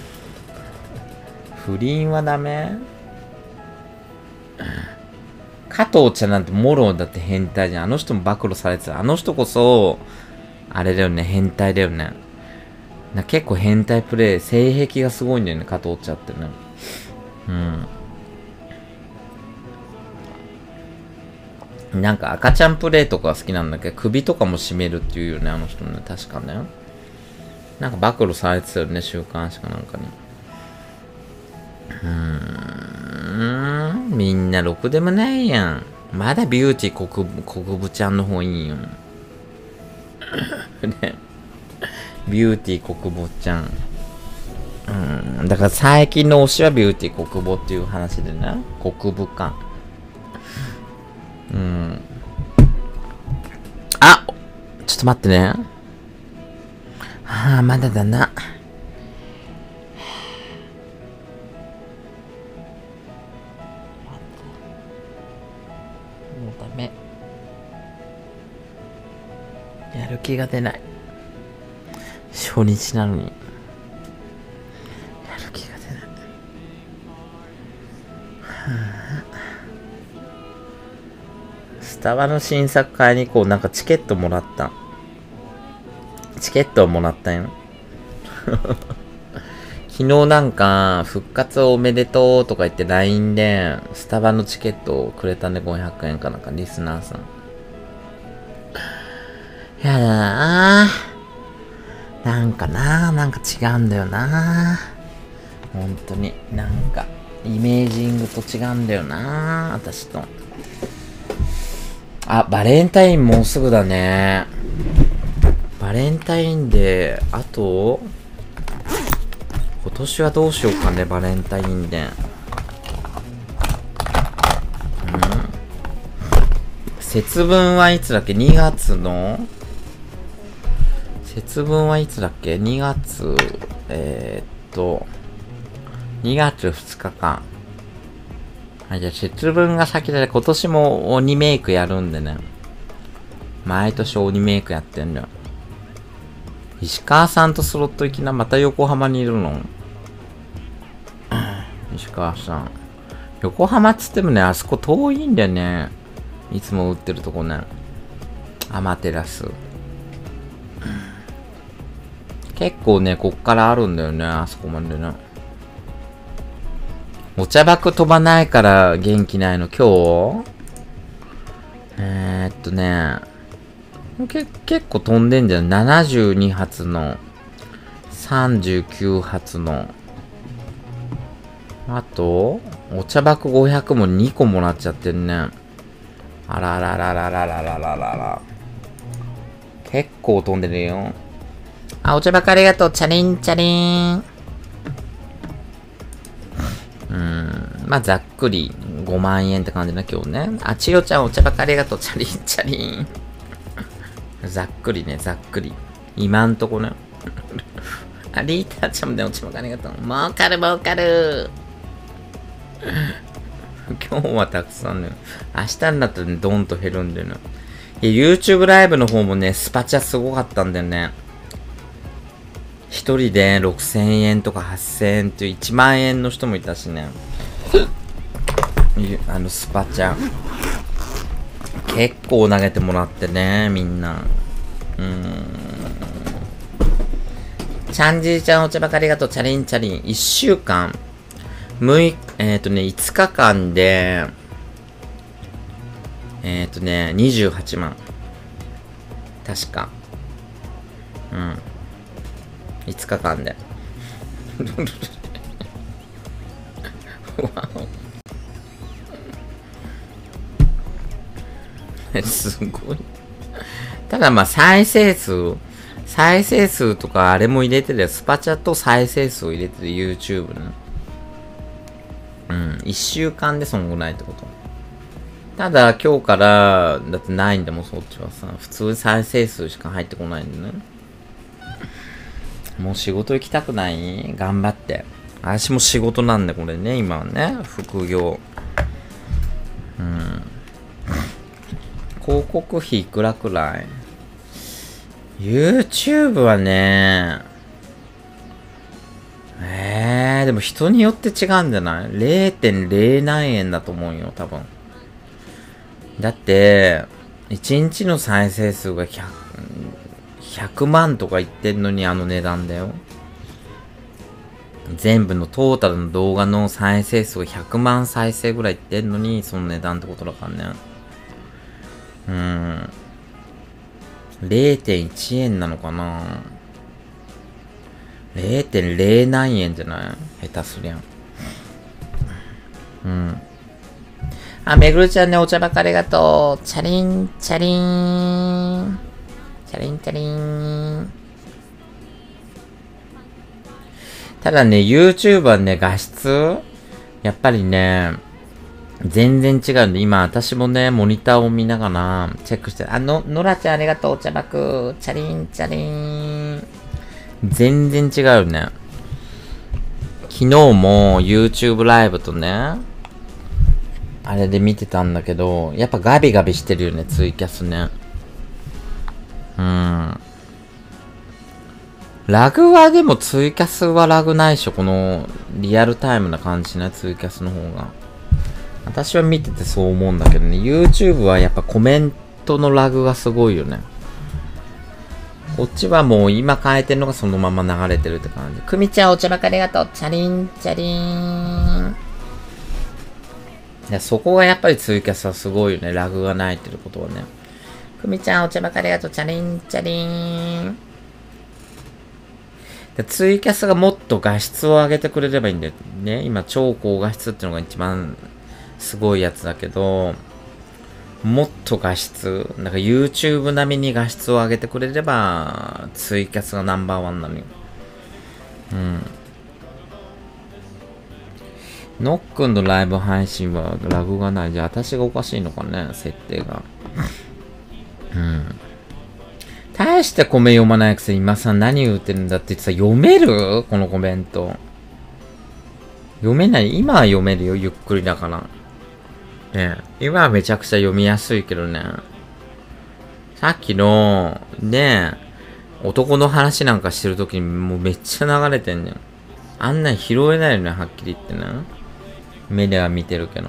Speaker 1: 不倫はダメ？加藤ちゃんなんてもろだって変態じゃん。あの人も暴露されてた。あの人こそ、あれだよね、変態だよね。な結構変態プレイ、性癖がすごいんだよね、加藤ちゃんってね。うん。なんか赤ちゃんプレイとか好きなんだけど、首とかも絞めるっていうよね、あの人ね、確かね。なんか暴露されてたよね、週刊誌かなんかに。うーん、みんなろくでもないやん。まだビューティー国国分ちゃんの方いいよ。ね。ビューティー国母ちゃん。うん。だから最近の推しはビューティー国母っていう話でね。国母か。うん。あ！ちょっと待ってね。はあ、まだだな。もうダメ。やる気が出ない。初日なのに。やる気が出ない。はあ、スタバの新作買いに行こう。なんかチケットもらった。チケットをもらったよ。昨日なんか、復活おめでとうとか言って ライン で、スタバのチケットをくれたね、ごひゃくえんかなんか、リスナーさん。やだなぁ。なんかなぁ、なんか違うんだよなぁ。ほんとに、なんか、イメージングと違うんだよなぁ、私と。あ、バレンタインもうすぐだね。バレンタインデー、あと、今年はどうしようかね、バレンタインデー。うん。節分はいつだっけ ?に 月の節分はいつだっけ ?に 月、えー、っと、にがつふつかか。あ、じゃあ節分が先で、今年も鬼メイクやるんでね。毎年鬼メイクやってんだよ。石川さんとスロット行きな、また横浜にいるの？石川さん。横浜っつってもね、あそこ遠いんだよね。いつも売ってるとこね。アマテラス。結構ね、こっからあるんだよね、あそこまでね。お茶爆飛ばないから元気ないの、今日えー、っとね、け結構飛んでんじゃん。ななじゅうにはつの、さんじゅうきゅうはつの、あと、お茶爆ごひゃくもにこもらっちゃってんね。あらららららららららら。結構飛んでるよ。あ、お茶爆ありがとう。チャリンチャリン。うーん。まあ、ざっくりごまんえんって感じだ、今日ね。あ、ちよちゃんお茶爆ありがとう。チャリンチャリン。ざっくりね、ざっくり。今んとこね。あ、リーターちゃんもね、お茶爆ありがとう。儲かる儲かる。今日はたくさんね。明日になったらね、ドンと減るんだよね。いや、YouTube ライブの方もね、スパチャすごかったんだよね。一人でろくせんえんとかはっせんえんっていういちまんえんの人もいたしね。あのスパチャ。結構投げてもらってね、みんな。 うーん。ちゃんじいちゃんお茶ばかりがとう。チャリンチャリン。いっしゅうかん。むい、えっとね、いつかかんで、えっとね、にじゅうはちまん。確か。うん。いつかかんで。すごい。ただまあ再生数、再生数とかあれも入れてるよ。スパチャと再生数を入れてる YouTube ね。うん。いっしゅうかんでそんぐらいってこと。ただ今日から、だってないんだもん、そっちはさ。普通再生数しか入ってこないんだね。もう仕事行きたくない？頑張って。私も仕事なんで、これね、今はね。副業。うん。広告費いくらくらい？ YouTube はね、えー、でも人によって違うんじゃない？ れいてんれい 何円だと思うよ、多分。だって、いちにちの再生数がひゃく、ひゃくまんとか言ってんのにあの値段だよ。全部のトータルの動画の再生数がひゃくまん再生ぐらい言ってんのにその値段ってことだからね。うーん。れいてんいちえんなのかな？ れいてんれい 何円じゃない？下手すりゃ。うん。あ、めぐるちゃんね、お茶ばかりがとう。チャリン、チャリン。チャリン、チャリン。ただね、YouTube はね、画質やっぱりね、全然違うんで、今私もね、モニターを見ながらチェックして、あの、ノラちゃんありがとう、お茶ばく。チャリン、チャリン。全然違うよね。昨日も YouTube ライブとね、あれで見てたんだけど、やっぱガビガビしてるよね、ツイキャスね。うん。ラグはでもツイキャスはラグないでしょ、このリアルタイムな感じね、ツイキャスの方が。私は見ててそう思うんだけどね、YouTube はやっぱコメントのラグがすごいよね。こっちはもう今変えてるのがそのまま流れてるって感じ。くみちゃんお茶ばかりありがとう。チャリン、チャリン。いや、そこがやっぱりツイキャスはすごいよね。ラグがないってことはね。くみちゃんお茶ばかりありがとう。チャリン、チャリン。でツイキャスがもっと画質を上げてくれればいいんだよね。今超高画質っていうのが一番すごいやつだけど、もっと画質、なんか YouTube 並みに画質を上げてくれれば、ツイキャスがナンバーワンなのよ。うん。のっくんのライブ配信はラグがない。じゃあ私がおかしいのかね、設定が。うん。大してコメ読まないくせに今さ何言ってるんだって言ってさ、読める？このコメント。読めない？今は読めるよ、ゆっくりだから。ねえ、今はめちゃくちゃ読みやすいけどね。さっきの、ねえ、男の話なんかしてるときにもうめっちゃ流れてんねん。あんなん拾えないよね、はっきり言ってね。目では見てるけど。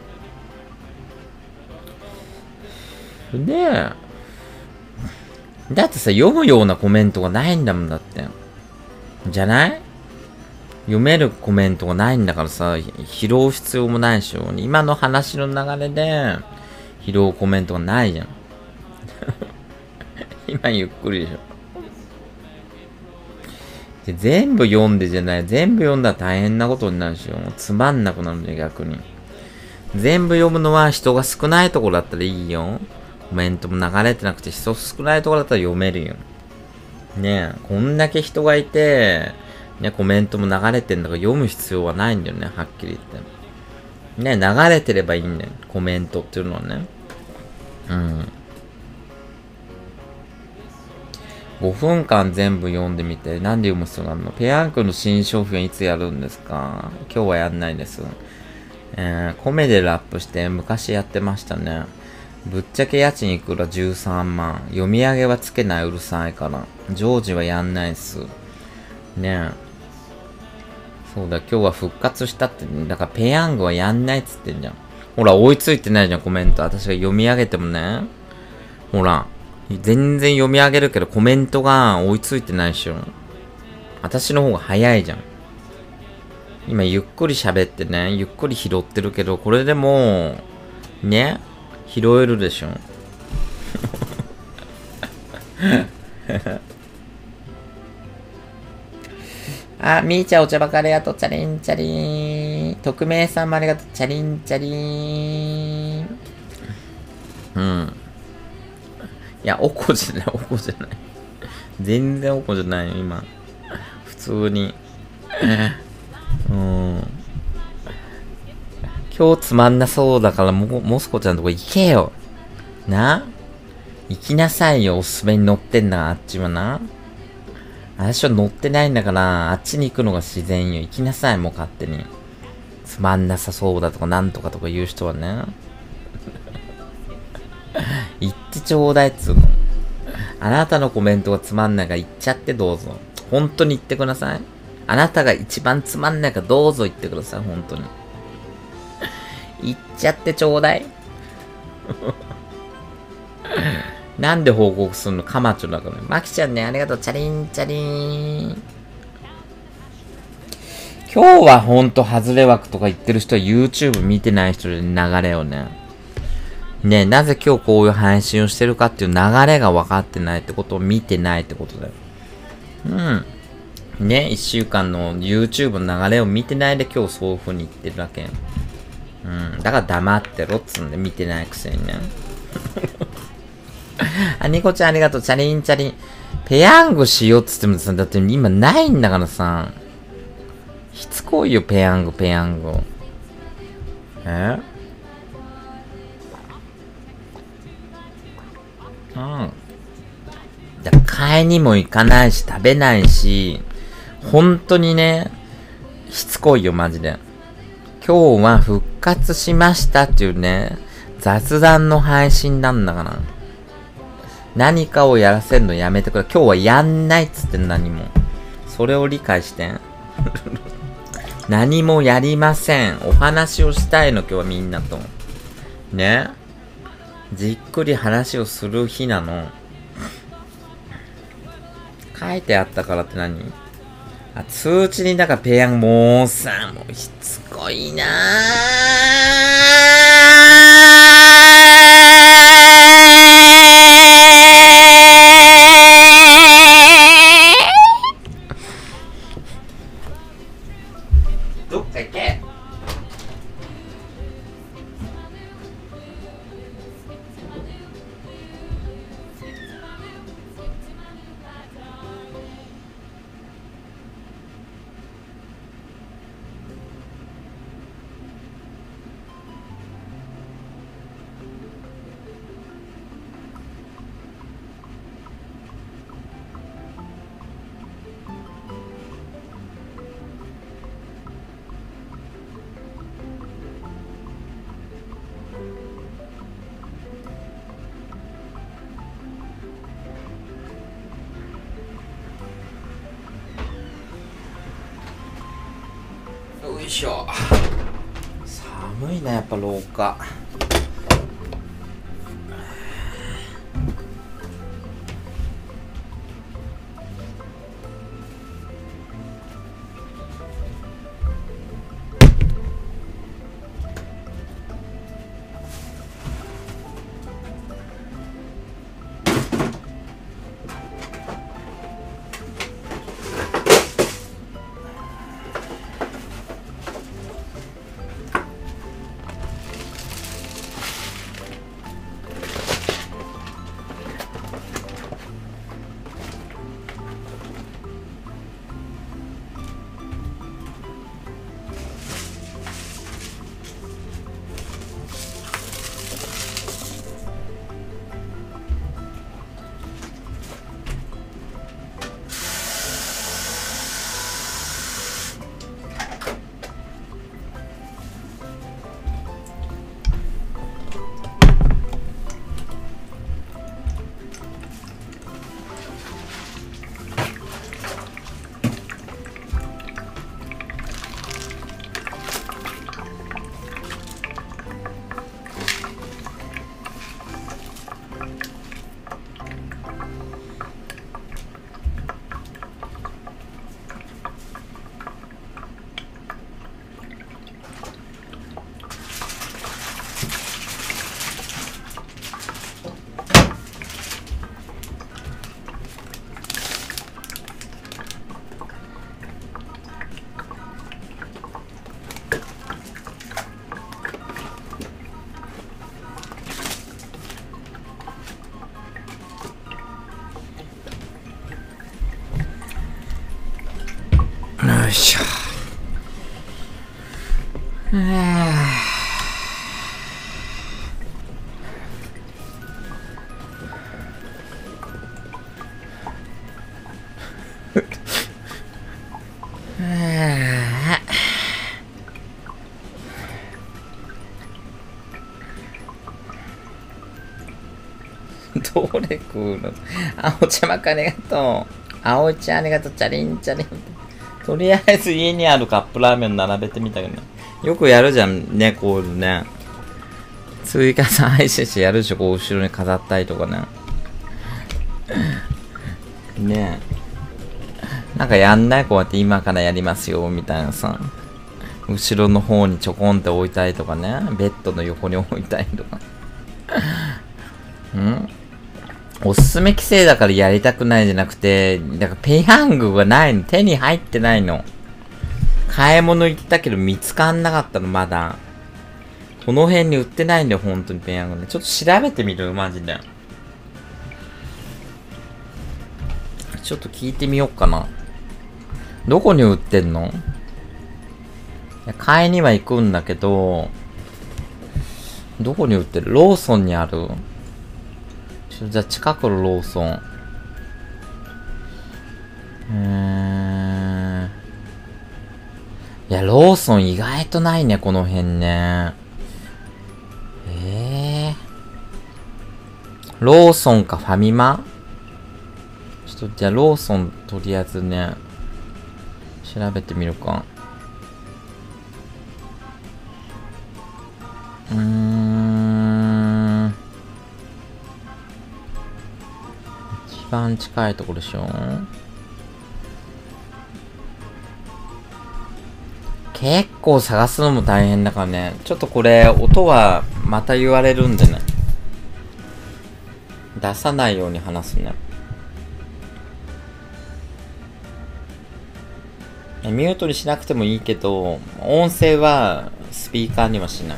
Speaker 1: で、だってさ、読むようなコメントがないんだもんだって。じゃない？読めるコメントがないんだからさ、拾う必要もないでしょ。今の話の流れで、拾うコメントがないじゃん。今ゆっくりでしょ。で全部読んでじゃない。全部読んだら大変なことになるでしょ。つまんなくなるね、逆に。全部読むのは人が少ないところだったらいいよ。コメントも流れてなくて人少ないところだったら読めるよ。ねえ、こんだけ人がいて、ね、コメントも流れてんだから読む必要はないんだよね、はっきり言って。ね、流れてればいいんだよ、コメントっていうのはね。うん。ごふんかん全部読んでみて、なんで読む必要があるの？ペヤングの新商品いつやるんですか？今日はやんないです。えー、米でラップして昔やってましたね。ぶっちゃけ家賃いくらじゅうさんまん。読み上げはつけない、うるさいから。常時はやんないっす。ねえ。そうだ、今日は復活したって、ね、だからペヤングはやんないっつってんじゃん。ほら、追いついてないじゃん、コメント。私が読み上げてもね。ほら、 全然読み上げるけどコメントが追いついてないっしょ。私の方が早いじゃん。今ゆっくり喋ってね、ゆっくり拾ってるけど、これでも、ね、拾えるでしょ。あ、みーちゃんお茶ばかりありがとう。チャリンチャリーン。匿名さんもありがとう。チャリンチャリーン。うん。いや、おこじゃない、おこじゃない。全然おこじゃないよ、今。普通に。うん。今日つまんなそうだから、も、モスコちゃんのとこ行けよ。な？行きなさいよ、おすすめに乗ってんだ、あっちはな。私は乗ってないんだから、あっちに行くのが自然よ。行きなさい、もう勝手に。つまんなさそうだとか、なんとかとか言う人はね。言ってちょうだいっつうの。あなたのコメントがつまんないから言っちゃってどうぞ。本当に言ってください。あなたが一番つまんないからどうぞ言ってください、本当に。言っちゃってちょうだい。なんで報告するの？カマチョだから。マキちゃんね、ありがとう。チャリンチャリーン。今日はほんと外れ枠とか言ってる人は YouTube 見てない人で流れをね。ねえ、なぜ今日こういう配信をしてるかっていう流れが分かってないってことを見てないってことだよ。うん。ね、一週間の YouTube の流れを見てないで今日そういう風に言ってるだけ。うん。だから黙ってろっつんで見てないくせにね。あ、ニコちゃんありがとう。チャリンチャリン。ペヤングしようっつってもさ、だって今ないんだからさ。しつこいよ、ペヤング、ペヤング。えうん。だから買いにも行かないし、食べないし、本当にね、しつこいよ、マジで。今日は復活しましたっていうね、雑談の配信なんだから。何かをやらせるのやめてくれ。今日はやんないっつって何も。それを理解して。何もやりません。お話をしたいの、今日はみんなと。ね。じっくり話をする日なの。書いてあったからって何？あ、通知にだからペヤングもうさ、もうしつこいなー。どっか行け。よいしょ。寒いな、やっぱ廊下。 どれ食うの？あおちゃまかありがとう。あおいちゃんありがとう。チャリンチャリン。とりあえず家にあるカップラーメン並べてみたけどね。よくやるじゃんね、こういうのね。追加さん配信してやるでしょ、こう後ろに飾ったりとかね。ねえ。なんかやんないこうやって今からやりますよ、みたいなさ。後ろの方にちょこんって置いたりとかね。ベッドの横に置いたりとか。んおすすめ規制だからやりたくないじゃなくて、だからペヤングがないの。手に入ってないの。買い物行ったけど見つかんなかったの、まだ。この辺に売ってないんだよ、本当にペヤングね。ちょっと調べてみる、マジで。ちょっと聞いてみようかな。どこに売ってんの？いや買いには行くんだけど、どこに売ってる？ローソンにある？ちょじゃあ近くのローソン。うーん。いや、ローソン意外とないね、この辺ね。ええー。ローソンかファミマ？ちょっと、じゃあローソンとりあえずね、調べてみるか。うーん。一番近いところでしょ？結構探すのも大変だからね。ちょっとこれ、音はまた言われるんでね。出さないように話すね。ミュートにしなくてもいいけど、音声はスピーカーにはしない。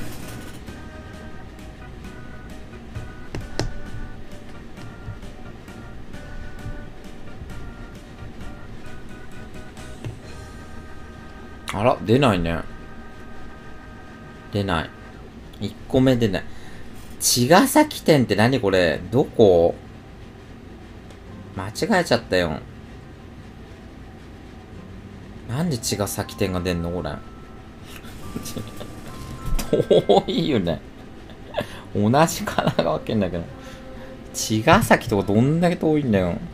Speaker 1: あら、出ないね。出ない。いっこめ出ない。茅ヶ崎店って何これ？どこ？間違えちゃったよ。なんで茅ヶ崎店が出んのこれ。遠いよね。同じ神奈川県だけど。茅ヶ崎とかどんだけ遠いんだよ。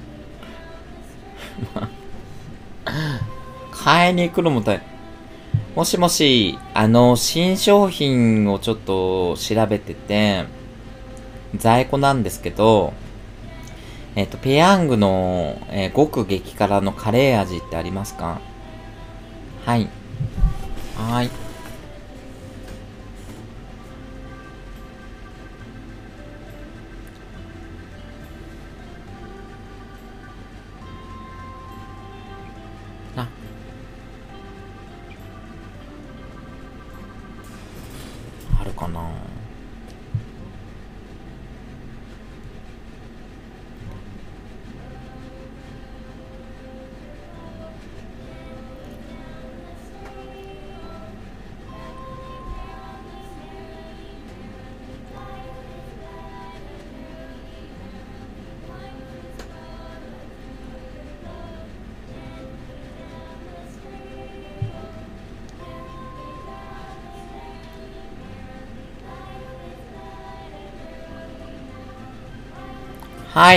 Speaker 1: 買いに行くのも大変。もしもし、あの、新商品をちょっと調べてて、在庫なんですけど、えっと、ペヤングの、えー、極激辛のカレー味ってありますか？はい。はーい。あ、あるかな？はい。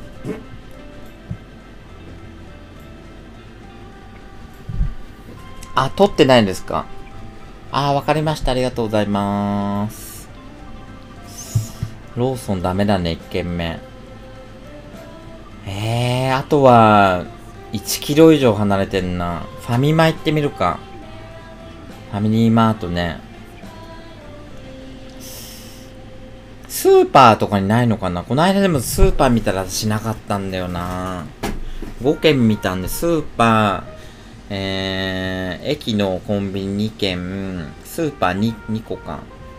Speaker 1: あ、撮ってないんですか？あー、わかりました。ありがとうございます。ローソンダメだね、いっけんめ。えー、あとは、いちキロ以上離れてんな。ファミマ行ってみるか。ファミリーマートね。スーパーとかにないのかな？この間でもスーパー見たらしなかったんだよな。ごけん見たんで、スーパー、えー、駅のコンビニにけん、スーパー に, にこか。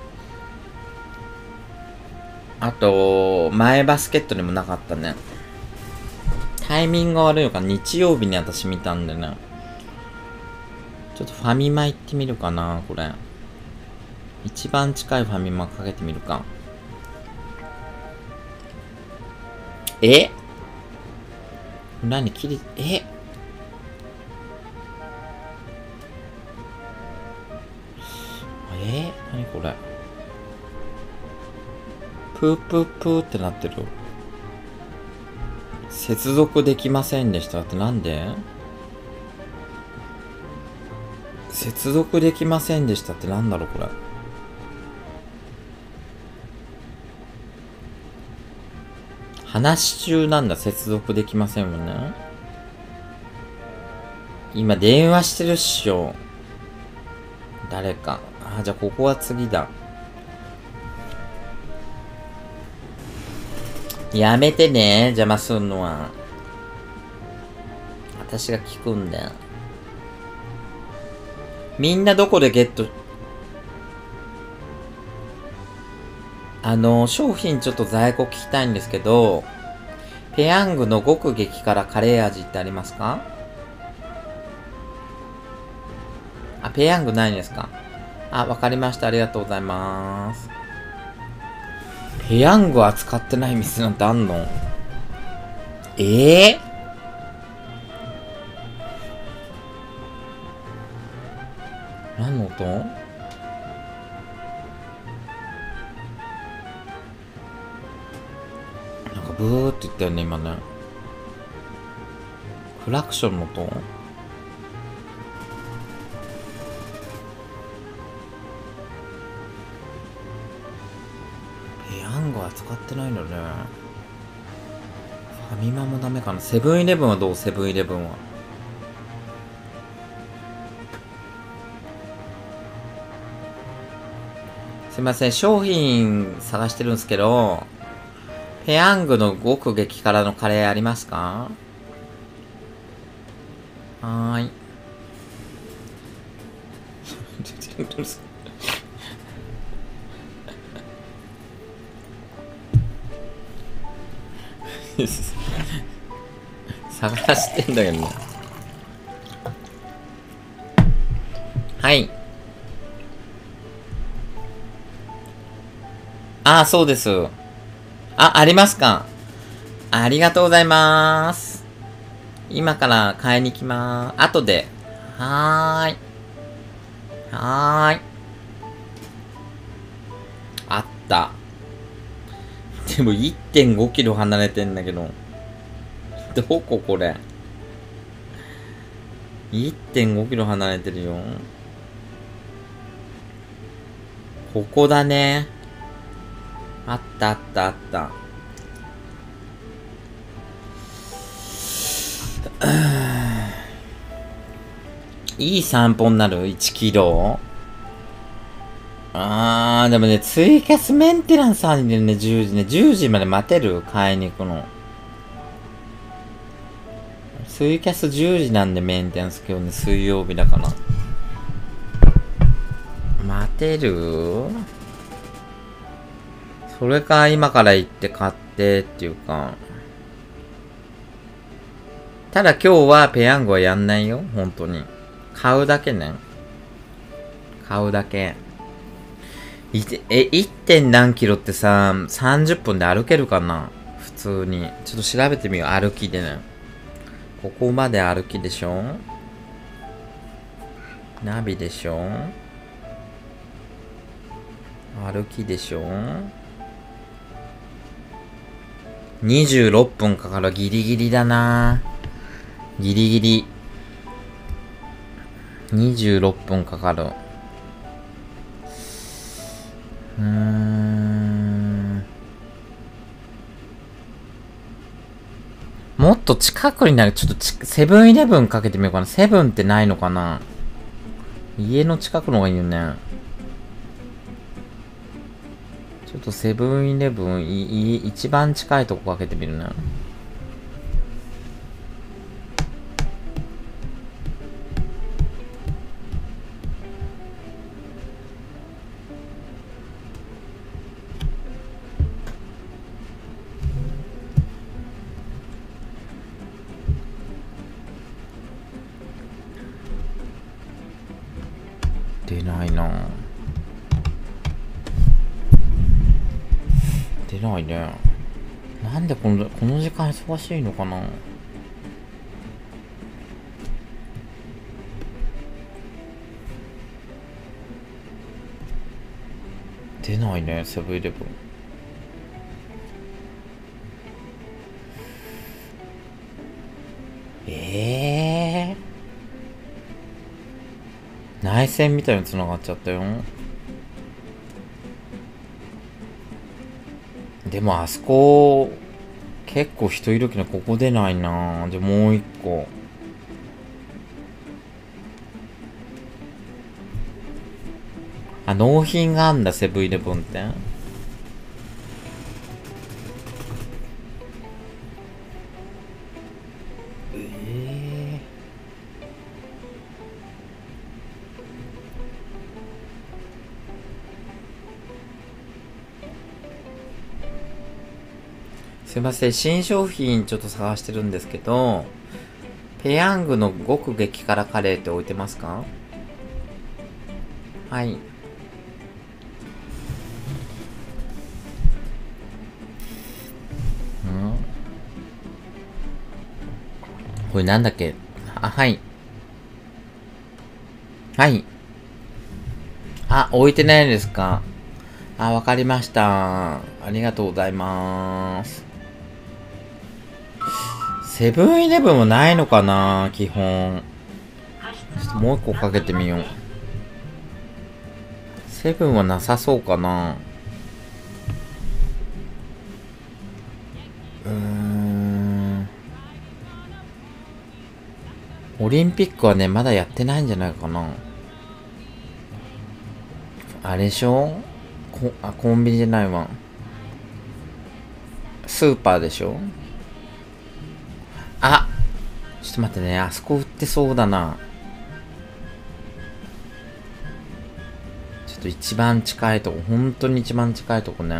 Speaker 1: あと、前バスケットにもなかったね。タイミングが悪いのか、日曜日に私見たんでね。ちょっとファミマ行ってみるかな、これ。 一番近いファミマかけてみるか。え何切り、ええ何これ。プープープーってなってる。接続できませんでしたってなんで？接続できませんでしたってなんだろうこれ。話中なんだ。接続できませんもんね。今電話してるっしょ。誰か。あ、じゃあここは次だ。やめてね、邪魔すんのは。私が聞くんだよ。みんなどこでゲット、あの、商品ちょっと在庫聞きたいんですけど、ペヤングの極激辛カレー味ってありますか？あ、ペヤングないんですか？あ、わかりました。ありがとうございます。ペヤング扱ってない店なんてあんの？ええー、何の音？なんかブーって言ったよね、今ね。クラクションの音？ペヤング扱ってないのね。ファミマもダメかな。セブンイレブンはどう？セブンイレブンは。すいません、商品探してるんですけど、ペヤングの極激辛のカレーありますか？はーい。探してんだけどね。はい。ああ、そうです。あ、ありますか？ありがとうございます。今から買いに来まーす。後で。はーい。はーい。あった。でも いってんごキロ離れてんだけど。どここれ。いってんごキロ離れてるよ。ここだね。あったあったあった。いい散歩になる ?いちキロ。あー、でもね、ツイキャスメンテナンスあるんだよね、じゅうじね。じゅうじまで待てる？買いに行くの。ツイキャスじゅうじなんでメンテナンス今日ね、水曜日だから。待てる？それか今から行って買ってっていうか。ただ今日はペヤングはやんないよ、本当に。買うだけね。買うだけ。いえ、いってん何キロってさ、さんじゅっぷんで歩けるかな？普通に。ちょっと調べてみよう、歩きでね。ここまで歩きでしょ？ナビでしょ？歩きでしょ？にじゅうろっぷんかかる。ギリギリだな。ギリギリ。にじゅうろっぷんかかる。うーん。もっと近くになる。ちょっとセブンイレブンかけてみようかな。セブンってないのかな？家の近くの方がいいよね。ちょっとセブンイレブンいい一番近いとこかけてみるね。出ないな。 出ないね。なんでこの、この時間忙しいのかな。出ないね、セブンイレブン。ええー、内線みたいに繋がっちゃったよ。でもあそこ結構人いるけどここ出ないな。じゃあもう一個。あ、納品があんだ、セブンイレブンって。ええー、すいません、新商品ちょっと探してるんですけど、ペヤングの極激辛カレーって置いてますか？はい。んこれなんだっけ？あ、はい。はい。あ、置いてないですか？あ、わかりました。ありがとうございます。セブンイレブンもないのかな基本。ちょっともう一個かけてみよう。セブンはなさそうかな。うーん。オリンピックはね、まだやってないんじゃないかな。あれでしょ？こ、あ、コンビニじゃないわ。スーパーでしょ？あ、ちょっと待ってね。あそこ売ってそうだな。ちょっと一番近いとこ、本当に一番近いとこね。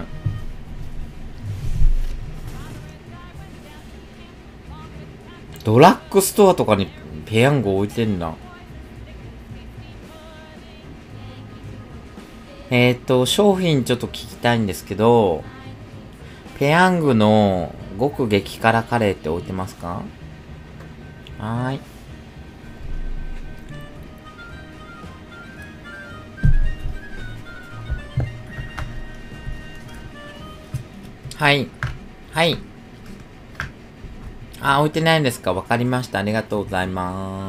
Speaker 1: ドラッグストアとかにペヤング置いてんだ。えっと、商品ちょっと聞きたいんですけど、ペヤングの極激辛カレーって置いてますか？はーい。はい。はい。あ、置いてないんですか？わかりました。ありがとうございます。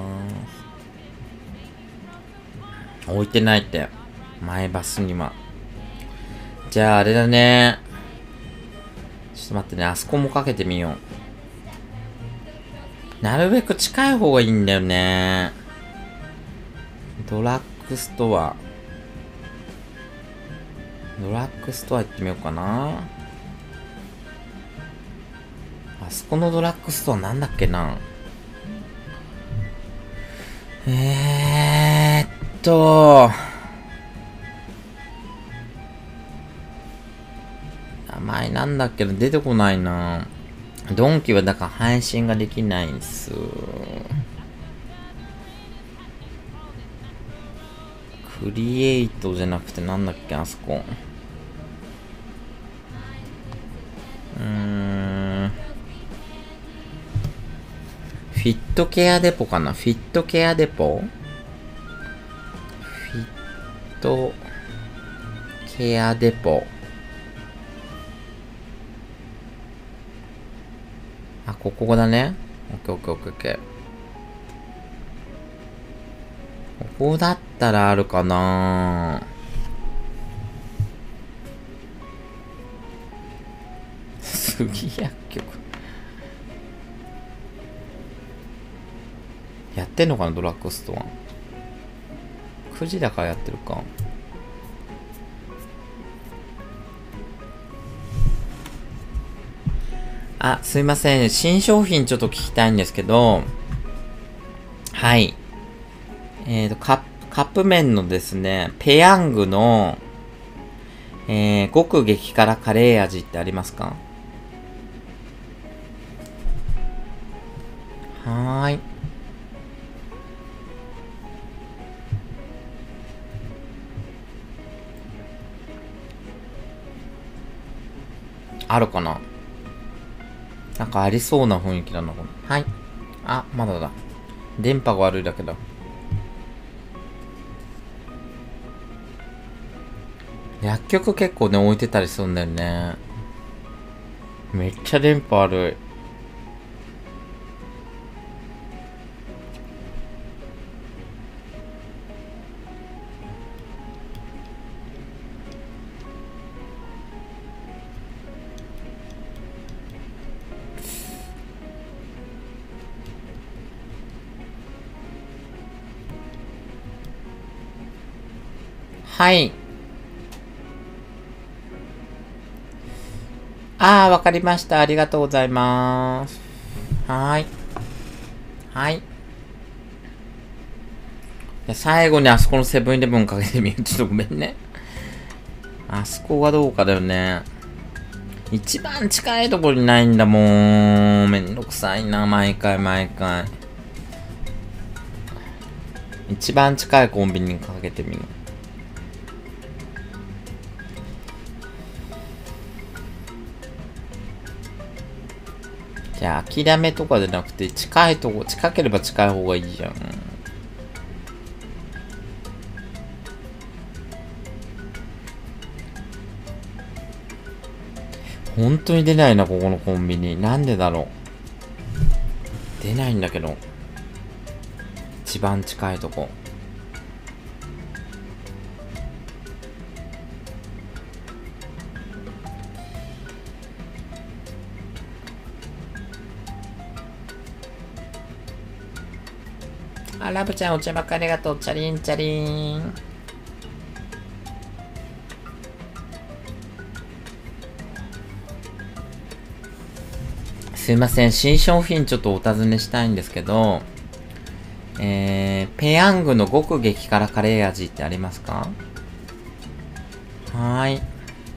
Speaker 1: 置いてないって。前バスには。じゃああれだね。ちょっと待ってね。あそこもかけてみよう。なるべく近い方がいいんだよね。ドラッグストア。ドラッグストア行ってみようかな。あそこのドラッグストアなんだっけな。えーっと、名前なんだっけど出てこないな。ドンキはだから配信ができないんす。クリエイトじゃなくてなんだっけあそこ。うーん。フィットケアデポかな。フィットケアデポ、フィットケアデポ。あ、ここだね。オッケーオッケーオッケーオッケー。ここだったらあるかな。杉薬局。やってんのかなドラッグストア。くじだからやってるか。あ、すいません。新商品ちょっと聞きたいんですけど、はい。えっと、カップ、カップ麺のですね、ペヤングの、えー、極激辛カレー味ってありますか？はーい。 あるかな。なんかありそうな雰囲気だな。はい。あ、まだだ。電波が悪いだけだ。薬局結構ね、置いてたりするんだよね。めっちゃ電波悪い。はい。ああ、わかりました。ありがとうございます。はーい。はい。で最後にあそこのセブンイレブンかけてみる。ちょっとごめんね。あそこがどうかだよね。一番近いところにないんだもん。めんどくさいな、毎回毎回。一番近いコンビニにかけてみる。じゃあ諦めとかじゃなくて、近いとこ、近ければ近い方がいいじゃん。本当に出ないな、ここのコンビニ。なんでだろう。出ないんだけど。一番近いとこ。あ、ラブちゃんお茶ばっかりありがとう。チャリンチャリン。すいません。新商品ちょっとお尋ねしたいんですけど、えー、ペヤングの極激辛カレー味ってありますか？はーい。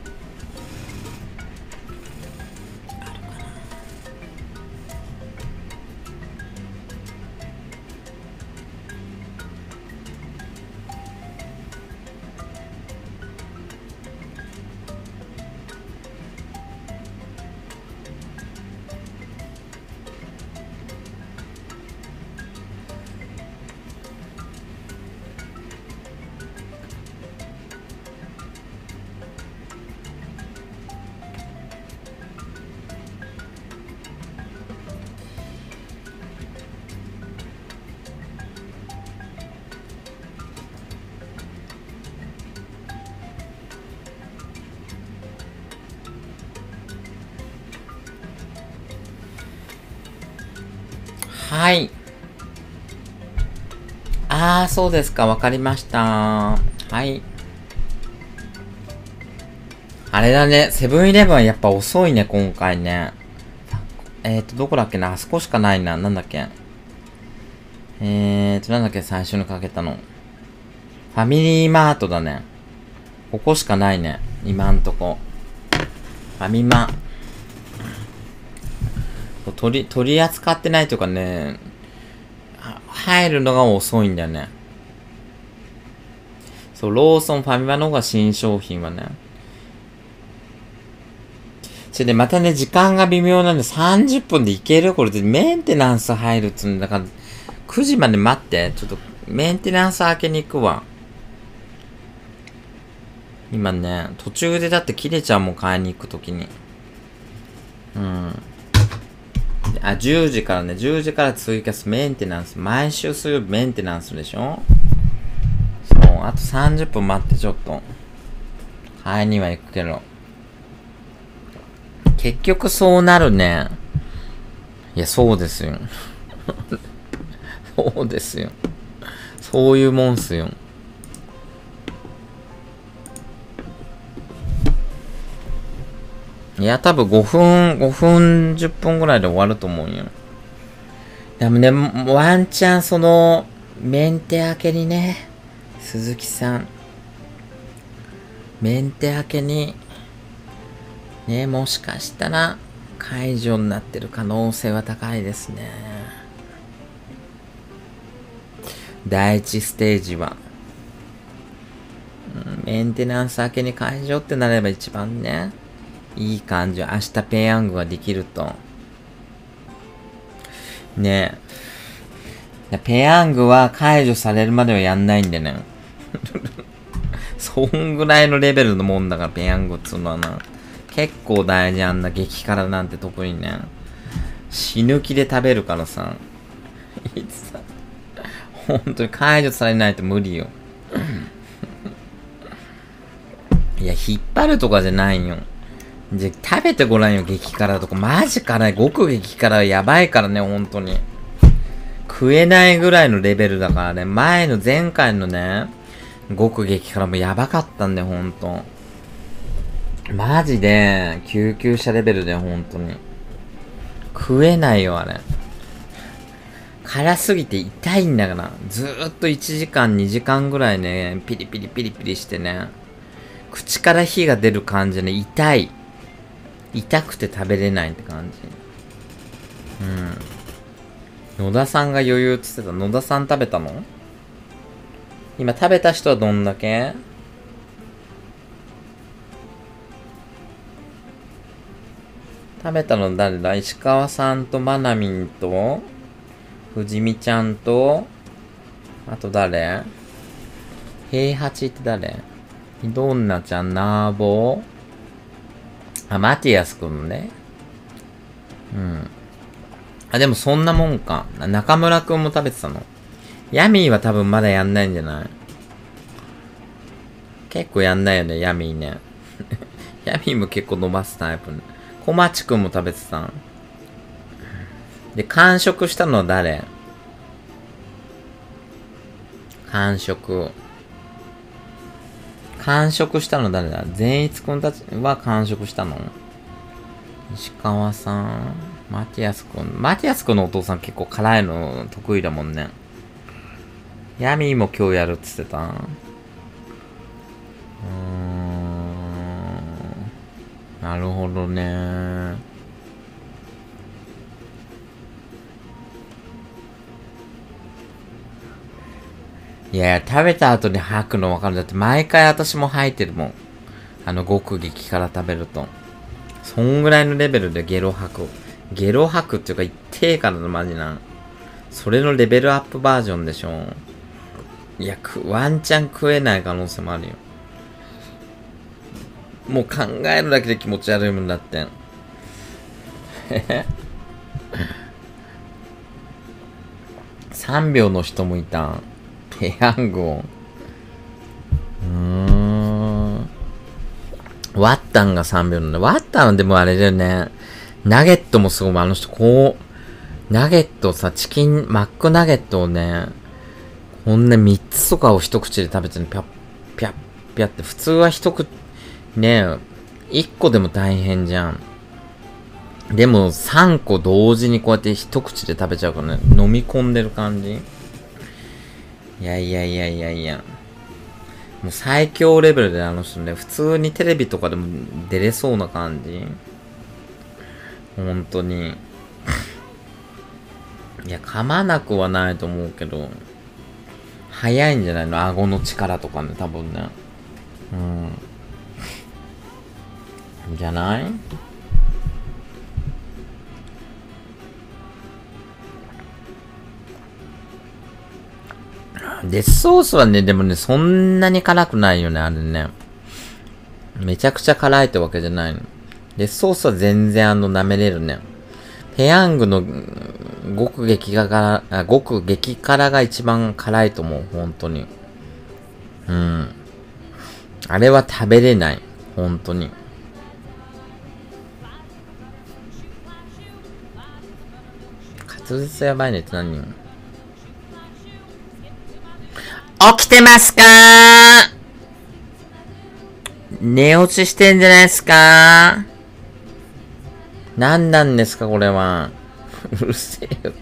Speaker 1: はい。あー、そうですか。わかりました。はい。あれだね。セブンイレブンはやっぱ遅いね、今回ね。えーと、どこだっけな。あそこしかないな。なんだっけ。えーと、なんだっけ、最初にかけたの。ファミリーマートだね。ここしかないね。今んとこ。ファミマ。取り、取り扱ってないというかね、入るのが遅いんだよね。そう、ローソン、ファミマの方が新商品はね。それでまたね、時間が微妙なんでさんじゅっぷんでいける？これでメンテナンス入るっつうんだから、くじまで待って。ちょっと、メンテナンス開けに行くわ。今ね、途中でだって切れちゃうもん、買いに行くときに。うん。あ、じゅうじからね、じゅうじから追加すメンテナンス。毎週水曜日メンテナンスでしょ？そう、あとさんじゅっぷん待ってちょっと。買いには行くけど。結局そうなるね。いや、そうですよ。そうですよ。そういうもんすよ。いや、多分ごふん、ごふん、じゅっぷんぐらいで終わると思うよ。でもね、ワンチャンその、メンテ明けにね、鈴木さん、メンテ明けに、ね、もしかしたら、解除になってる可能性は高いですね。第一ステージは。うん、メンテナンス明けに解除ってなれば一番ね。 いい感じ。明日ペヤングができると。ねえ。ペヤングは解除されるまではやんないんでね。そんぐらいのレベルのもんだから、ペヤングっつうのはな。結構大事あんな激辛なんて特にね。死ぬ気で食べるからさ。いつさ、本当に解除されないと無理よ。いや、引っ張るとかじゃないよ。じゃ、食べてごらんよ、激辛とか。マジ辛い。極激辛はやばいからね、本当に。食えないぐらいのレベルだからね。前の前回のね、極激辛もやばかったんだよ、ほんと。マジで、救急車レベルで、ほんとに。食えないよ、あれ。辛すぎて痛いんだから。ずーっといちじかん、にじかんぐらいね、ピリピリピリピリしてね。口から火が出る感じね、痛い。痛くて食べれないって感じ。うん。野田さんが余裕っつってた。野田さん食べたの？今食べた人はどんだけ？食べたの誰だ？石川さんとまなみんと、藤美ちゃんと、あと誰？平八って誰？どんなちゃん、なーぼー？あ、マティアスくんね。うん。あ、でもそんなもんか。中村くんも食べてたの。ヤミーは多分まだやんないんじゃない？結構やんないよね、ヤミーね。ヤミーも結構伸ばすタイプね。小町くんも食べてたん。で、完食したのは誰？完食。完食したの誰だ？善逸くんたちは完食したの？石川さん、マティアスくん。マティアスくんのお父さん結構辛いの得意だもんね。ヤミーも今日やるって言ってた。うーん。なるほどね。いや、食べた後に吐くの分かる。だって毎回私も吐いてるもん。あの、極激から食べると。そんぐらいのレベルでゲロ吐く。ゲロ吐くっていうか、一定からのマジな。それのレベルアップバージョンでしょ。いや、ワンチャン食えない可能性もあるよ。もう考えるだけで気持ち悪いもんだって。さんびょうの人もいた。ペヤングを。うーん。ワッタンがさんびょうなんだ。ワッタンはでもあれだよね。ナゲットもすごい。あの人こう、ナゲットさ、チキン、マックナゲットをね、こんなみっつとかを一口で食べてるの、ぴゃっ、ぴゃっ、ぴゃって。普通は一口、ねえ、いっこでも大変じゃん。でもさんこ同時にこうやって一口で食べちゃうからね、飲み込んでる感じ。いやいやいやいやいや。もう最強レベルであの人ね、普通にテレビとかでも出れそうな感じ。本当に。いや、噛まなくはないと思うけど、早いんじゃないの？顎の力とかね、多分ね。うん。じゃない？デスソースはね、でもね、そんなに辛くないよね、あれね。めちゃくちゃ辛いってわけじゃないの。デスソースは全然あの、舐めれるね。ペヤングの極激辛、あ、極激辛が一番辛いと思う、本当に。うん。あれは食べれない、本当に。滑舌やばいねって何？起きてますかー？寝落ちしてんじゃないですか？何なんですかこれは。うるせえよって。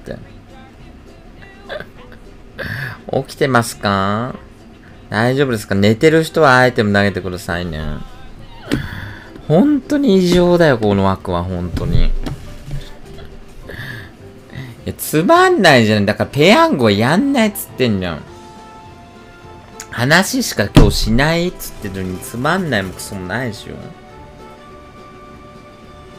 Speaker 1: 起きてますか？大丈夫ですか？寝てる人はアイテム投げてくださいね。本当に異常だよ、この枠は、本当に。いや、つまんないじゃん。だからペヤングはやんないっつってんじゃん。話しか今日しないっつってるのにつまんないもクソもないでしょ。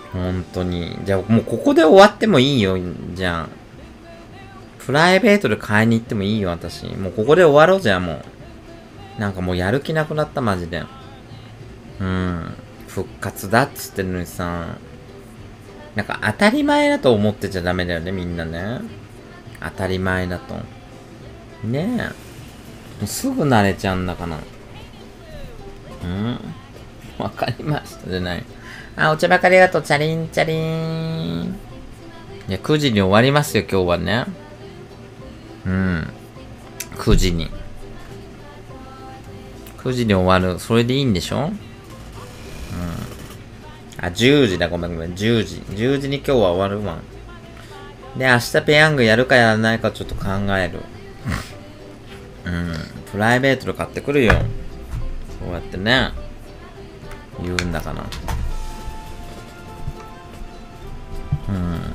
Speaker 1: 本当に。じゃあもうここで終わってもいいよ、じゃあ。プライベートで買いに行ってもいいよ、私。もうここで終わろうじゃん、もう。なんかもうやる気なくなった、マジで。うん。復活だっつってるのにさ。なんか当たり前だと思ってちゃダメだよね、みんなね。当たり前だと。ねえ。もうすぐ慣れちゃうんだから。うんわかりましたじゃない。あ、お茶ばかりありがとう。チャリンチャリン。いや、くじに終わりますよ、今日はね。うん。くじに。くじに終わる。それでいいんでしょ？うん。あ、じゅうじだ。ごめんごめん。じゅうじ。じゅうじに今日は終わるわ。で、明日ペヤングやるかやらないかちょっと考える。うん。プライベートで買ってくるよ。そうやってね。言うんだから。うん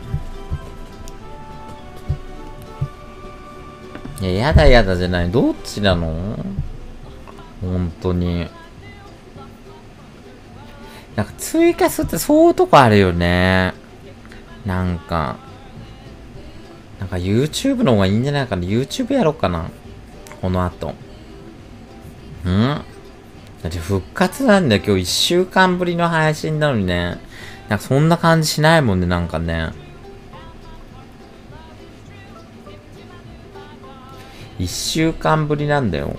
Speaker 1: 。いや、やだやだじゃない。どっちなの？本当に。なんかツイキャスってそういうとこあるよね。なんか。なんか YouTube の方がいいんじゃないかな。YouTube やろうかな。この後。ん？だって復活なんだよ。今日いっしゅうかんぶりの配信なのにね。なんかそんな感じしないもんね、なんかね。いっしゅうかんぶりなんだよ。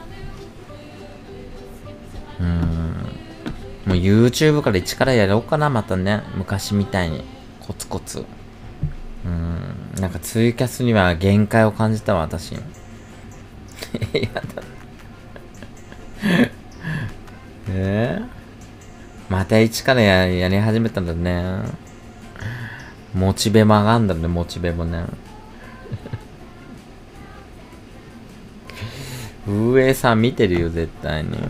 Speaker 1: うーん。もう YouTube から一からやろうかな、またね。昔みたいに。コツコツ。うーん。なんかツイキャスには限界を感じたわ、私。やだ。えー、また一から や, やり始めたんだね。モチベも上がんだね、モチベもね。運営さん見てるよ、絶対に。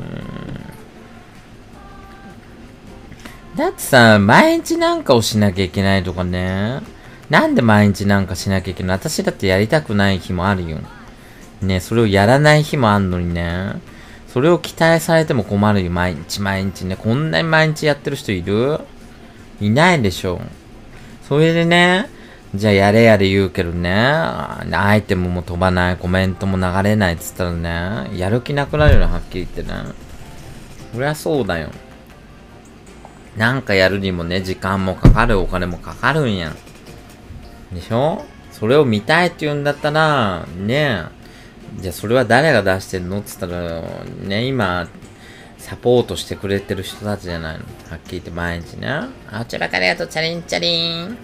Speaker 1: だってさ、毎日なんかをしなきゃいけないとかね。なんで毎日なんかしなきゃいけない？私だってやりたくない日もあるよ。ね、それをやらない日もあんのにね。それを期待されても困るよ、毎日毎日ね。こんなに毎日やってる人いる？いないでしょ。それでね、じゃあやれやれ言うけどね、アイテムも飛ばない、コメントも流れないっつったらね、やる気なくなるよね、はっきり言ってね。そりゃそうだよ。なんかやるにもね、時間もかかる、お金もかかるんやん。でしょ？それを見たいって言うんだったら、ねえ、じゃあそれは誰が出してんのっつったら、ね、今、サポートしてくれてる人たちじゃないの。はっきり言って毎日ね。あ、お茶ばかりありがとう、チャリンチャリン。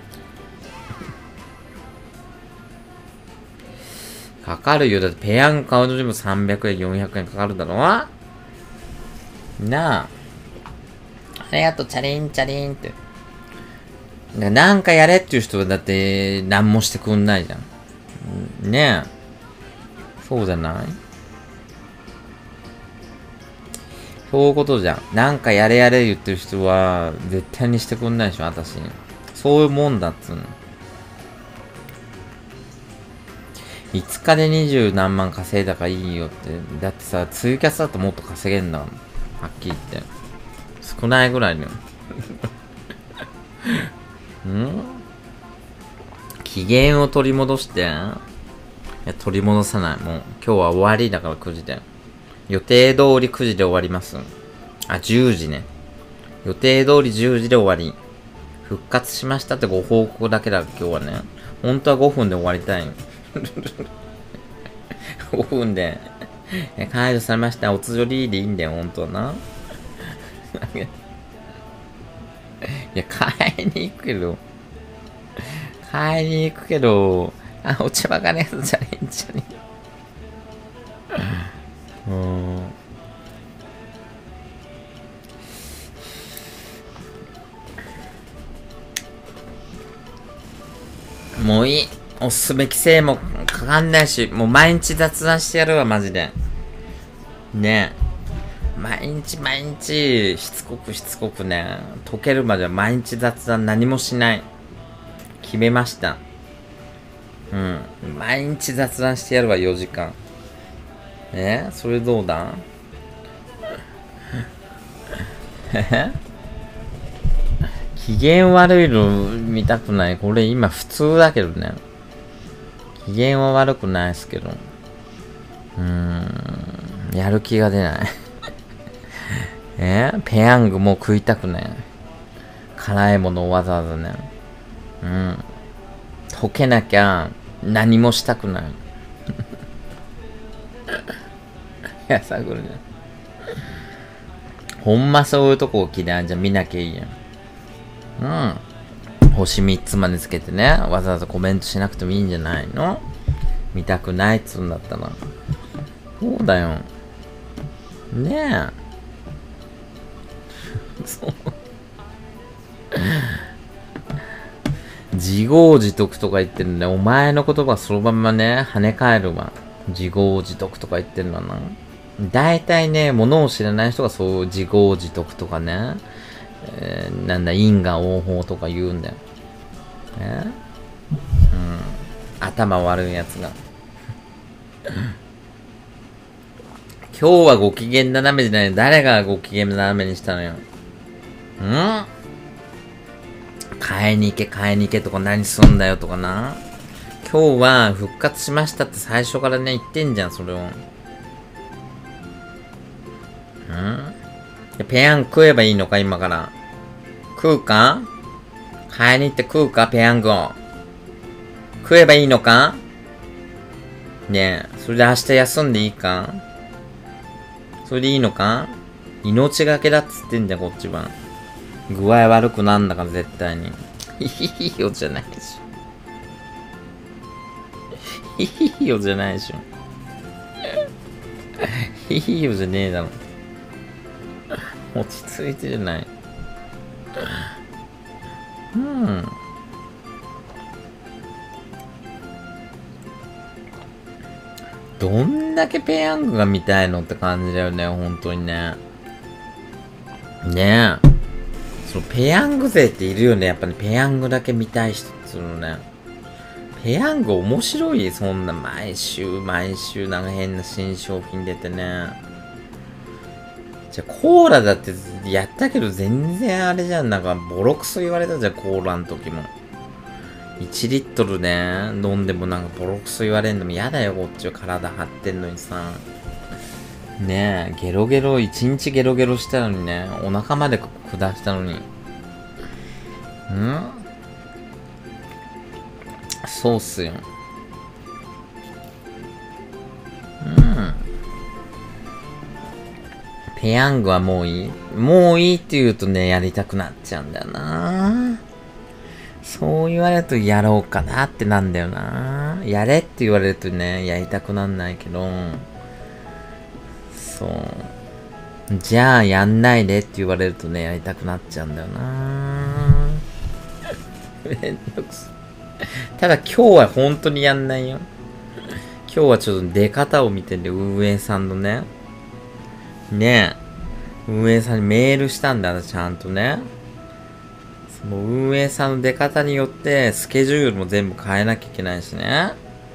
Speaker 1: かかるよ。だってペヤング買うのにもさんびゃくえん、よんひゃくえんかかるだろ？なあ。ありがとう、チャリンチャリンって。なんかやれっていう人はだって何もしてくんないじゃん。ねえ。そうじゃない？そういうことじゃん。なんかやれやれ言ってる人は絶対にしてくんないでしょ、私。そういうもんだっつうの。いつかで二十何万稼いだからいいよって。だってさ、ツイキャスだともっと稼げんだもん。はっきり言って。少ないぐらいのよ。ん？機嫌を取り戻して。いや、取り戻さない。もう、今日は終わりだからくじで。予定通りくじで終わります。あ、じゅうじね。予定通りじゅうじで終わり。復活しましたってご報告だけだ、今日はね。本当はごふんで終わりたい。ごふんで。解除されました。おつじりでいいんだよ、本当はな。いや、買いに行くけど。買いに行くけど。あ、お茶ばかりやつじゃねえんじゃねえ。うん。もういい。おすすめ規制もかかんないし、もう毎日雑談してやるわ、マジで。ねえ。毎日毎日、しつこくしつこくね、溶けるまでは毎日雑談何もしない。決めました。うん。毎日雑談してやるわ、よじかん。え？それどうだ？ 機嫌悪いの見たくない。これ今普通だけどね。機嫌は悪くないですけど。うーん。やる気が出ない。えペヤングもう食いたくない。辛いものをわざわざね。うん。溶けなきゃ何もしたくない。やさぐるね。ほんまそういうとこ嫌いじゃ見なきゃいいやん。うん。星みっつまでつけてね、わざわざコメントしなくてもいいんじゃないの？見たくないっつうんだったら。そうだよ。ねえ。そう。自業自得とか言ってるんで、お前の言葉そのまんまね、跳ね返るわ。自業自得とか言ってるのな。大体ね、物を知らない人がそう自業自得とかね、えー、なんだ、因果応報とか言うんだよ。ね、うん。頭悪いやつが。今日はご機嫌斜めじゃない。誰がご機嫌斜めにしたのよ。ん？買いに行け、買いに行けとか何すんだよとかな。今日は復活しましたって最初からね、言ってんじゃん、それを。ん？ペヤング食えばいいのか、今から。食うか？買いに行って食うか、ペヤングを。食えばいいのか？ねえ、それで明日休んでいいか？それでいいのか？命がけだっつってんじゃん、こっちは。具合悪くなんだから、絶対に。ヒヒヒヨじゃないでしょ。ヒヒヒヨじゃないでしょ。ヒヒヨじゃねえだろ。落ち着いてじゃない。うん。どんだけペヤングが見たいのって感じだよね、本当にね。ねえ。そのペヤング勢っているよね、やっぱり、ね、ペヤングだけ見たい人っていうのね。ペヤング面白い、そんな毎週毎週なんか変な新商品出てね。じゃあコーラだってやったけど全然あれじゃん、なんかボロクソ言われたじゃん、コーラの時も。いちリットルね、飲んでもなんかボロクソ言われんのも嫌だよ、こっちは体張ってんのにさ。ねえ、ゲロゲロ、一日ゲロゲロしたのにね、お腹まで下したのに。ん？そうっすよ。うん。ペヤングはもういい？もういいって言うとね、やりたくなっちゃうんだよな。そう言われるとやろうかなってなんだよな。やれって言われるとね、やりたくなんないけど、そう。じゃあやんないでって言われるとね、やりたくなっちゃうんだよな。めんどくさい。ただ今日は本当にやんないよ。今日はちょっと出方を見てて、運営さんのね。ねえ。運営さんにメールしたんだな、ちゃんとね。その運営さんの出方によって、スケジュールも全部変えなきゃいけないしね。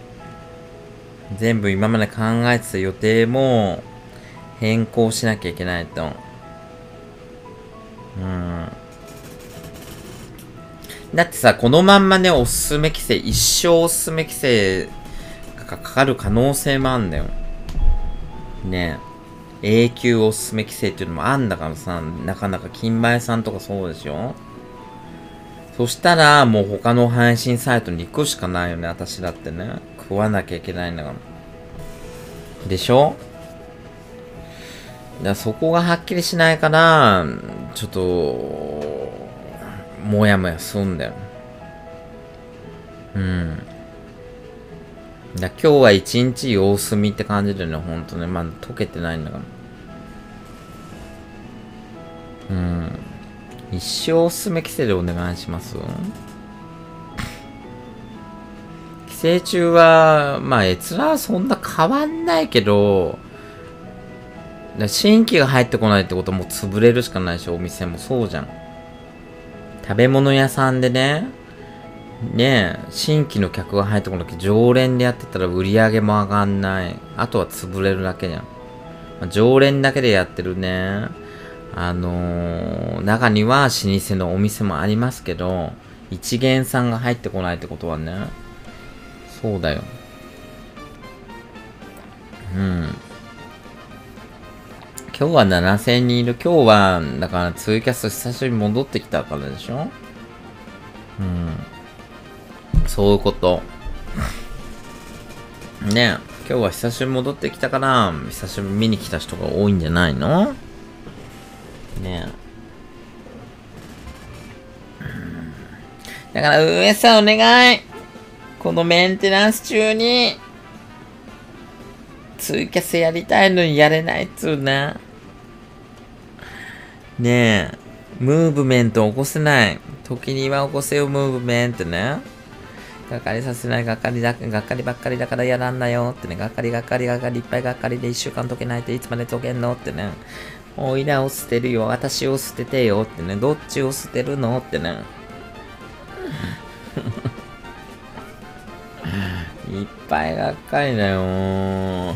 Speaker 1: 全部今まで考えてた予定も、変更しなきゃいけないと。うん。だってさ、このまんまね、おすすめ規制、一生おすすめ規制がかかる可能性もあんだよ。ねえ。永久おすすめ規制っていうのもあんだからさ、なかなか金梅さんとかそうでしょ？そしたら、もう他の配信サイトに行くしかないよね、私だってね。食わなきゃいけないんだから。でしょ？だからそこがはっきりしないから、ちょっと、もやもやすんだよ。うん。だ今日は一日様子見って感じだよね、ほんとね。まだ溶けてないんだから。うん。一生おすすめ規制でお願いします。寄生虫は、まあ閲覧はそんな変わんないけど、新規が入ってこないってことはもう潰れるしかないし、お店もそうじゃん。食べ物屋さんでね、ねえ、新規の客が入ってこなきゃ常連でやってたら売り上げも上がんない。あとは潰れるだけじゃん。まあ、常連だけでやってるね、 あのー、中には老舗のお店もありますけど、一元さんが入ってこないってことはね、そうだよ。うん。今日はななせんにんいる。今日は、だからツイキャス久しぶりに戻ってきたからでしょ。うん。そういうこと。ねえ、今日は久しぶりに戻ってきたから、久しぶりに見に来た人が多いんじゃないの？ねえ。だから、運営さんお願い。このメンテナンス中に、ツイキャスやりたいのにやれないっつうな。ねえ、ムーブメント起こせない。時には起こせよ、ムーブメントね。がかりさせない、がかりだ、がかりばっかりだからやらんなよってね。がかりがかりがかりいっぱいがかりでいっしゅうかん解けないといつまで解けんのってね。おいらを捨てるよ、私を捨ててよってね。どっちを捨てるのってね。いっぱいがっかりだよー。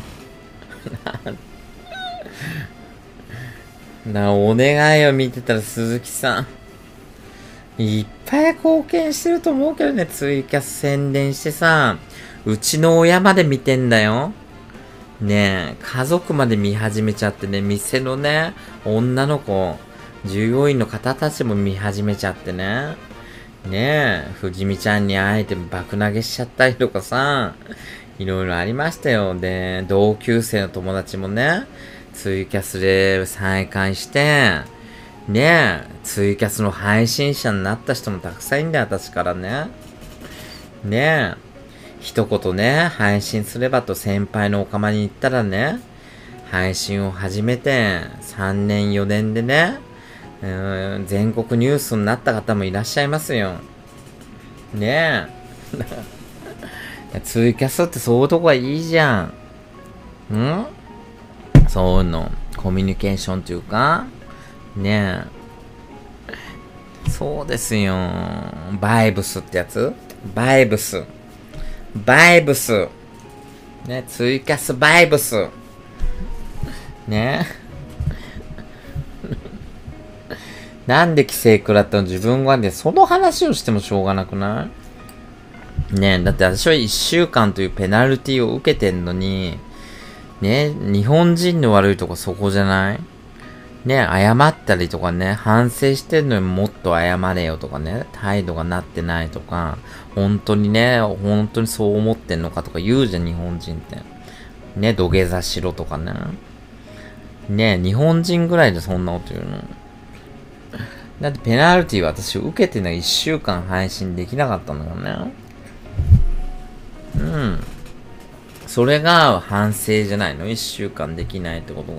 Speaker 1: な、お願いを見てたら鈴木さん。いっぱい貢献してると思うけどね、ツイキャス宣伝してさ、うちの親まで見てんだよ。ねえ、家族まで見始めちゃってね、店のね、女の子、従業員の方たちも見始めちゃってね。ねえ、藤見ちゃんに会えて爆投げしちゃったりとかさ、いろいろありましたよ。で、同級生の友達もね、ツイキャスで再会して、ねえ、ツイキャスの配信者になった人もたくさんいるんだよ、私からね。ねえ、一言ね、配信すればと先輩のお釜に行ったらね、配信を始めてさんねんよねんでね、うーん、全国ニュースになった方もいらっしゃいますよ。ねえ。ツイキャスってそういうとこがいいじゃん。ん？そういうの。コミュニケーションというか、ねえ。そうですよ。バイブスってやつ？バイブス。バイブス。ね、ツイキャスバイブス。ねなんで規制食らったの？自分がね、その話をしてもしょうがなくない？ねえ、だって私はいっしゅうかんというペナルティを受けてんのに、ね、日本人の悪いとこそこじゃない？ね、謝ったりとかね、反省してんのにもっと謝れよとかね、態度がなってないとか、本当にね、本当にそう思ってんのかとか言うじゃん、日本人って。ね、土下座しろとかね。ね、日本人ぐらいでそんなこと言うの。だってペナルティは私受けてないいっしゅうかん配信できなかったんだからね。うん。それが反省じゃないの？ いっ 週間できないってことが。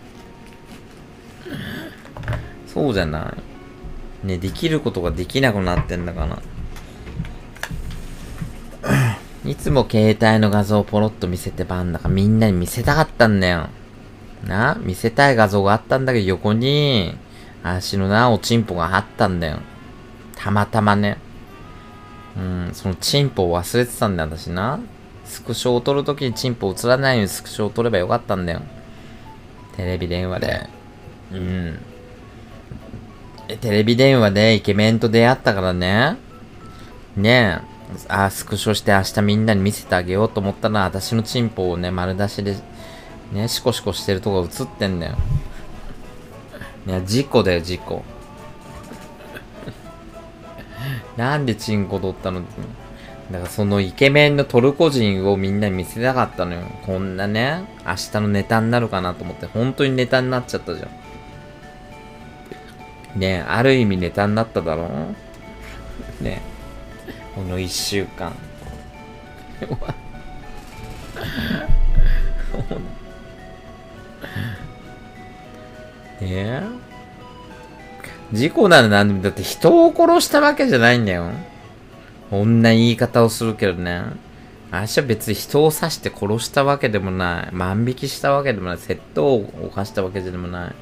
Speaker 1: そうじゃない。ね、できることができなくなってんだから。いつも携帯の画像をポロッと見せてばんだからみんなに見せたかったんだよ。な、見せたい画像があったんだけど横に、足のな、おちんぽがあったんだよ。たまたまね。うん、そのチンポを忘れてたんだよ、私な。スクショを撮るときにチンポ映らないようにスクショを撮ればよかったんだよ。テレビ電話で。うん。え、テレビ電話でイケメンと出会ったからね。ねえ。あ、スクショして明日みんなに見せてあげようと思ったら、私のチンポをね、丸出しで、ね、シコシコしてるとこが映ってんだよ。ね、事故だよ、事故。なんでチンコ撮ったのって。だからそのイケメンのトルコ人をみんなに見せたかったのよ。こんなね、明日のネタになるかなと思って、本当にネタになっちゃったじゃん。ねえ、ある意味ネタになっただろうねえ、この一週間。ねえ、事故ならなんでも、だって人を殺したわけじゃないんだよ。こんな言い方をするけどね。私は別に人を刺して殺したわけでもない。万引きしたわけでもない。窃盗を犯したわけでもない。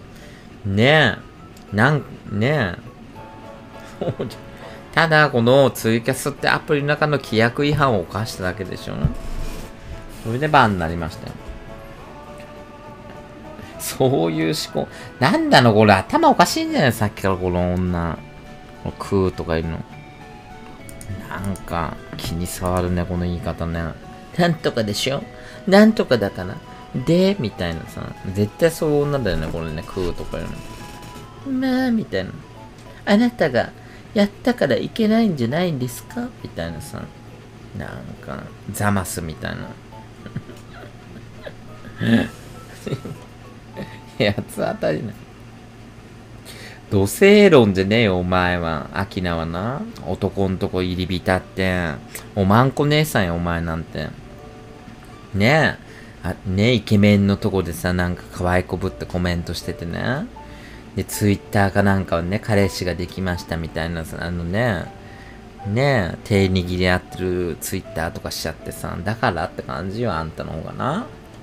Speaker 1: ねえ。なん、ねえ。ただ、このツイキャスってアプリの中の規約違反を犯しただけでしょ。それでバンになりましたよ。そそういう思考。なんだのこれ、頭おかしいんじゃないさっきからこの女。このクーとか言うの。なんか、気に障るね、この言い方ね。なんとかでしょなんとかだから。で、みたいなさ。絶対そういう女だよね、これね、クーとか言うの。まあ、みたいな。あなたがやったからいけないんじゃないんですかみたいなさ。なんか、ザマスみたいな。やつ当たりない。土星論じゃねえよ、お前は。アキナはな。男んとこ入り浸って。おまんこ姉さんよ、お前なんて。ねえ。あ、ねえ、イケメンのとこでさ、なんか可愛いこぶってコメントしててね。で、ツイッターかなんかはね、彼氏ができましたみたいなさ、あのね、ねえ、手握り合ってるツイッターとかしちゃってさ、だからって感じよ、あんたの方がな。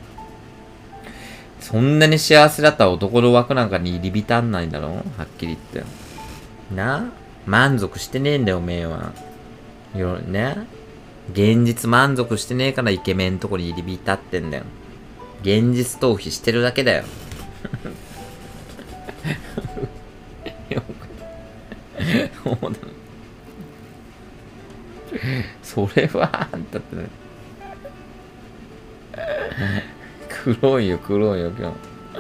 Speaker 1: そんなに幸せだったら男の枠なんかに入り浸んないんだろはっきり言って。な満足してねえんだよ、おめえは。よ、ね現実満足してねえからイケメンとこに入り浸ってんだよ。現実逃避してるだけだよ。それはあんたってね。黒いよ、黒いよ、今日。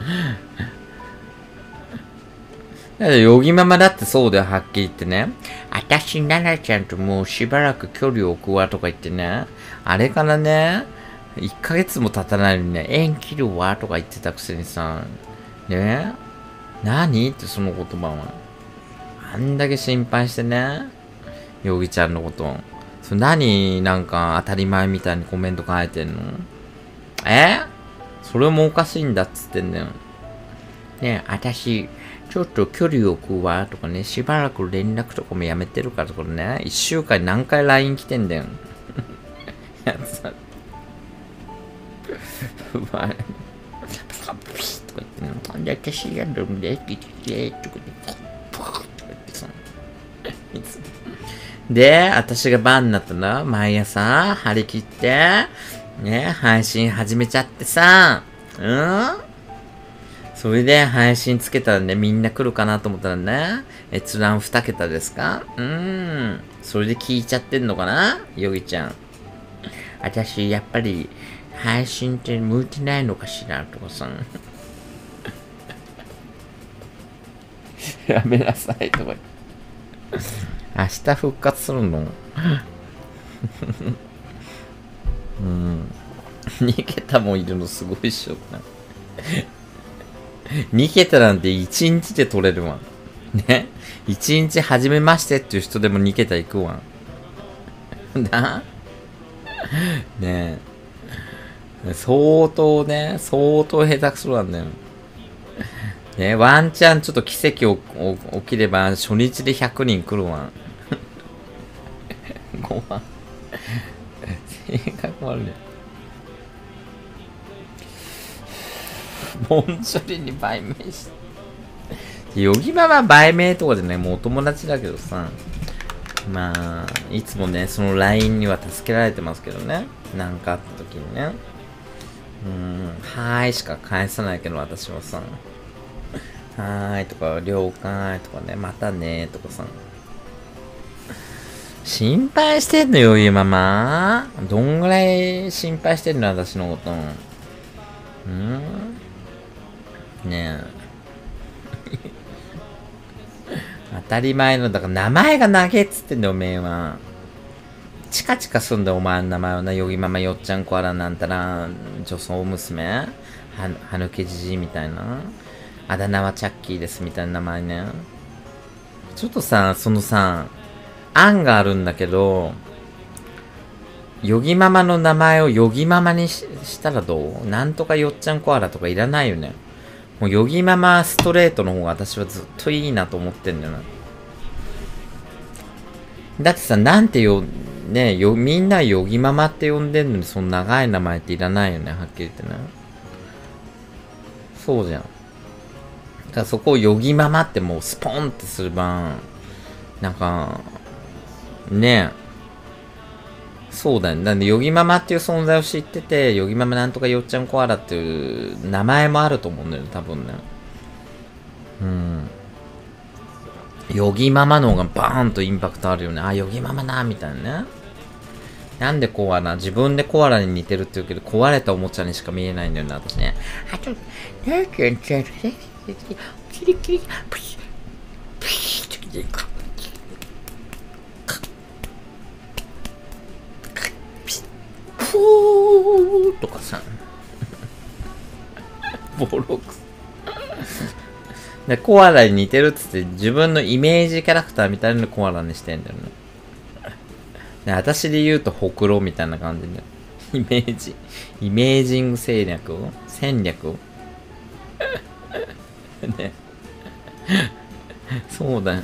Speaker 1: だってヨギママだってそうだよ、はっきり言ってね。あたし、ナナちゃんともうしばらく距離を置くわとか言ってね。あれからね、いっかげつも経たないのにね、縁切るわとか言ってたくせにさ、ね何ってその言葉は。あんだけ心配してね、ヨギちゃんのこと。それ何なんか当たり前みたいにコメント書いてんのえそれもおかしいんだっつってんだよ。ねえ、あたし、ちょっと距離を置くわとかね、しばらく連絡とかもやめてるからとかね、一週間に何回 ライン 来てんだよ。やつさ。うまい。パピーとか言ってね、なんで私やるんでって言って、とか言って、パーとか言ってさ。で、私がバンになったら、毎朝、張り切って、ね、配信始めちゃってさ、うんそれで配信つけたらね、みんな来るかなと思ったらね、閲覧二桁ですかうーん。それで聞いちゃってんのかなヨギちゃん。私、やっぱり、配信って向いてないのかしらとかさ。やめなさいとか。明日復活するのうん。に桁もいるのすごいっしょ。に桁なんていちにちで取れるわ。ね。いちにち始めましてっていう人でもに桁いくわ。なねえ。相当ね、相当下手くそなんだよ。ねワンチャンちょっと奇跡起きれば初日でひゃくにん来るわ。ごまん。性格悪い。モンジョリに売名して。ヨギマは売名とかでね、もうお友達だけどさ。まあ、いつもね、その ライン には助けられてますけどね。なんかあった時にね。うーん、はーいしか返さないけど、私はさ。はーいとか、了解とかね、またねとかさ。心配してんのよ、ゆママ。どんぐらい心配してんの、私のこと。うんねえ。当たり前の、だから名前が長えっつってんだよ、おめえは。チカチカすんだよ、お前の名前はな。ヨギママよっちゃんこあらなんたら、女装娘は、はぬけじじいみたいな。あだ名はチャッキーですみたいな名前ね。ちょっとさ、そのさ、案があるんだけど、ヨギママの名前をヨギママに し, したらどうなんとかよっちゃんコアラとかいらないよね。もうヨギママストレートの方が私はずっといいなと思ってんだよな。だってさ、なんてよ、ねよ、みんなヨギママって呼んでんのにその長い名前っていらないよね、はっきり言ってね。そうじゃん。だからそこをヨギママってもうスポンってすれば、なんか、ねえ、 そうだよね。なんで、ヨギママっていう存在を知ってて、ヨギママなんとかよっちゃんコアラっていう名前もあると思うんだよね、多分ね。うん。ヨギママの方がバーンとインパクトあるよね。あ、ヨギママな、みたいなね。なんでコアラ、自分でコアラに似てるって言うけど、壊れたおもちゃにしか見えないんだよな、私ね。あと、なんか、キリキリ、プシッ、プシッ、プシッ、ふーとかさ。ボロクス。で、コアラに似てるっつって、自分のイメージキャラクターみたいなのコアラにしてんだよね。で、私で言うと、ほくろみたいな感じで。イメージ、イメージング戦略戦略ね。そうだよ。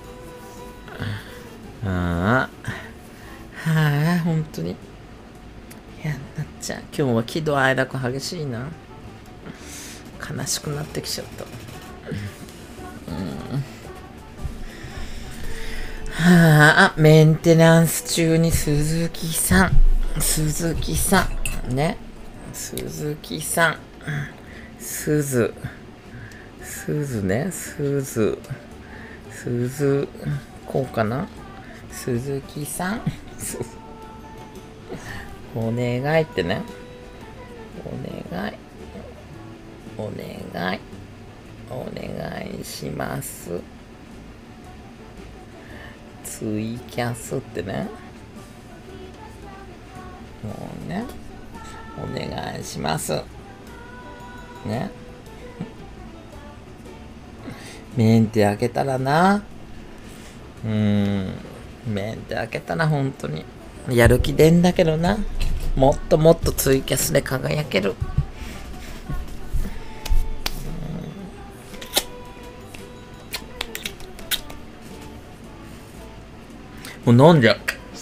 Speaker 1: ああ。はあ、ほんとに。いや、なっちゃん、今日は喜怒哀楽激しいな。悲しくなってきちゃった。うん。はあ、メンテナンス中に鈴木さん。鈴木さん。ね。鈴木さん。鈴。鈴ね。鈴。鈴。こうかな。鈴木さん。お願いってね。お願い。お願い。お願いします。ツイキャスってね。もうね。お願いします。ね。メンテ開けたらな。うーん。メンテ開けたら本当に。やる気出んだけどな。もっともっとツイキャスで輝ける。もう飲んじゃう。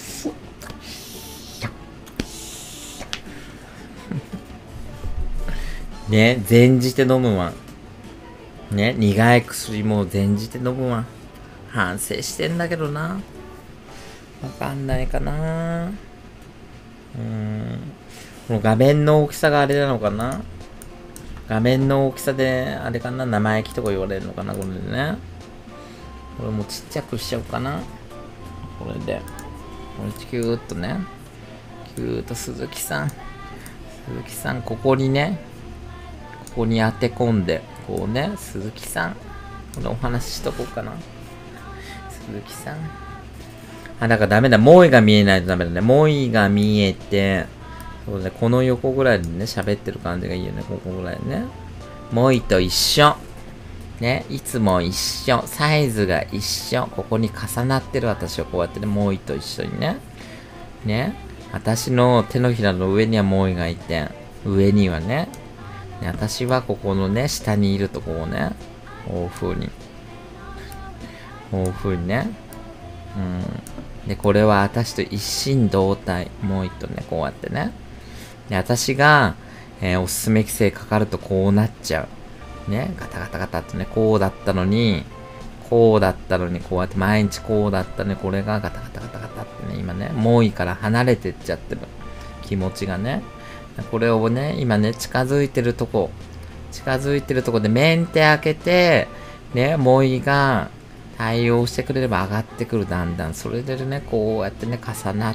Speaker 1: ね、全じて飲むわ。ね、苦い薬も全じて飲むわ。反省してんだけどな。わかんないかな。うーん。この画面の大きさがあれなのかな。画面の大きさで、あれかな、生意気とか言われるのかな、これでね。これもちっちゃくしちゃおうかな。これで。これキューっとね。キューっと鈴木さん。鈴木さん、ここにね。ここに当て込んで、こうね、鈴木さん。このお話しとこうかな。鈴木さん。あ、だからダメだ。モイが見えないとダメだね。モイが見えて、そうね、この横ぐらいでね、喋ってる感じがいいよね。ここぐらいね。モイと一緒。ね、いつも一緒。サイズが一緒。ここに重なってる私はこうやってね、モイと一緒にね。ね。私の手のひらの上にはモイがいて、上にはね。ね、私はここのね、下にいるとこうね。こういう風に。こういう風にね。うん。で、これは私と一心同体。もう一とね、こうやってね。で、私が、えー、おすすめ規制かかるとこうなっちゃう。ね。ガタガタガタってね、こうだったのに、こうだったのに、こうやって毎日こうだったね。これがガタガタガタガタってね、今ね、もういいから離れてっちゃってる。気持ちがね。これをね、今ね、近づいてるとこ。近づいてるとこでメンテ開けて、ね、もういいが、対応してくれれば上がってくる、だんだん。それでね、こうやってね、重なって、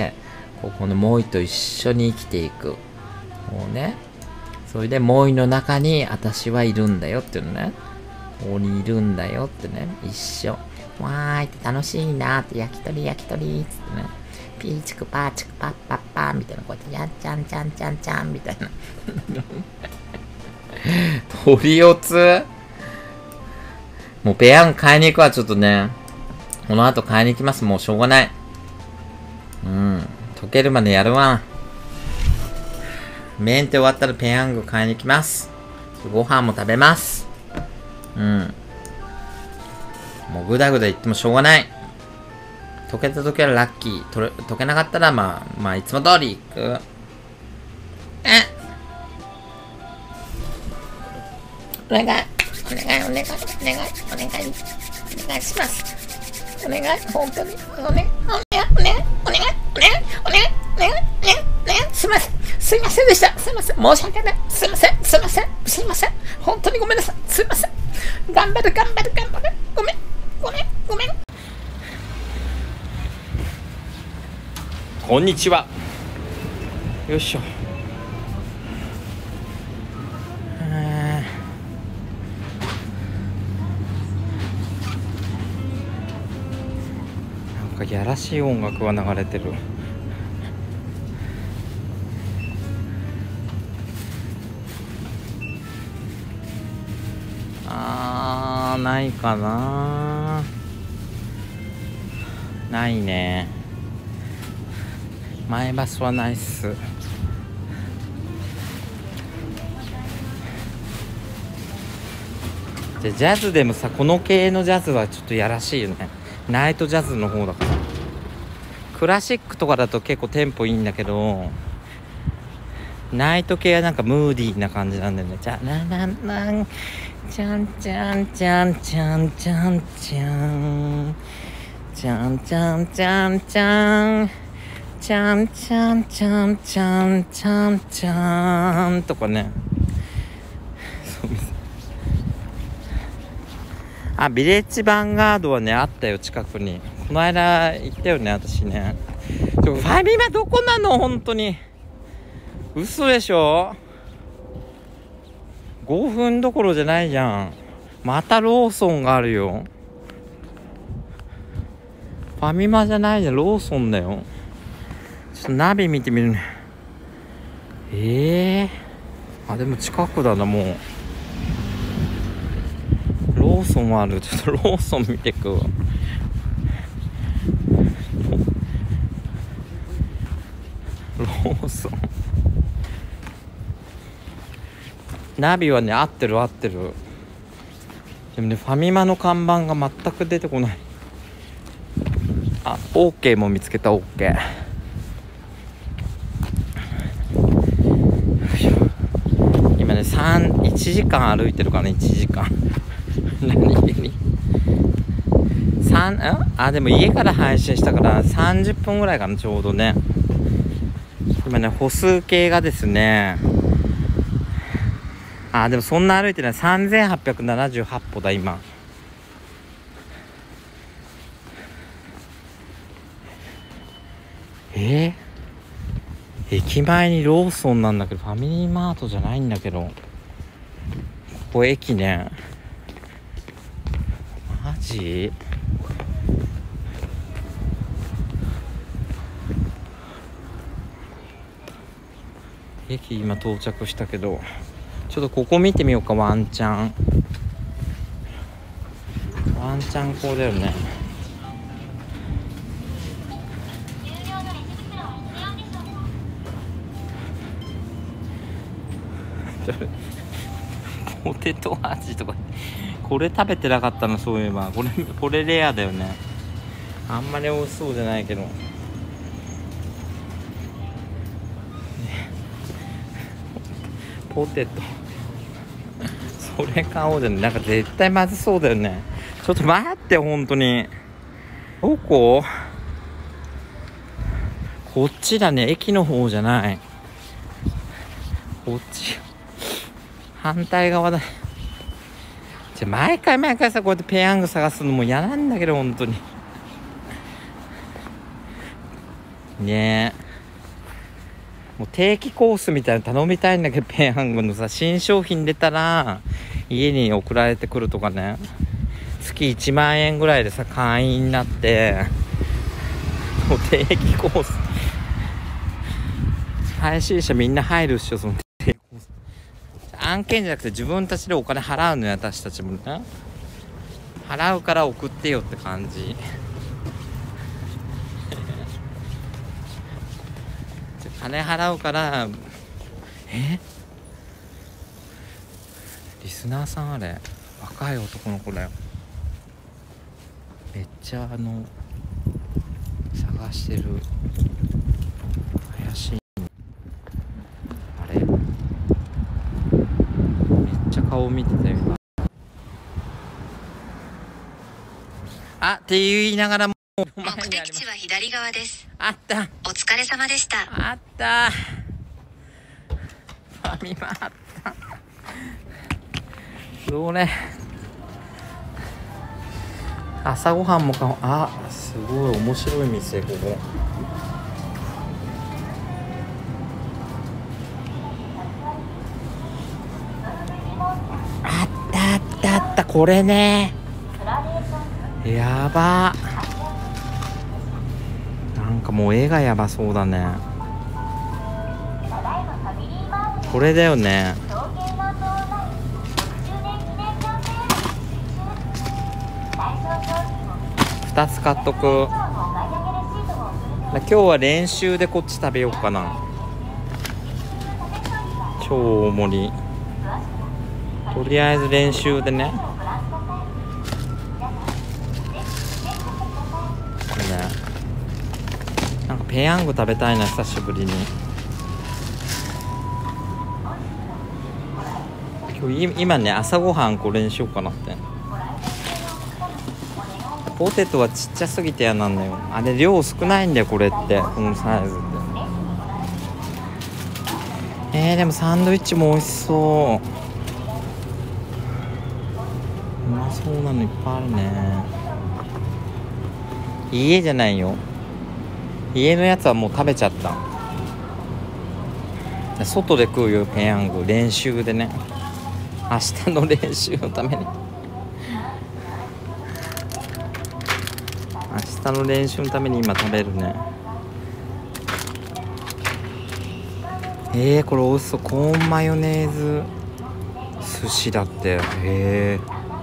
Speaker 1: ここのモイと一緒に生きていく。こうね。それで、モイの中に私はいるんだよっていうのね。ここにいるんだよってね。一緒。わーいって楽しいなーって、焼き鳥焼き鳥ーってね。ピーチクパーチクパッパッパーみたいな、こうやって、やんちゃんちゃんちゃんちゃんみたいな。鳥四つもうペヤン買いに行くわ、ちょっとね。この後買いに行きます。もうしょうがない。うん。溶けるまでやるわ。メンテ終わったらペヤング買いに行きます。ご飯も食べます。うん。もうぐだぐだ言ってもしょうがない。溶けた時はラッキー。とれ溶けなかったら、まあ、まあ、いつも通り行く。えお願い。お願い、お願い、お願い、お願い、お願いします。お願い、本当に。お願い、お願い、お願い、お願い、お願い、お願い。 すいませんでした。すいません。申し訳ない。すいません。すいません。すいません。本当にごめんなさい。すいません。頑張る、頑張る、頑張る。ごめん。ごめん。ごめん。こんにちは。よいしょ。なんかやらしい音楽が流れてる。あー、ないかな。ないね。前バスはないっす。じゃジャズでもさ、この系のジャズはちょっとやらしいよね。ナイトジャズの方だから。クラシックとかだと結構テンポいいんだけど、ナイト系はなんかムーディーな感じなんだよね。じゃなななんちゃんちゃんちゃんちゃんちゃんちゃんちゃんちゃんちゃんちゃんちゃんちゃんちゃんちゃんちゃんちゃんとかね。あ、ビレッジヴァンガードはねあったよ、近くに。この間行ったよね、私ね。でもファミマどこなの、本当に。嘘でしょ。ごふんどころじゃないじゃん。またローソンがあるよ。ファミマじゃないじゃん、ローソンだよ。ちょっとナビ見てみるね。ええー、あ、でも近くだな、もう。ローソンある。ちょっとローソン見てくわ。ローソン。ナビはね合ってる合ってる。でもね、ファミマの看板が全く出てこない。あ、オーケーも見つけた。オーケー。今ねさん、いちじかん歩いてるからね。いちじかん何気にさん、あ、でも家から配信したからさんじゅっぷんぐらいかな、ちょうどね。今ね歩数計がですね、あ、でもそんな歩いてない。さんぜんはっぴゃくななじゅうはち歩だ今。えー、駅前にローソンなんだけどファミリーマートじゃないんだけど。ここ駅ね。マジ？駅今到着したけど、ちょっとここ見てみようか。ワンチャンワンチャンこうだよね。ポテト味とかこれ食べてなかったの、そういえば。これこれレアだよね。あんまり美味しそうじゃないけど、ね、ポテトそれ買おうじゃない。なんか絶対まずそうだよね。ちょっと待って、本当に。どこ？こっちだね。駅の方じゃない。こっち。反対側だ。じゃ毎回毎回さ、こうやってペヤング探すのも嫌なんだけど、本当に。ねえ。もう定期コースみたいなの頼みたいんだけど、ペヤングのさ、新商品出たら家に送られてくるとかね。月いちまんえんぐらいでさ、会員になって、もう定期コース。配信者みんな入るっしょ、その定期コース。案件じゃなくて自分たちでお金払うのよ、私たちもね。払うから送ってよって感じ。金払うから。え、リスナーさん、あれ若い男の子だよ。めっちゃあの探してる。怪しい。あれめっちゃ顔見てたよ今。あって言いながらも
Speaker 2: 目的地は左側です。
Speaker 1: あった。
Speaker 2: お疲れ様でした。
Speaker 1: あった。 ァミマあった。どれ朝ごはんもかも。あ、すごい面白い店ここ。あったあったあった、これね。やば、なんかもう絵がやばそうだね。これだよね。ふたつ買っとく。今日は練習でこっち食べようかな。超大盛り。とりあえず練習でね。これね、なんかペヤング食べたいな久しぶりに。今日今ね朝ごはんこれにしようかなって。ポテトはちっちゃすぎて嫌なんだよ。あれ量少ないんだよこれって、このサイズって。えー、でもサンドイッチも美味しそう。うまそうなのいっぱいあるね。家じゃないよ、家のやつはもう食べちゃった。外で食うよペヤング、練習でね。明日の練習のために明日の練習のために今食べるね。えー、これ美味しそう。コーンマヨネーズ寿司だって。へえ、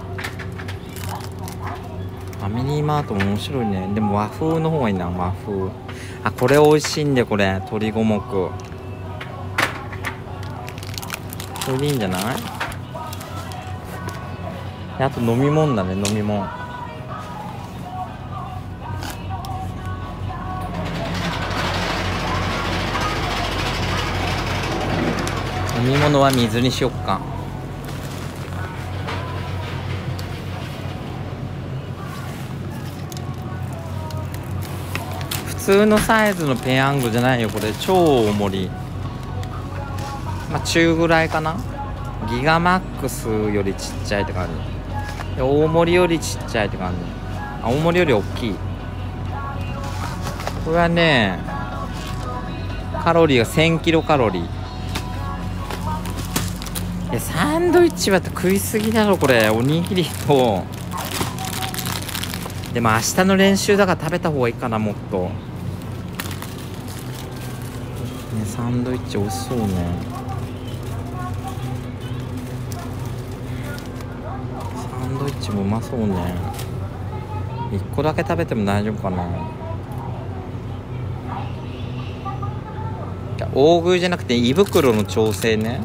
Speaker 1: ファミリーマートも面白いね。でも和風の方がいいな、和風。あ、これ美味しいんで、これ鶏五目。これでいいんじゃない？あと飲み物だね、飲み物。飲み物は水にしよっか。普通のサイズのペヤングじゃないよこれ、超大盛り。まあ中ぐらいかな。ギガマックスよりちっちゃいって感じで、大盛りよりちっちゃいって感じ。あ、大盛りより大きい。これはねカロリーがせんキロカロリー。いやサンドイッチは食いすぎだろこれ。おにぎりと、でも明日の練習だから食べた方がいいかな、もっとね。サンドイッチ美味しそうね。サンドイッチもうまそうね。いっこだけ食べても大丈夫かな。大食いじゃなくて胃袋の調整ね。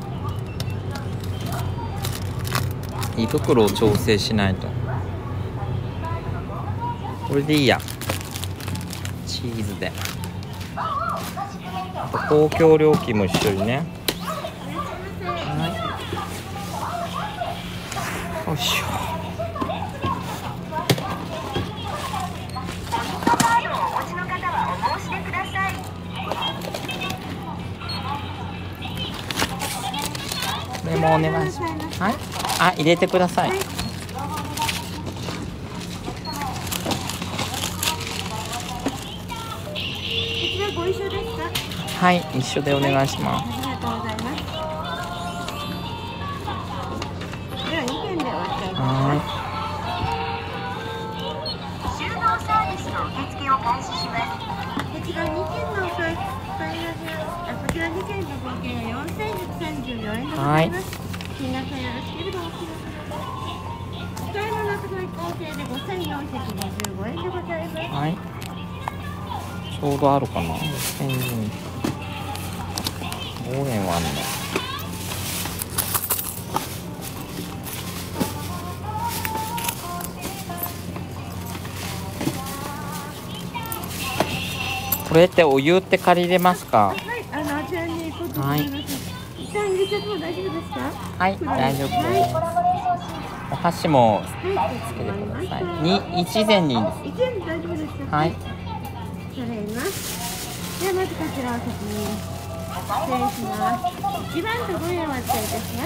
Speaker 1: 胃袋を調整しないと。これでいいや、チーズで。あと公共料金も一緒にね。はい、よいしょ。これもお願いします。はい、あ、入れてください。はい、
Speaker 2: ご一緒ですか？
Speaker 1: はい、一緒でお願いします。
Speaker 2: ありがとうございます。ではにけんでお待ちください。収納サービスの受付を開始します。こちらにけんのお買いあ、こちらにけんの合計がよんせんひゃくさんじゅうよえんでございます。皆さんよろしければお気をつけください。使い物と合計でごせんよんひゃくごじゅうごえんでございます。
Speaker 1: はい。ちょうどあるかな。せんごえんはあるね。これってお湯って借りれますか？
Speaker 2: はい、あのあちらに行こうと思います。一旦入れちゃっても大丈夫ですか？
Speaker 1: はい、大丈夫です。お箸もつけてください。に一膳にいいんです。
Speaker 2: 一膳で大丈夫ですか？
Speaker 1: はい。
Speaker 2: それます。ではまずこちらを先に。 します。いちばんとごえんお預かりいたします。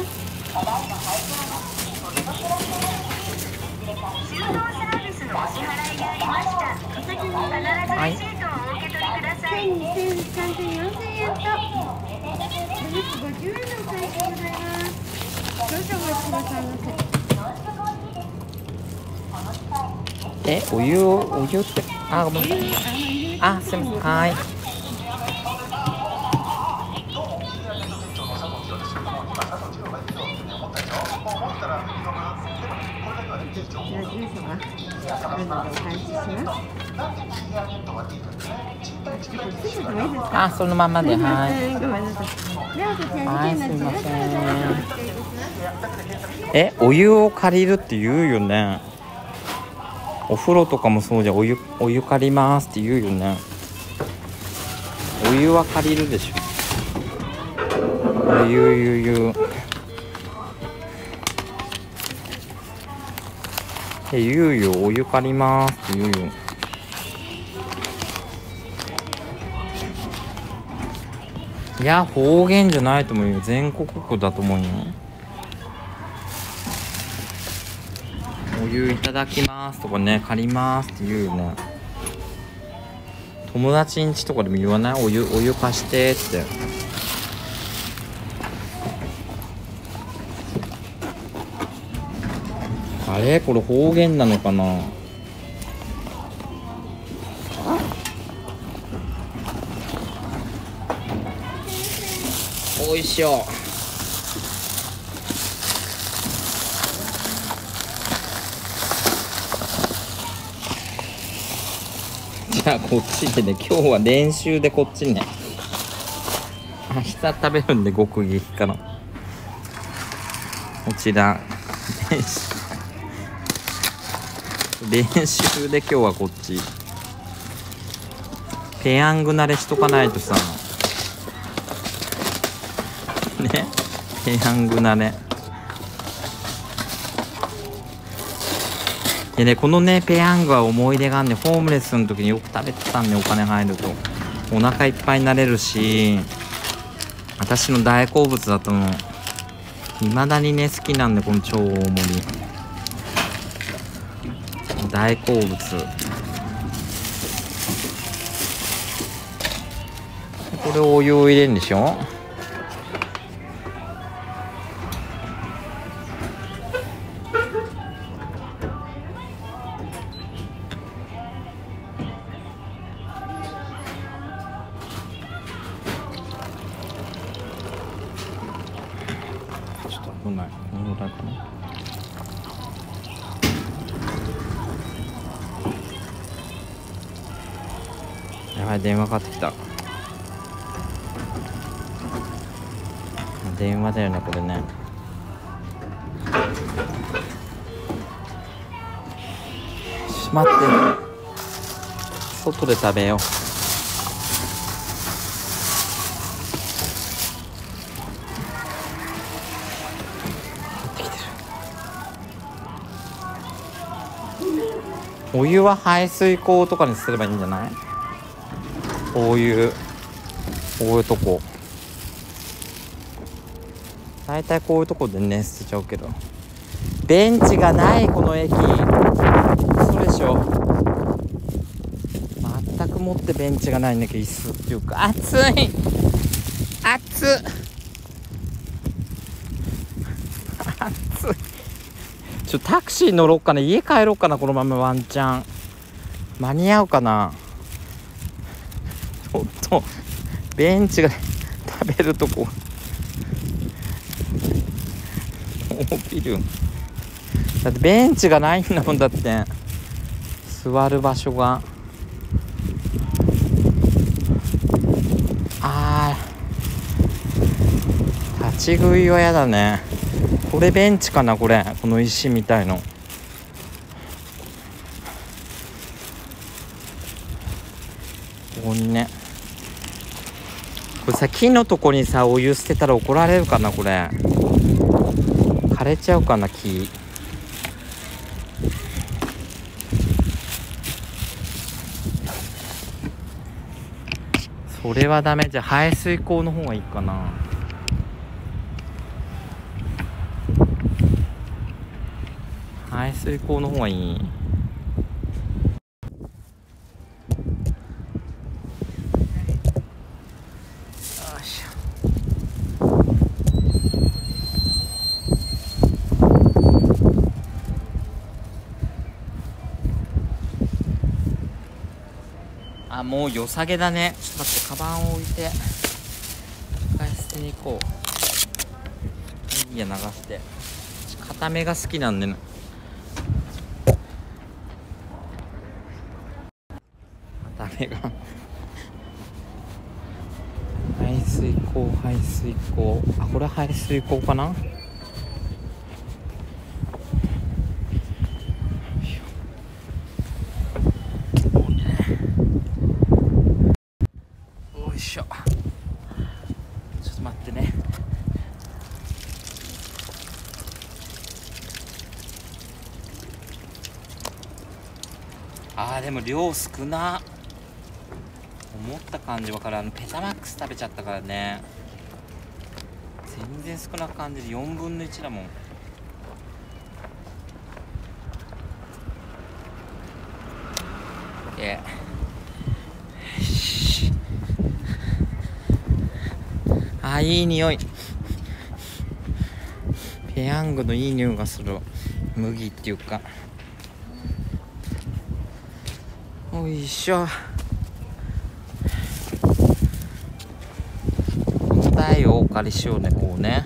Speaker 3: 収納サービスのお支払いがありました。
Speaker 2: お先に
Speaker 3: 必ずレシートをお受け取りください。
Speaker 2: せん、にせん、さんぜん、よんせんえんとごひゃくごじゅうえんのお返しでございます。少々お待ちくださいませ。
Speaker 1: え、お湯を、お湯って、あ、ごめんなさい。あ、すみません。はい。
Speaker 2: こちら住所があるのでお返しします。
Speaker 1: あ、そのままで、はい。
Speaker 2: ごめんなさい。ではこちらにけんのじゅうろくからどうぞお願いいたします。
Speaker 1: え、お湯を借りるって言うよね。お風呂とかもそうじゃん。お湯、お湯借りますって言うよね。お湯は借りるでしょ。お湯、湯、湯。え、言うよ。お湯借りますって言うよ。いや、方言じゃないと思うよ。全国区だと思うよ。お湯いただきますとかね、借りますって言うよね。友達ん家とかでも言わない？お湯、お湯貸してって。あれ？これ方言なのかな？おいしょ。じゃあこっちでね、今日は練習でこっちね。明日食べるんで極撃かな。こちら練習練習で今日はこっち。ペヤング慣れしとかないとさ。ね、ペヤング慣れ。でね、このねペヤングは思い出があんね。ホームレスの時によく食べてたんで、お金入るとお腹いっぱいになれるし、私の大好物だと思う。未だにね好きなんで、この超大盛り大好物。これお湯を入れるんでしょ。ちょっと危ない。このぐらいかな。やばい、電話かかってきた。電話だよね、これね。待って、外で食べよう。お湯は排水口とかにすればいいんじゃない？こういうこういうとこ、だいたいこういうとこでね捨てちゃうけど、ベンチがないこの駅。嘘でしょ。全くもってベンチがないんだけど、椅子っていうか、暑い暑い暑い。ちょタクシー乗ろうかな、家帰ろうかな、このまま。ワンチャン間に合うかな。ちょっとベンチが食べるとこ起きる。だってベンチがないんだもん。だって座る場所が。あー、立ち食いはやだね。これベンチかな、これ。この石みたいの。ここにね、これさ、木のとこにさお湯捨てたら怒られるかな。これ枯れちゃうかな、木。 それはダメ。じゃあ排水口の方がいいかな。排水口の方がいい。よいしょ。あ、もう良さげだね。ちょっと待って、カバンを置いて使い捨てに行こう。いいや、流して。固めが好きなんでね。固めが排水口、排水口。あ、これは排水口かな。よいしょ。ちょっと待ってね。あー、でも量少な。思った感じわからん。ペタマックス食べちゃったからね。全然少なく感じる。よんぶんのいちだもん。えあ、いい匂い。ペヤングのいい匂いがする。麦っていうか。おいしょ。この台をお借りしようね。こうね。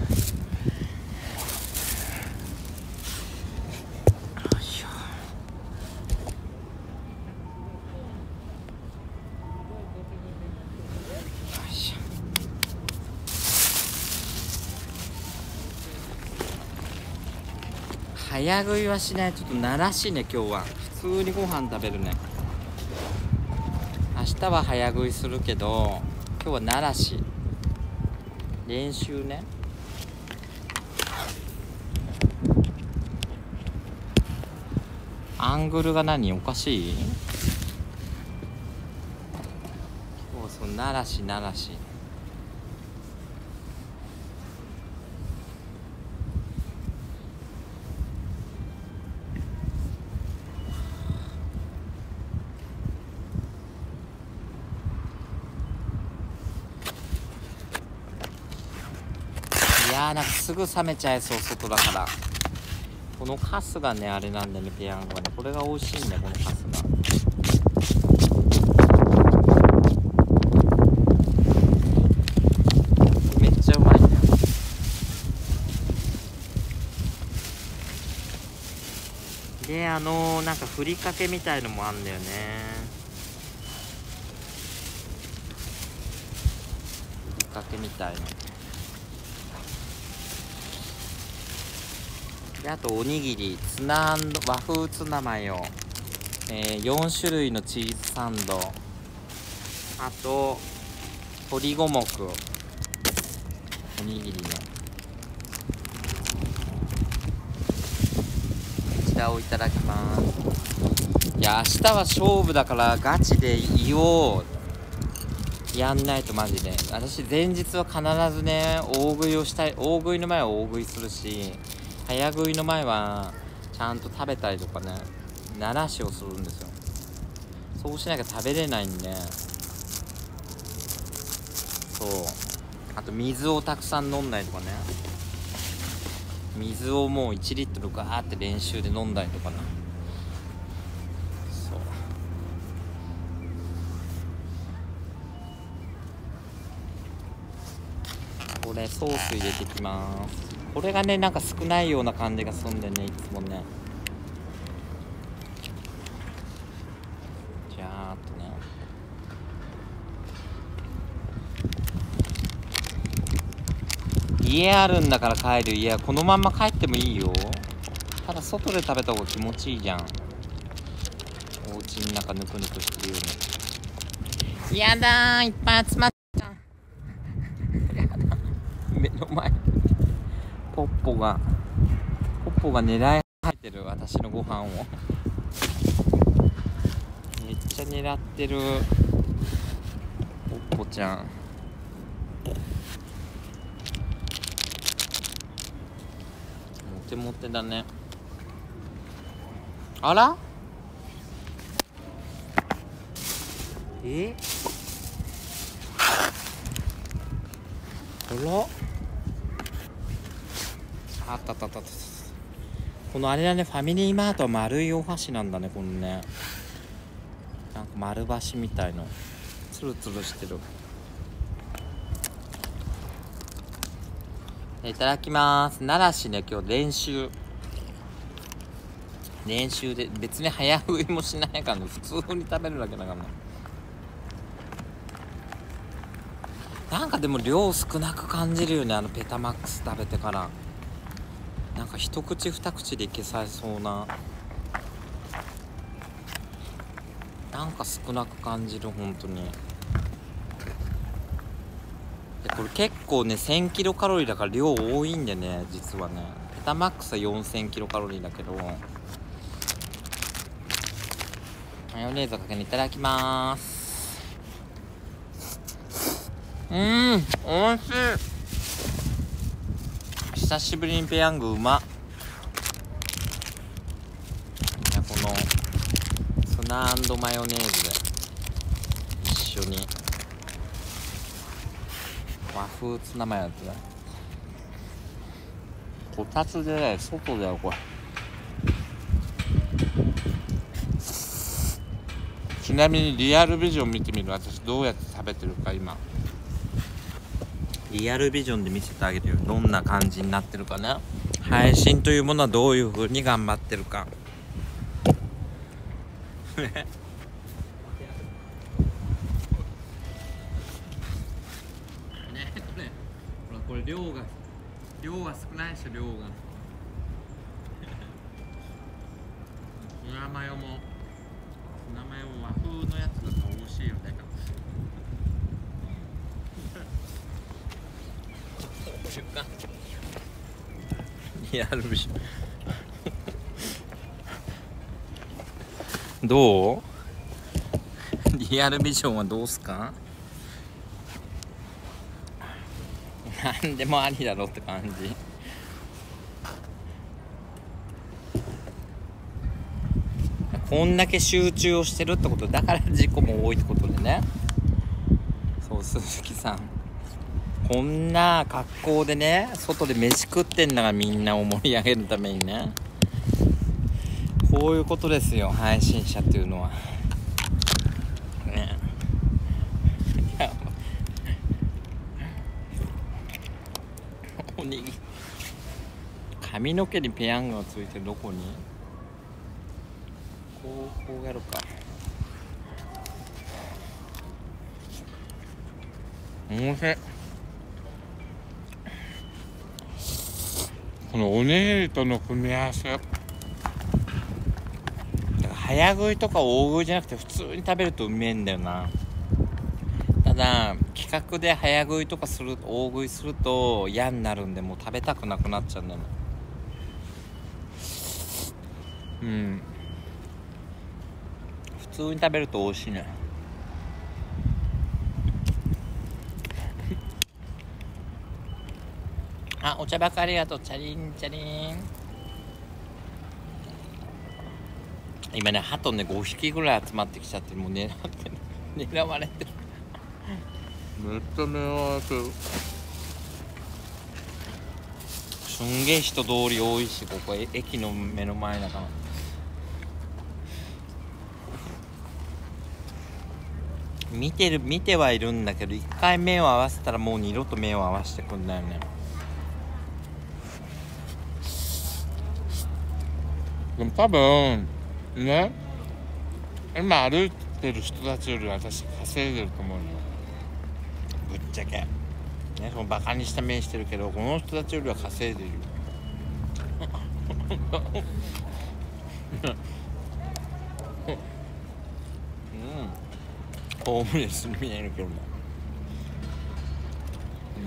Speaker 1: よいしょ。よいしょ。早食いはしない。ちょっと慣らしいね。今日は普通にご飯食べるね。明日は早食いするけど、今日は慣らし練習ね。アングルが何おかしい。今日その慣らし慣らし。いやー、なんかすぐ冷めちゃいそう。外だから。このカスがねあれなんだよね。ペヤングはね、これが美味しいんだよ。このカスがめっちゃうまいんだよ。で、あのー、なんかふりかけみたいのもあんだよね。ふりかけみたいので、あとおにぎり、ツナ和風ツナマヨ、えー、よんしゅるいのチーズサンド、あと鶏五目おにぎりね。こちらをいただきます。いや、明日は勝負だからガチで胃をやんないと。マジで私前日は必ずね大食いをしたい。大食いの前は大食いするし、早食いの前はちゃんと食べたりとかね、慣らしをするんですよ。そうしなきゃ食べれないんで。そう、あと水をたくさん飲んだりとかね。水をもういちリットルガーって練習で飲んだりとかね。そう、これソース入れてきます。これがねなんか少ないような感じがするんでね、いつもね。じゃーっとね。家あるんだから帰る。いや、このまんま帰ってもいいよ。ただ外で食べた方が気持ちいいじゃん。お家の中ぬくぬくしてるように。やだー、いっぱい集まった。やだ、目の前ポッポがポッポが狙い入ってる私のご飯を。めっちゃ狙ってる。 ポッポちゃん。モテモテだね。あら？え？あら？あったあったあったあった。このあれだね、ファミリーマートは丸いお箸なんだね、このね。なんか丸箸みたいの。ツルツルしてる。いただきます。奈良市ね、今日練習。練習で、別に早食いもしないからね、普通に食べるだけだからね。なんかでも量少なく感じるよね、あのペタマックス食べてから。なんか一口二口でいけさそうな。なんか少なく感じる、本当に。でこれ結構ね、せんキロカロリーだから量多いんでね、実はね。ペタマックスはよんせんキロカロリーだけど。マヨネーズをかけにいただきまーす。うーん、おいしい。久しぶりにペヤングうまっ。いや、このツナ&マヨネーズで一緒に和風ツナマヨやつだ。こたつでね、外だよこれ。ちなみにリアルビジョン見てみる。私どうやって食べてるか今。リアルビジョンで見せてあげるよ。どんな感じになってるかね。配信というものはどういう風に頑張ってるか。ね、これ、ほらこれ量が量が少ないでしょ、量が。ツナマヨもツナマヨも和風のやつだと美味しいよね。リアルビジョンどう？リアルビジョンはどうすか？なんでもありだろうって感じ。こんだけ集中をしてるってことだから事故も多いってことでね。そう、鈴木さん、こんな格好でね、外で飯食ってんだから、みんなを盛り上げるためにね。こういうことですよ、配信者っていうのはね。おにぎり、髪の毛にペヤングがついてる。どこに？こう、こうやるか。おいしい。このおにぎりとの組み合わせ、だから早食いとか大食いじゃなくて普通に食べるとうめえんだよな。ただ企画で早食いとかすると、大食いすると嫌になるんで、もう食べたくなくなっちゃうんだよね。うん、普通に食べると美味しいね。あ、お茶ばかありがとう。チャリンチャリン。今ね、鳩ねごひきぐらい集まってきちゃって、もう狙ってる狙われてる。めっちゃ狙われてる。すんげえ人通り多いし、ここ駅の目の前だから。見てる見てはいるんだけど、一回目を合わせたらもう二度と目を合わせてくんだよね。でも多分ね、今歩いてる人たちより私稼いでると思うよ、ぶっちゃけね。そのバカにした目してるけど、この人たちよりは稼いでるよ。うん、ホームレスに見えるけども、うん、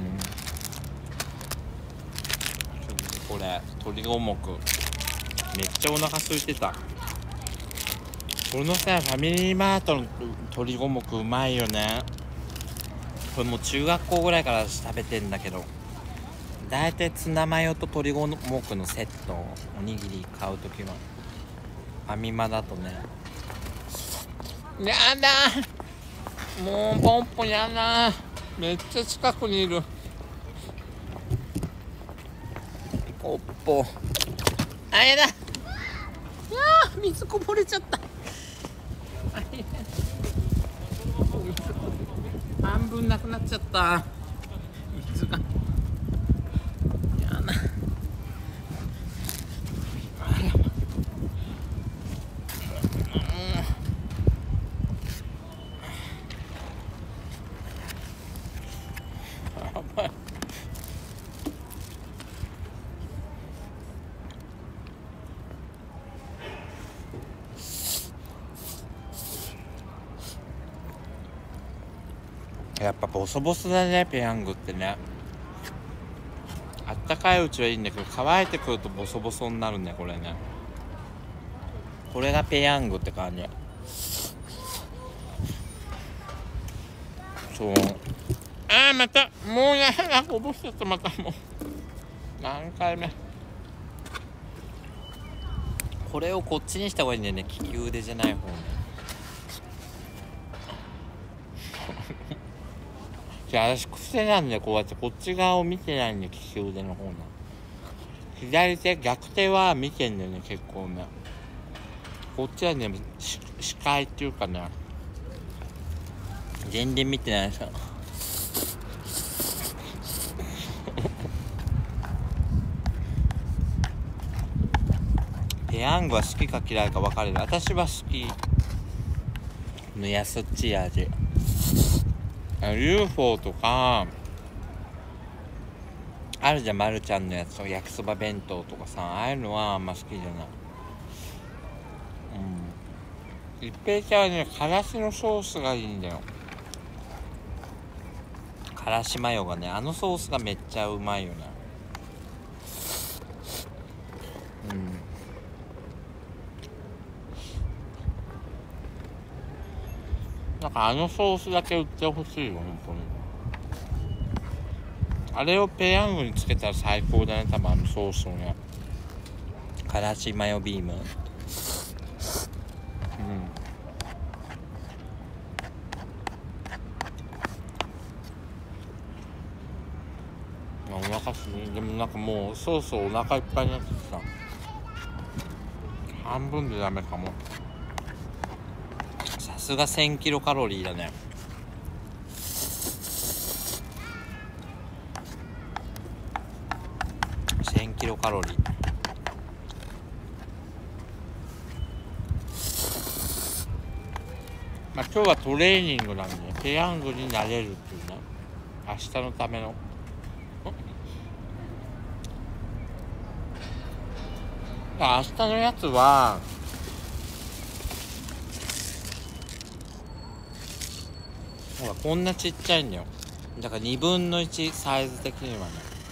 Speaker 1: これ鶏五目めっちゃお腹空いてた。このさ、ファミリーマートの鶏五目うまいよね。 これもう中学校ぐらいから食べてんだけど、だいたいツナマヨと鶏ももくのセットをおにぎり買うときはファミマだとね。やだもうポンポンやだ、めっちゃ近くにいる。ポッポあ、やだ、いやー水こぼれちゃった。半分なくなっちゃった、水が。やだ、あら、やばい。やっぱボソボソだね、ペヤングってね。あったかいうちはいいんだけど、乾いてくるとボソボソになるね、これね。これがペヤングって感じ。そう。あーまたもうやだ、こぼしちゃった。またもう何回目。これをこっちにした方がいいんだよね、利き腕じゃない方ね。じゃあ私癖なんで、こうやってこっち側を見てないんで、利き腕の方の左手、逆手は見てんだよね、結構ね。こっちはね、視界っていうかね、全然見てないですよ。ペヤングは好きか嫌いか分かれる。私は好きの安っちい味。ユーフォー とかあるじゃん、まるちゃんのやつとか焼きそば弁当とかさ、ああいうのはあんま好きじゃない。うん。一平ちゃんはね、からしのソースがいいんだよ。からしマヨがね、あのソースがめっちゃうまいよね。うん。なんかあのソースだけ売ってほしいよ、本当に。あれをペヤングにつけたら最高だね、多分あのソースをね。からしマヨビーム。うん。お腹すい、でもなんかもうソースお腹いっぱいになってきた。半分でダメかも。さすがせんキロカロリーだね。せんキロカロリー。まあ今日はトレーニングなんで、ペヤングになれるっていうね。明日のための。明日のやつはほらこんなちっちゃいんだよ。だからにぶんのいちサイズ的には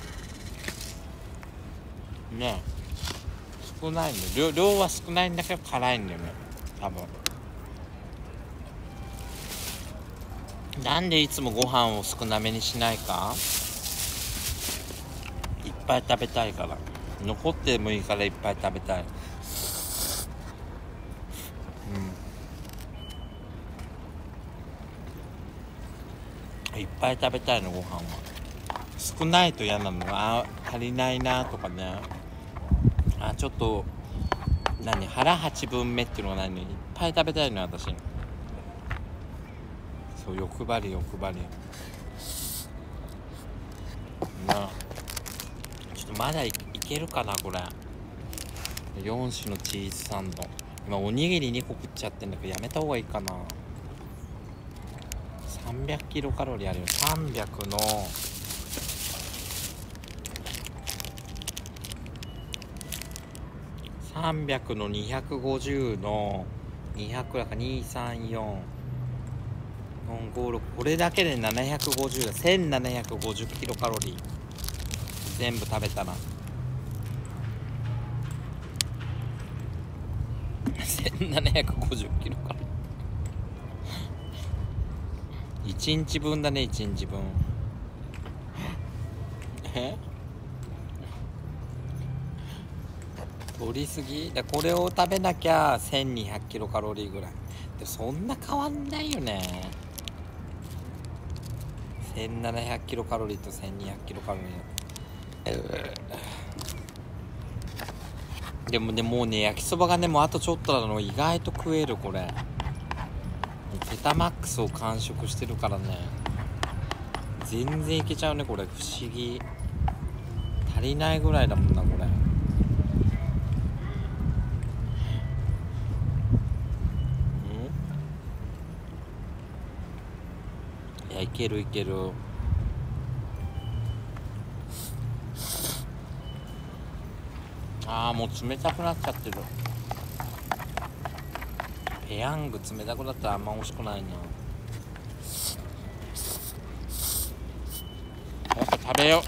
Speaker 1: ね。ねえ、少ないんだよ。量、量は少ないんだけど辛いんだよね、多分。なんでいつもご飯を少なめにしないか。いっぱい食べたいから。残ってもいいからいっぱい食べたい。うん。いっぱい食べたいの、ご飯は。少ないと嫌なの。あ、足りないなとかね。あ、ちょっと何、腹はちぶんめっていうのがないのにいっぱい食べたいの、私。そう、欲張り欲張りなあ。ちょっとまだ い, いけるかなこれ。よん種のチーズサンド。今おにぎりにこ食っちゃってんだけど、やめた方がいいかな。さんびゃくキロカロリーあるよ。さんびゃくのさんびゃくのにひゃくごじゅうのにひゃくだからにさんよんよんごろく、これだけでななひゃくごじゅうだ。せんななひゃくごじゅうキロカロリー全部食べたらせんななひゃくごじゅうキロカロリー。 ちにちぶんだね、いちにちぶん。え取りすぎだ。これを食べなきゃせんにひゃくキロカロリーぐらいで、そんな変わんないよね。せんななひゃくキロカロリーとせんにひゃくキロカロリー。でもね、もうね、焼きそばがね、もうあとちょっとなの。意外と食える。これペタマックスを完食してるからね、全然いけちゃうね。これ不思議。足りないぐらいだもんな、これ。うん、いや、いけるいける。あー、もう冷たくなっちゃってる。ペヤング冷たくなったらあんま美味しくないな。やっぱ食べよう。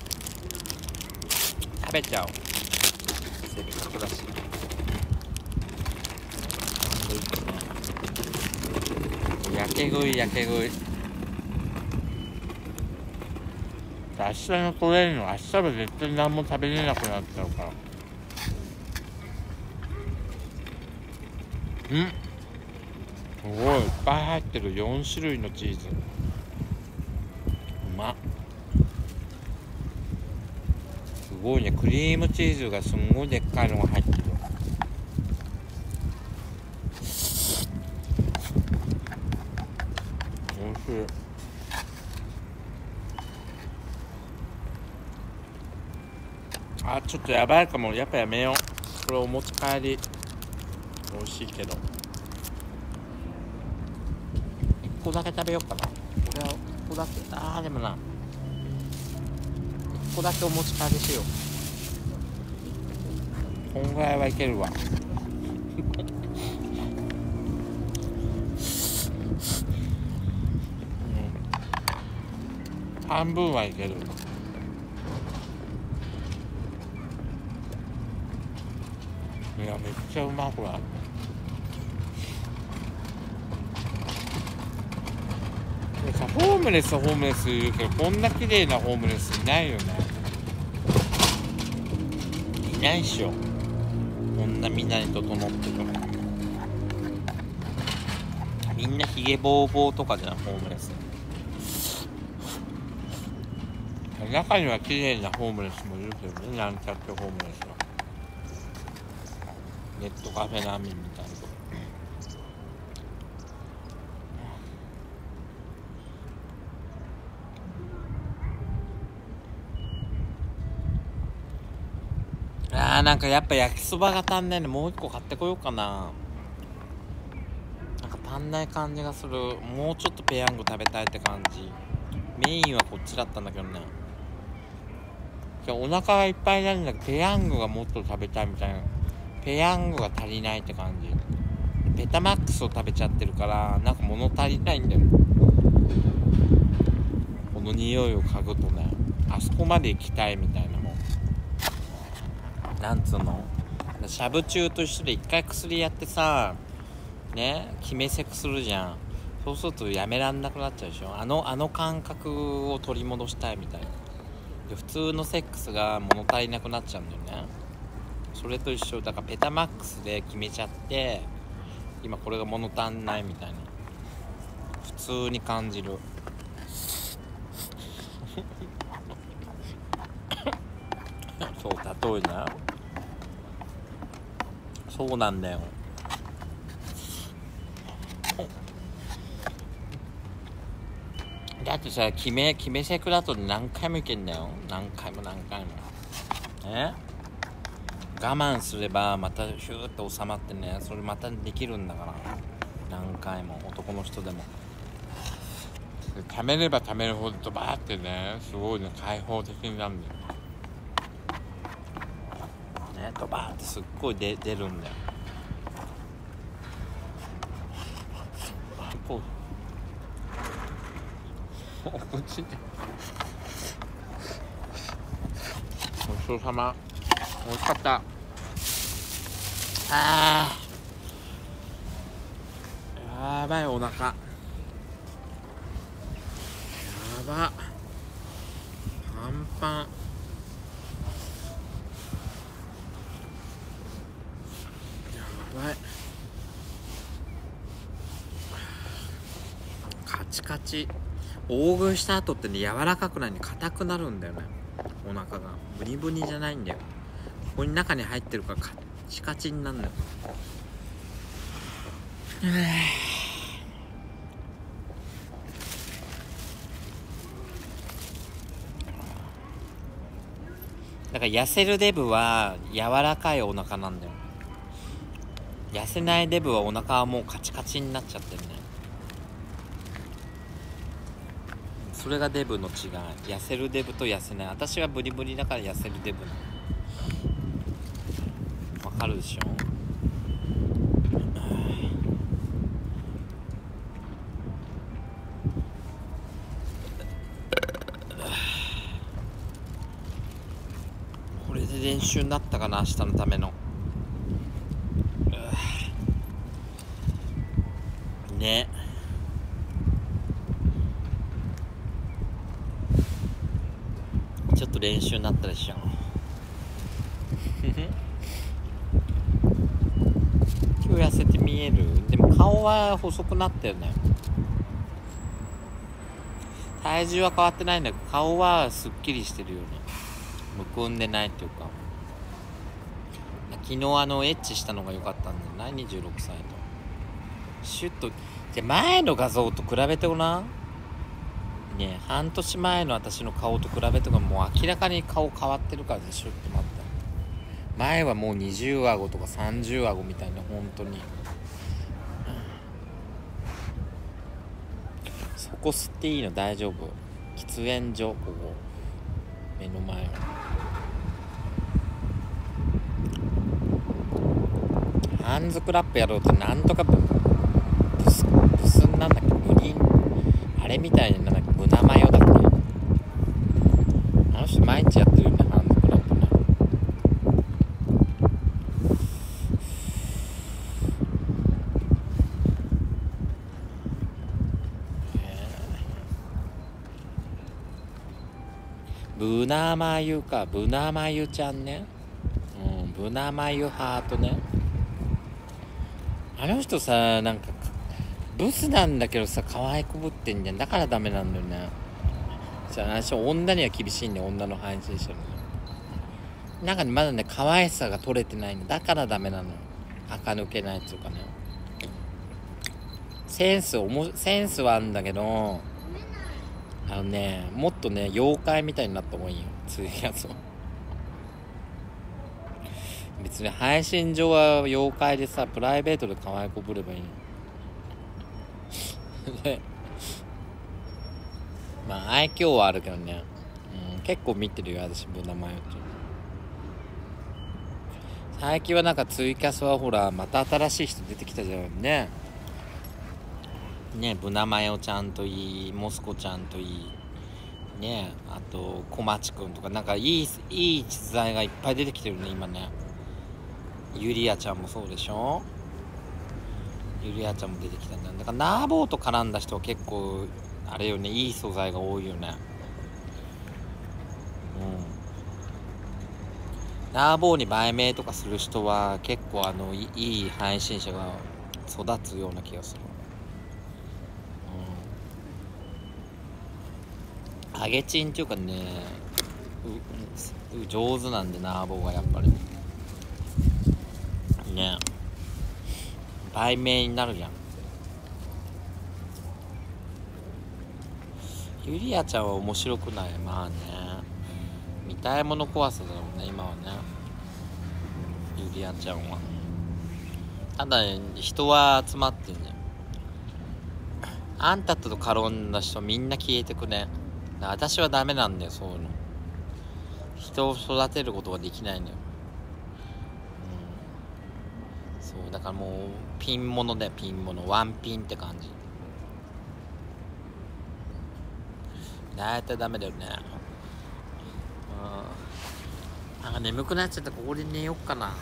Speaker 1: 食べちゃおう。せっかくだし。やけ食いやけ食い。明日のトレーニング、明日は絶対何も食べれなくなっちゃうから。うん、すごいいっぱい入ってる。よんしゅるいのチーズ。うまっ。すごいね。クリームチーズがすんごいでっかいのが入ってる。おいしい。あ、ちょっとやばいかも。やっぱやめよう。これお持ち帰り。美味しいけどいっこだけ食べようかな。これはいっこだけ。あー、でもないっこだけお持ち帰りしよう。こんぐらいはいけるわ。うん、半分はいける。いや、めっちゃうまい。これホームレスホームレス言うけど、こんな綺麗なホームレスいないよね。いないっしょ。こんなみんなに整ってる。みんなヒゲボーボーとかじゃん、ホームレス。中には綺麗なホームレスもいるけどね。なんちゃってホームレスはネットカフェ難民みたいな。あー、なんかやっぱ焼きそばが足んないの。もう一個買ってこようかな。なんか足んない感じがする。もうちょっとペヤング食べたいって感じ。メインはこっちだったんだけどね。お腹がいっぱいになるんだけど、ペヤングがもっと食べたいみたいな。ペヤングが足りないって感じ。ペタマックスを食べちゃってるから、なんか物足りないんだよ。この匂いを嗅ぐとね、あそこまで行きたいみたいな。もうなんつうの、しゃぶ中と一緒で一回薬やってさね、決めセクするじゃん。そうするとやめらんなくなっちゃうでしょ。あのあの感覚を取り戻したいみたいな。で、普通のセックスが物足りなくなっちゃうんだよね。それと一緒だから、ペタマックスで決めちゃって、今これが物足んないみたいな、普通に感じる。そう、例えな。そうなんだよ。だってさ、決め決めセクだと何回もいけんだよ。何回も何回も。え？我慢すればまたヒューッと収まってね、それまたできるんだから。何回も。男の人でも貯めれば貯めるほどドバーってね、すごいね、開放的になるんだよね。ドバーってすっごい出出るんだよ。こうお口でごちそうさま。美味しかった。あー、やばい、お腹。 ばパンパン。やばい。カチカチ。大食いした後ってね、柔らかくないね、硬くなるんだよね、お腹が。ブニブニじゃないんだよ。ここに中に入ってるからカチカチになるんだよ。だから痩せるデブは柔らかいお腹なんだよ。痩せないデブはお腹はもうカチカチになっちゃってるね。それがデブの違い。痩せるデブと痩せない。私はブリブリだから痩せるデブなの。わかるでしょ。これで練習になったかな、明日のための。ね。ちょっと練習になったでしょ。今日痩せて見える。でも顔は細くなったよね。体重は変わってないんだけど、顔はすっきりしてるよね。むくんでないっていうか。昨日あのエッチしたのが良かったんだよな、にじゅうろくさいと。シュッと。じゃ前の画像と比べてごらん。ねえ、半年前の私の顔と比べてももう明らかに顔変わってるからね。シュッと待って。前はもうにじゅう顎とかさんじゅう顎みたいな、本当に。そこ吸っていいの？大丈夫？喫煙所、ここ目の前。ハンズクラップやろうとなんとかブブスブスンなんだっけ、ブリンあれみたいになんだっけ、ブナマヨだっけ。あの人毎日やってるよね、ハンズクラップね。ブナマユか、ブナマユちゃんね。うん、ブナマユハートね。あの人さ、なんかブスなんだけどさ、可愛くぶってんじゃん。だからダメなんだよね。じゃあ、私女には厳しいんだよ、女の配信者の。なんかね、まだね、可愛さが取れてないんだ。だからダメなの。垢抜けないっていうかね。センスおもセンスはあるんだけど、あのね、もっとね、妖怪みたいになった方がいいよ、つうやつを。別に配信上は妖怪でさ、プライベートで可愛くぶればいいの。まあ愛嬌はあるけどね、うん、結構見てるよ、私ブナマヨって。最近はなんかツイキャスはほら、また新しい人出てきたじゃんね。ね、ブナマヨちゃんといい、モスコちゃんといいね、あと小町くんとか、なんかいいいい実在がいっぱい出てきてるね今ね。ゆりあちゃんもそうでしょ。ゆりあちゃんも出てきたんだ。だからナーボーと絡んだ人は結構あれよね、いい素材が多いよね。うん。ナーボーに売名とかする人は結構あのいい配信者が育つような気がする。うん。揚げチンっていうかね、うう上手なんで、ナーボーがやっぱりね、売名になるじゃん。ゆりあちゃんは面白くない。まあね、見たいもの怖さだろうね今はね、ゆりあちゃんは。ただね、人は集まってんじゃん。あんたと絡んだ人みんな消えてくね。私はダメなんだよ、そういうの。人を育てることができないんだよ。うん、そうだからもうピンモノだよ、ピンモノ。ワンピンって感じ。だいたいダメだよね。うん。なんか眠くなっちゃった。ここで寝よっかな。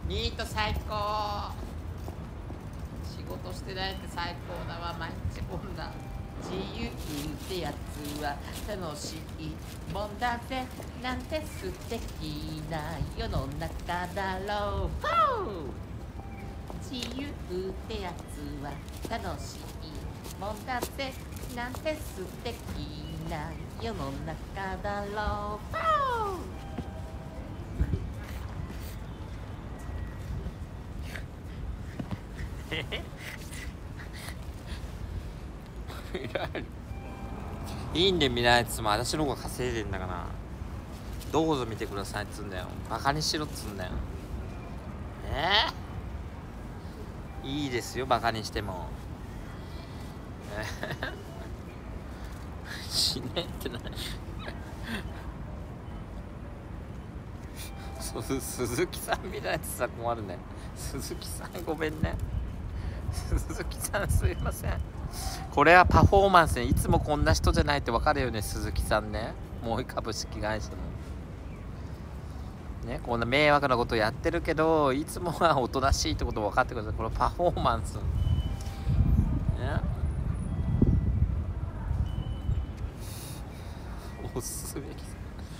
Speaker 1: ニート最高。仕事してないって最高だわ。毎日こんな自由ってやつは楽しいもんだぜ。なんて素敵な世の中だろう。自由ってやつは楽しいもんだぜ。なんて素敵な世の中だろう。いいんで見ないやつも私の方が稼いでんだからどうぞ見てくださいっつうんだよ。バカにしろっつうんだよ。えー、いいですよバカにしても。えー、死ねってな鈴木さんみたいなやつさ困るね。鈴木さんごめんね。鈴木さんすいません。これはパフォーマンスね。いつもこんな人じゃないって分かるよね鈴木さんね。もう株式会社のね、こんな迷惑なことやってるけどいつもはおとなしいってこと分かってください。これパフォーマンスね。おすすべき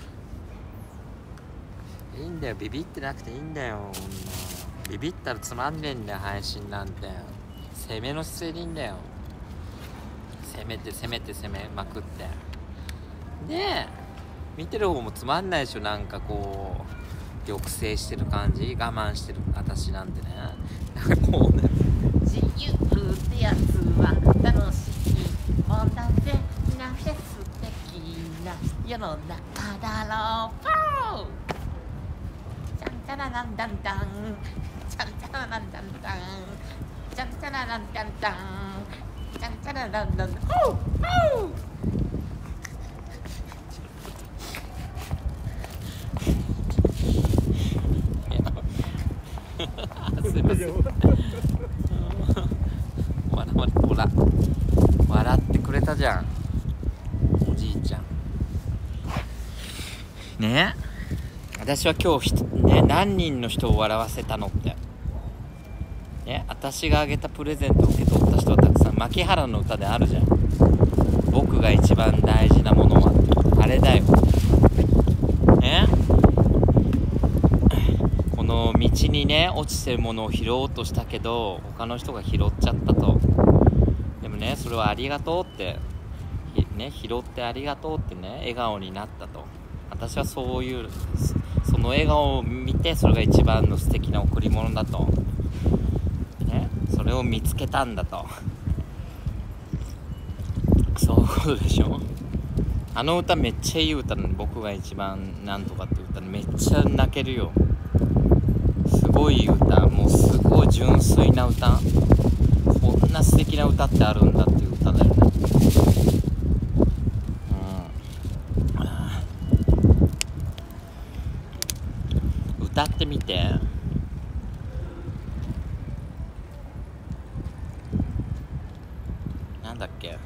Speaker 1: いいんだよ。ビビってなくていいんだよ。ビビったらつまんねえんだよ配信なんて。攻めの姿勢でいいんだよ。攻めて攻めて攻めまくってねえ。見てる方もつまんないでしょ。なんかこう抑制してる感じ、我慢してる私なんてね。こうね、自由ってやつは楽しいもんだぜ。なんて素敵な世の中だろう。チャンチャラランダンダン、チャンチャラランダンダン、チャンチャラランダンダン、チャンチャラランダンダン。おうおう。すいません。笑われほら笑ってくれたじゃんおじいちゃんね。私は今日ね何人の人を笑わせたのってね。私があげたプレゼントを受け取った人はたくさん。牧原の歌であるじゃん。僕が一番大事なものはってあれだよね。この道にね落ちてるものを拾おうとしたけど他の人が拾っちゃったと。でもねそれはありがとうってね、拾ってありがとうってね笑顔になったと。私はそういうその笑顔を見てそれが一番の素敵な贈り物だとね。それを見つけたんだと。そういうことでしょ。あの歌めっちゃいい歌なのに僕が一番なんとかって歌めっちゃ泣けるよ。すごい歌、もうすごい純粋な歌。こんな素敵な歌ってあるんだっていう歌だよね。うん、歌ってみて。なんだっけ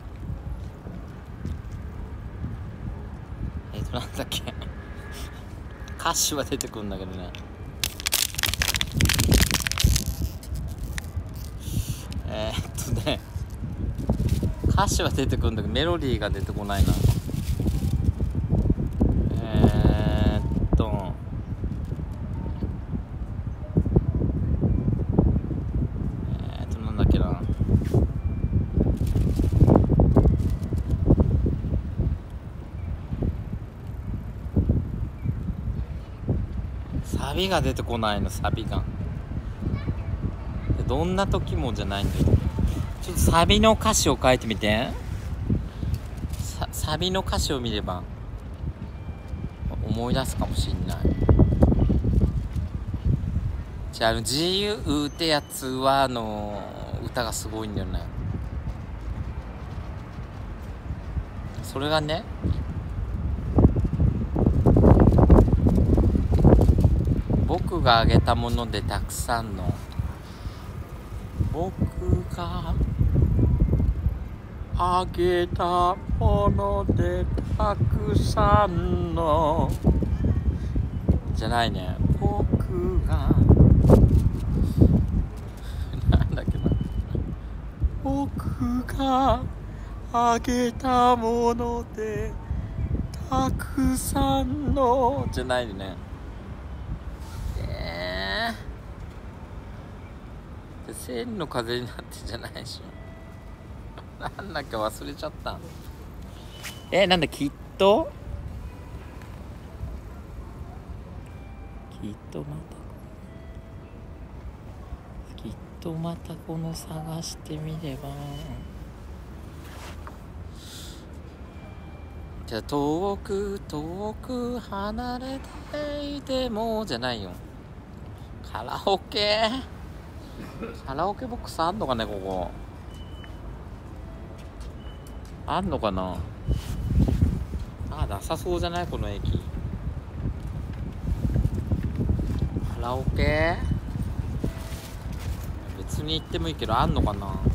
Speaker 1: えっとなんだっけ歌詞は出てくるんだけどね。えー、っとね歌詞は出てくるんだけどメロディーが出てこないな。えー、っとえー、っとなんだっけな。サビが出てこないの。サビがどんな時もじゃないんだよ。ちょっとサビの歌詞を書いてみて。サ, サビの歌詞を見れば思い出すかもしんない。じゃあ、あの自由ってやつはあの歌がすごいんだよね。それがね僕があげたものでたくさんの僕があげたものでたくさんのじゃないね。僕がなんだっけな。僕があげたものでたくさんのじゃないね。えーで千の風になってじゃないでしょ。なんだっけ忘れちゃった。えなんだきっときっとまたきっとまたこの探してみれば。じゃあ遠く遠く離れていてもじゃないよ。カラオケカラオケボックスあんのかねここ。あんのかなあ。なさそうじゃないこの駅。カラオケ別に行ってもいいけどあんのかな。